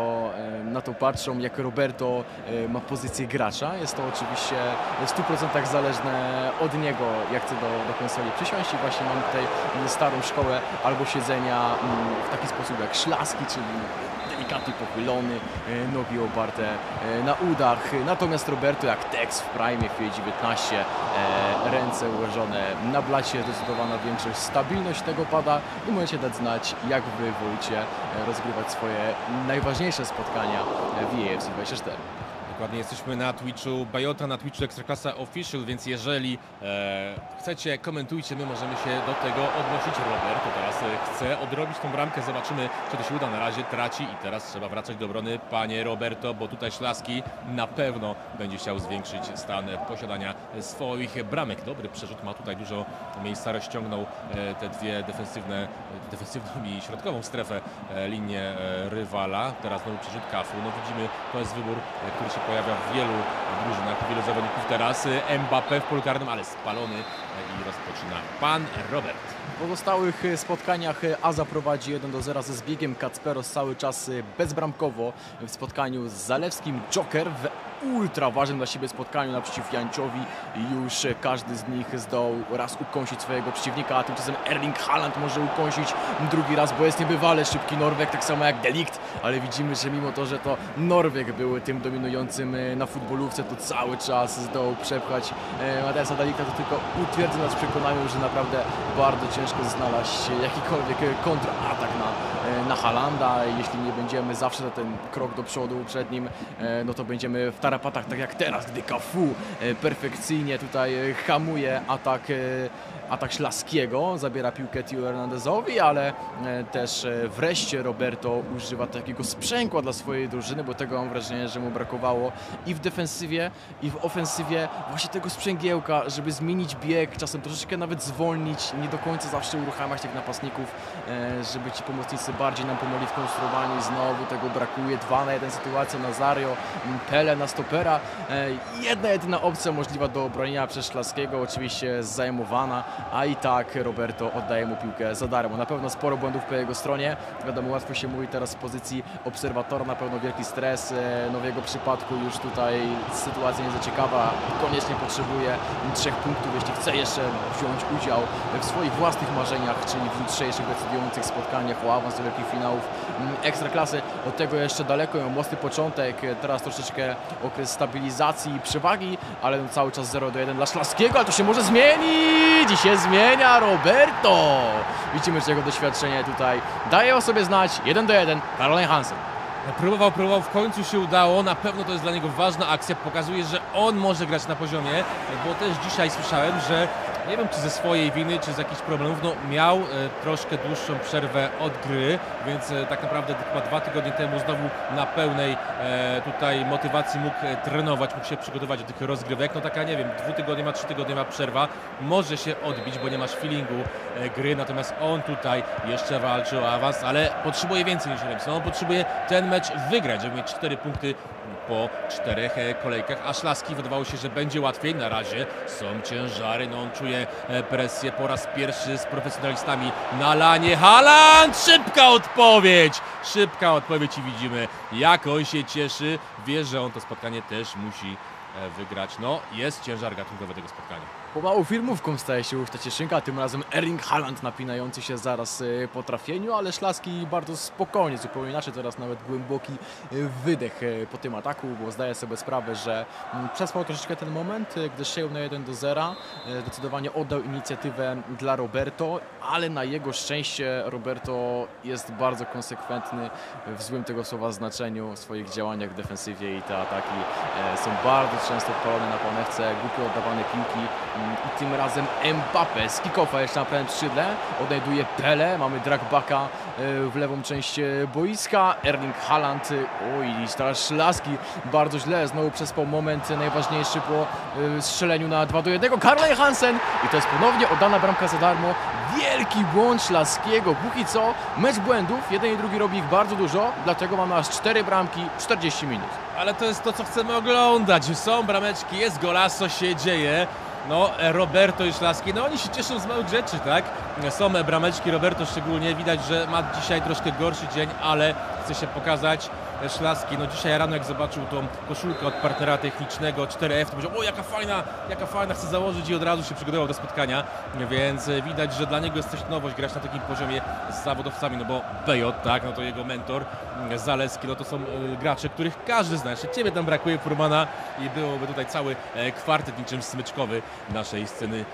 na to patrzą, jak Roberto ma pozycję gracza. Jest to oczywiście w 100% zależne od niego, jak chce do konsoli przysiąść i właśnie mamy tutaj starą szkołę albo siedzenia w taki sposób jak Szlaski, czyli delikatnie pochylony, nogi oparte na udach. Natomiast Roberto jak Tex w prime w 19, ręce ułożone na blacie, zdecydowana większość, stabilność tego pada i możecie dać znać, jak wy wolicie rozgrywać swoje najważniejsze spotkania w EAFC 24. Dokładnie, jesteśmy na Twitchu Bajota, na Twitchu Ekstraklasa Official, więc jeżeli chcecie, komentujcie, my możemy się do tego odnosić. Roberto teraz chce odrobić tą bramkę, zobaczymy, czy to się uda. Na razie traci i teraz trzeba wracać do obrony, panie Roberto, bo tutaj Szlaski na pewno będzie chciał zwiększyć stan posiadania swoich bramek. Dobry przerzut, ma tutaj dużo miejsca, rozciągnął te dwie defensywną i środkową strefę, linię rywala. Teraz znowu przerzut Cafu, no widzimy, to jest wybór, który się pojawia w wielu drużynach, wielu zawodników. Teraz Mbappé w polu karnym, ale spalony i rozpoczyna pan Robert. W pozostałych spotkaniach Aza prowadzi 1-0 ze zbiegiem. Kacperos cały czas bezbramkowo w spotkaniu z Zalewskim. Joker w ultra ważnym dla siebie spotkaniu naprzeciw Jańciowi. Już każdy z nich zdołał raz ukąsić swojego przeciwnika, a tymczasem Erling Haaland może ukąsić drugi raz, bo jest niebywale szybki Norweg, tak samo jak Delikt, ale widzimy, że mimo to, że to Norweg był tym dominującym na futbolówce, to cały czas zdołał przepchać Mateusa Delikta. To tylko utwierdza nas w przekonaniu, że naprawdę bardzo ciężko znaleźć jakikolwiek kontratak na Haalanda. Jeśli nie będziemy zawsze na ten krok do przodu przed nim, no to będziemy w tarapatach, tak jak teraz, gdy Cafu perfekcyjnie tutaj hamuje atak Szlaskiego, zabiera piłkę Tio Hernandezowi, ale też wreszcie Roberto używa takiego sprzęgła dla swojej drużyny, bo tego mam wrażenie, że mu brakowało i w defensywie, i w ofensywie, właśnie tego sprzęgiełka, żeby zmienić bieg, czasem troszeczkę nawet zwolnić, nie do końca zawsze uruchamiać tych napastników, żeby ci pomocnicy bardziej nam pomogli w konstruowaniu i znowu tego brakuje. 2-1 sytuacja, Nazario, Pele na stopera, jedna jedyna opcja możliwa do obronienia przez Szlaskiego, oczywiście zajmowana, a i tak Roberto oddaje mu piłkę za darmo. Na pewno sporo błędów po jego stronie, wiadomo, łatwo się mówi teraz z pozycji obserwatora, na pewno wielki stres, no w jego przypadku już tutaj sytuacja nie za ciekawa, koniecznie potrzebuje 3 punktów, jeśli chce jeszcze wziąć udział w swoich własnych marzeniach, czyli w jutrzejszych decydujących spotkaniach o awans do wielkich finałów Ekstraklasy. Od tego jeszcze daleko, mocny początek, teraz troszeczkę okres stabilizacji i przewagi, ale no cały czas 0-1 dla Szlaskiego, ale to się może zmienić i się zmienia Roberto. Widzimy, że jego doświadczenie tutaj daje o sobie znać. 1-1, Caroline Hansen. Próbował, w końcu się udało, na pewno to jest dla niego ważna akcja, pokazuje, że on może grać na poziomie, bo też dzisiaj słyszałem, że nie wiem, czy ze swojej winy, czy z jakichś problemów, no miał troszkę dłuższą przerwę od gry, więc tak naprawdę chyba 2 tygodnie temu znowu na pełnej tutaj motywacji mógł trenować, mógł się przygotować do tych rozgrywek. No taka, nie wiem, 2 tygodnie 3 tygodnie ma przerwa, może się odbić, bo nie masz feelingu gry, natomiast on tutaj jeszcze walczy o awans, ale potrzebuje więcej niż Remsen. On potrzebuje ten mecz wygrać, żeby mieć 4 punkty po 4 kolejkach, a Szlaski wydawało się, że będzie łatwiej. Na razie są ciężary, no on czuje presję po raz pierwszy z profesjonalistami na lanie. Haaland! Szybka odpowiedź i widzimy, jak on się cieszy. Wie, że on to spotkanie też musi wygrać. No, jest ciężar gatunkowy tego spotkania. Pomału filmówką staje się już ta cieszynka, tym razem Erling Haaland napinający się zaraz po trafieniu, ale Szlaski bardzo spokojnie, zupełnie inaczej, teraz nawet głęboki wydech po tym ataku, bo zdaje sobie sprawę, że przespał troszeczkę ten moment, gdy strzelił na 1-0, zdecydowanie oddał inicjatywę dla Roberto, ale na jego szczęście Roberto jest bardzo konsekwentny w złym tego słowa znaczeniu w swoich działaniach w defensywie i te ataki są bardzo często palone na panewce, głupio oddawane piłki. I tym razem Mbappé z kick-offa jeszcze na prawym skrzydle odnajduje Pele, mamy dragbacka w lewą część boiska, Erling Haaland, oj, teraz Szlaski bardzo źle, znowu przespał moment najważniejszy po strzeleniu na 2-1, Karl Hansen i to jest ponownie oddana bramka za darmo, wielki błąd Szlaskiego, póki co mecz błędów, jeden i drugi robi ich bardzo dużo, dlatego mamy aż 4 bramki, 40 minut. Ale to jest to, co chcemy oglądać, są brameczki, jest golazo, się dzieje. No, Roberto i Szlaski, no oni się cieszą z małych rzeczy, tak? Są brameczki, Roberto szczególnie, widać, że ma dzisiaj troszkę gorszy dzień, ale chce się pokazać. Szlaski, no dzisiaj rano jak zobaczył tą koszulkę od partnera technicznego 4F, to powiedział, o jaka fajna, chcę założyć i od razu się przygotował do spotkania, więc widać, że dla niego jest coś nowość grać na takim poziomie z zawodowcami, no bo BJ, tak, no to jego mentor, Zaleski, no to są gracze, których każdy zna, jeszcze ciebie tam brakuje, Furmana i byłoby tutaj cały kwartet niczym smyczkowy naszej sceny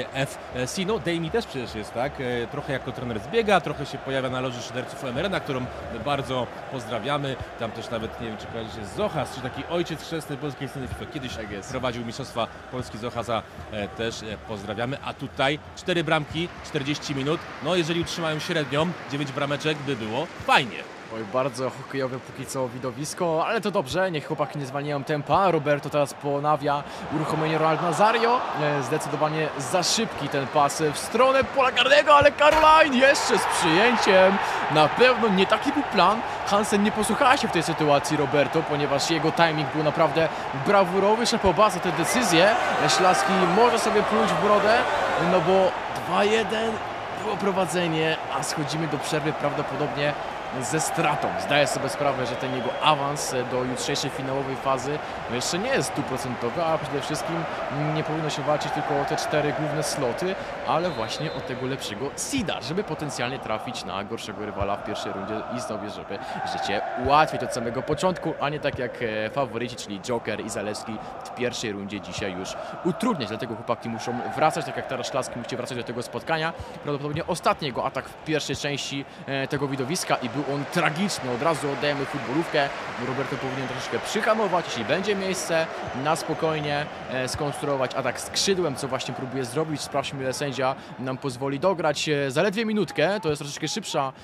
FC. No Dejmi też przecież jest, tak, trochę jako trener zbiega, trochę się pojawia na loży szyderców MRN, którą bardzo pozdrawiamy. Tam też nawet, nie wiem, czy kojarzycie Zochas, czy taki ojciec chrzestny polskiej sceny FIFA. Kiedyś prowadził Mistrzostwa Polski Zochasa, też pozdrawiamy. A tutaj 4 bramki, 40 minut. No jeżeli utrzymają średnią, 9 brameczek by było fajnie. Oj, bardzo hokejowe póki co widowisko, ale to dobrze, niech chłopaki nie zwalniają tempa. Roberto teraz ponawia uruchomienie Ronaldo Nazario. Zdecydowanie za szybki ten pas w stronę pola karnego, ale Caroline jeszcze z przyjęciem. Na pewno nie taki był plan. Hansen nie posłuchała się w tej sytuacji Roberto, ponieważ jego timing był naprawdę brawurowy. Szapoba za tę decyzję. Szlaski może sobie pluć w brodę, no bo 2-1 było prowadzenie, a schodzimy do przerwy prawdopodobnie ze stratą. Zdaję sobie sprawę, że ten jego awans do jutrzejszej finałowej fazy no jeszcze nie jest 100%, a przede wszystkim nie powinno się walczyć tylko o te 4 główne sloty, ale właśnie o tego lepszego seeda, żeby potencjalnie trafić na gorszego rywala w pierwszej rundzie i sobie, żeby życie ułatwić od samego początku, a nie tak jak faworyci, czyli Joker i Zalewski w pierwszej rundzie dzisiaj już utrudniać. Dlatego chłopaki muszą wracać, tak jak teraz Szlaski musi wracać do tego spotkania. Prawdopodobnie ostatni jego atak w pierwszej części tego widowiska i był on tragiczny. Od razu oddajemy futbolówkę. Roberto powinien troszeczkę przyhamować, jeśli będzie miejsce, na spokojnie skonstruować atak skrzydłem, co właśnie próbuje zrobić. Sprawdźmy, ile sędzia nam pozwoli dograć. Zaledwie minutkę, to jest troszeczkę szybsza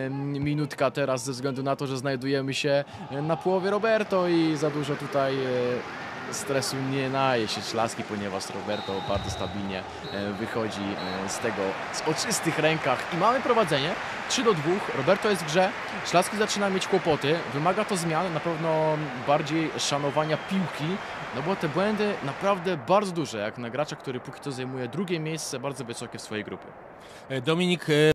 minutka teraz ze względu na to, że znajdujemy się na połowie Roberto i za dużo tutaj stresu nie naje się Szlaski, ponieważ Roberto bardzo stabilnie wychodzi z tego z oczystych rękach i mamy prowadzenie 3-2. Roberto jest w grze, Szlaski zaczyna mieć kłopoty, wymaga to zmian, na pewno bardziej szanowania piłki, no bo te błędy naprawdę bardzo duże, jak na gracza, który póki co zajmuje drugie miejsce, bardzo wysokie w swojej grupie. Dominik,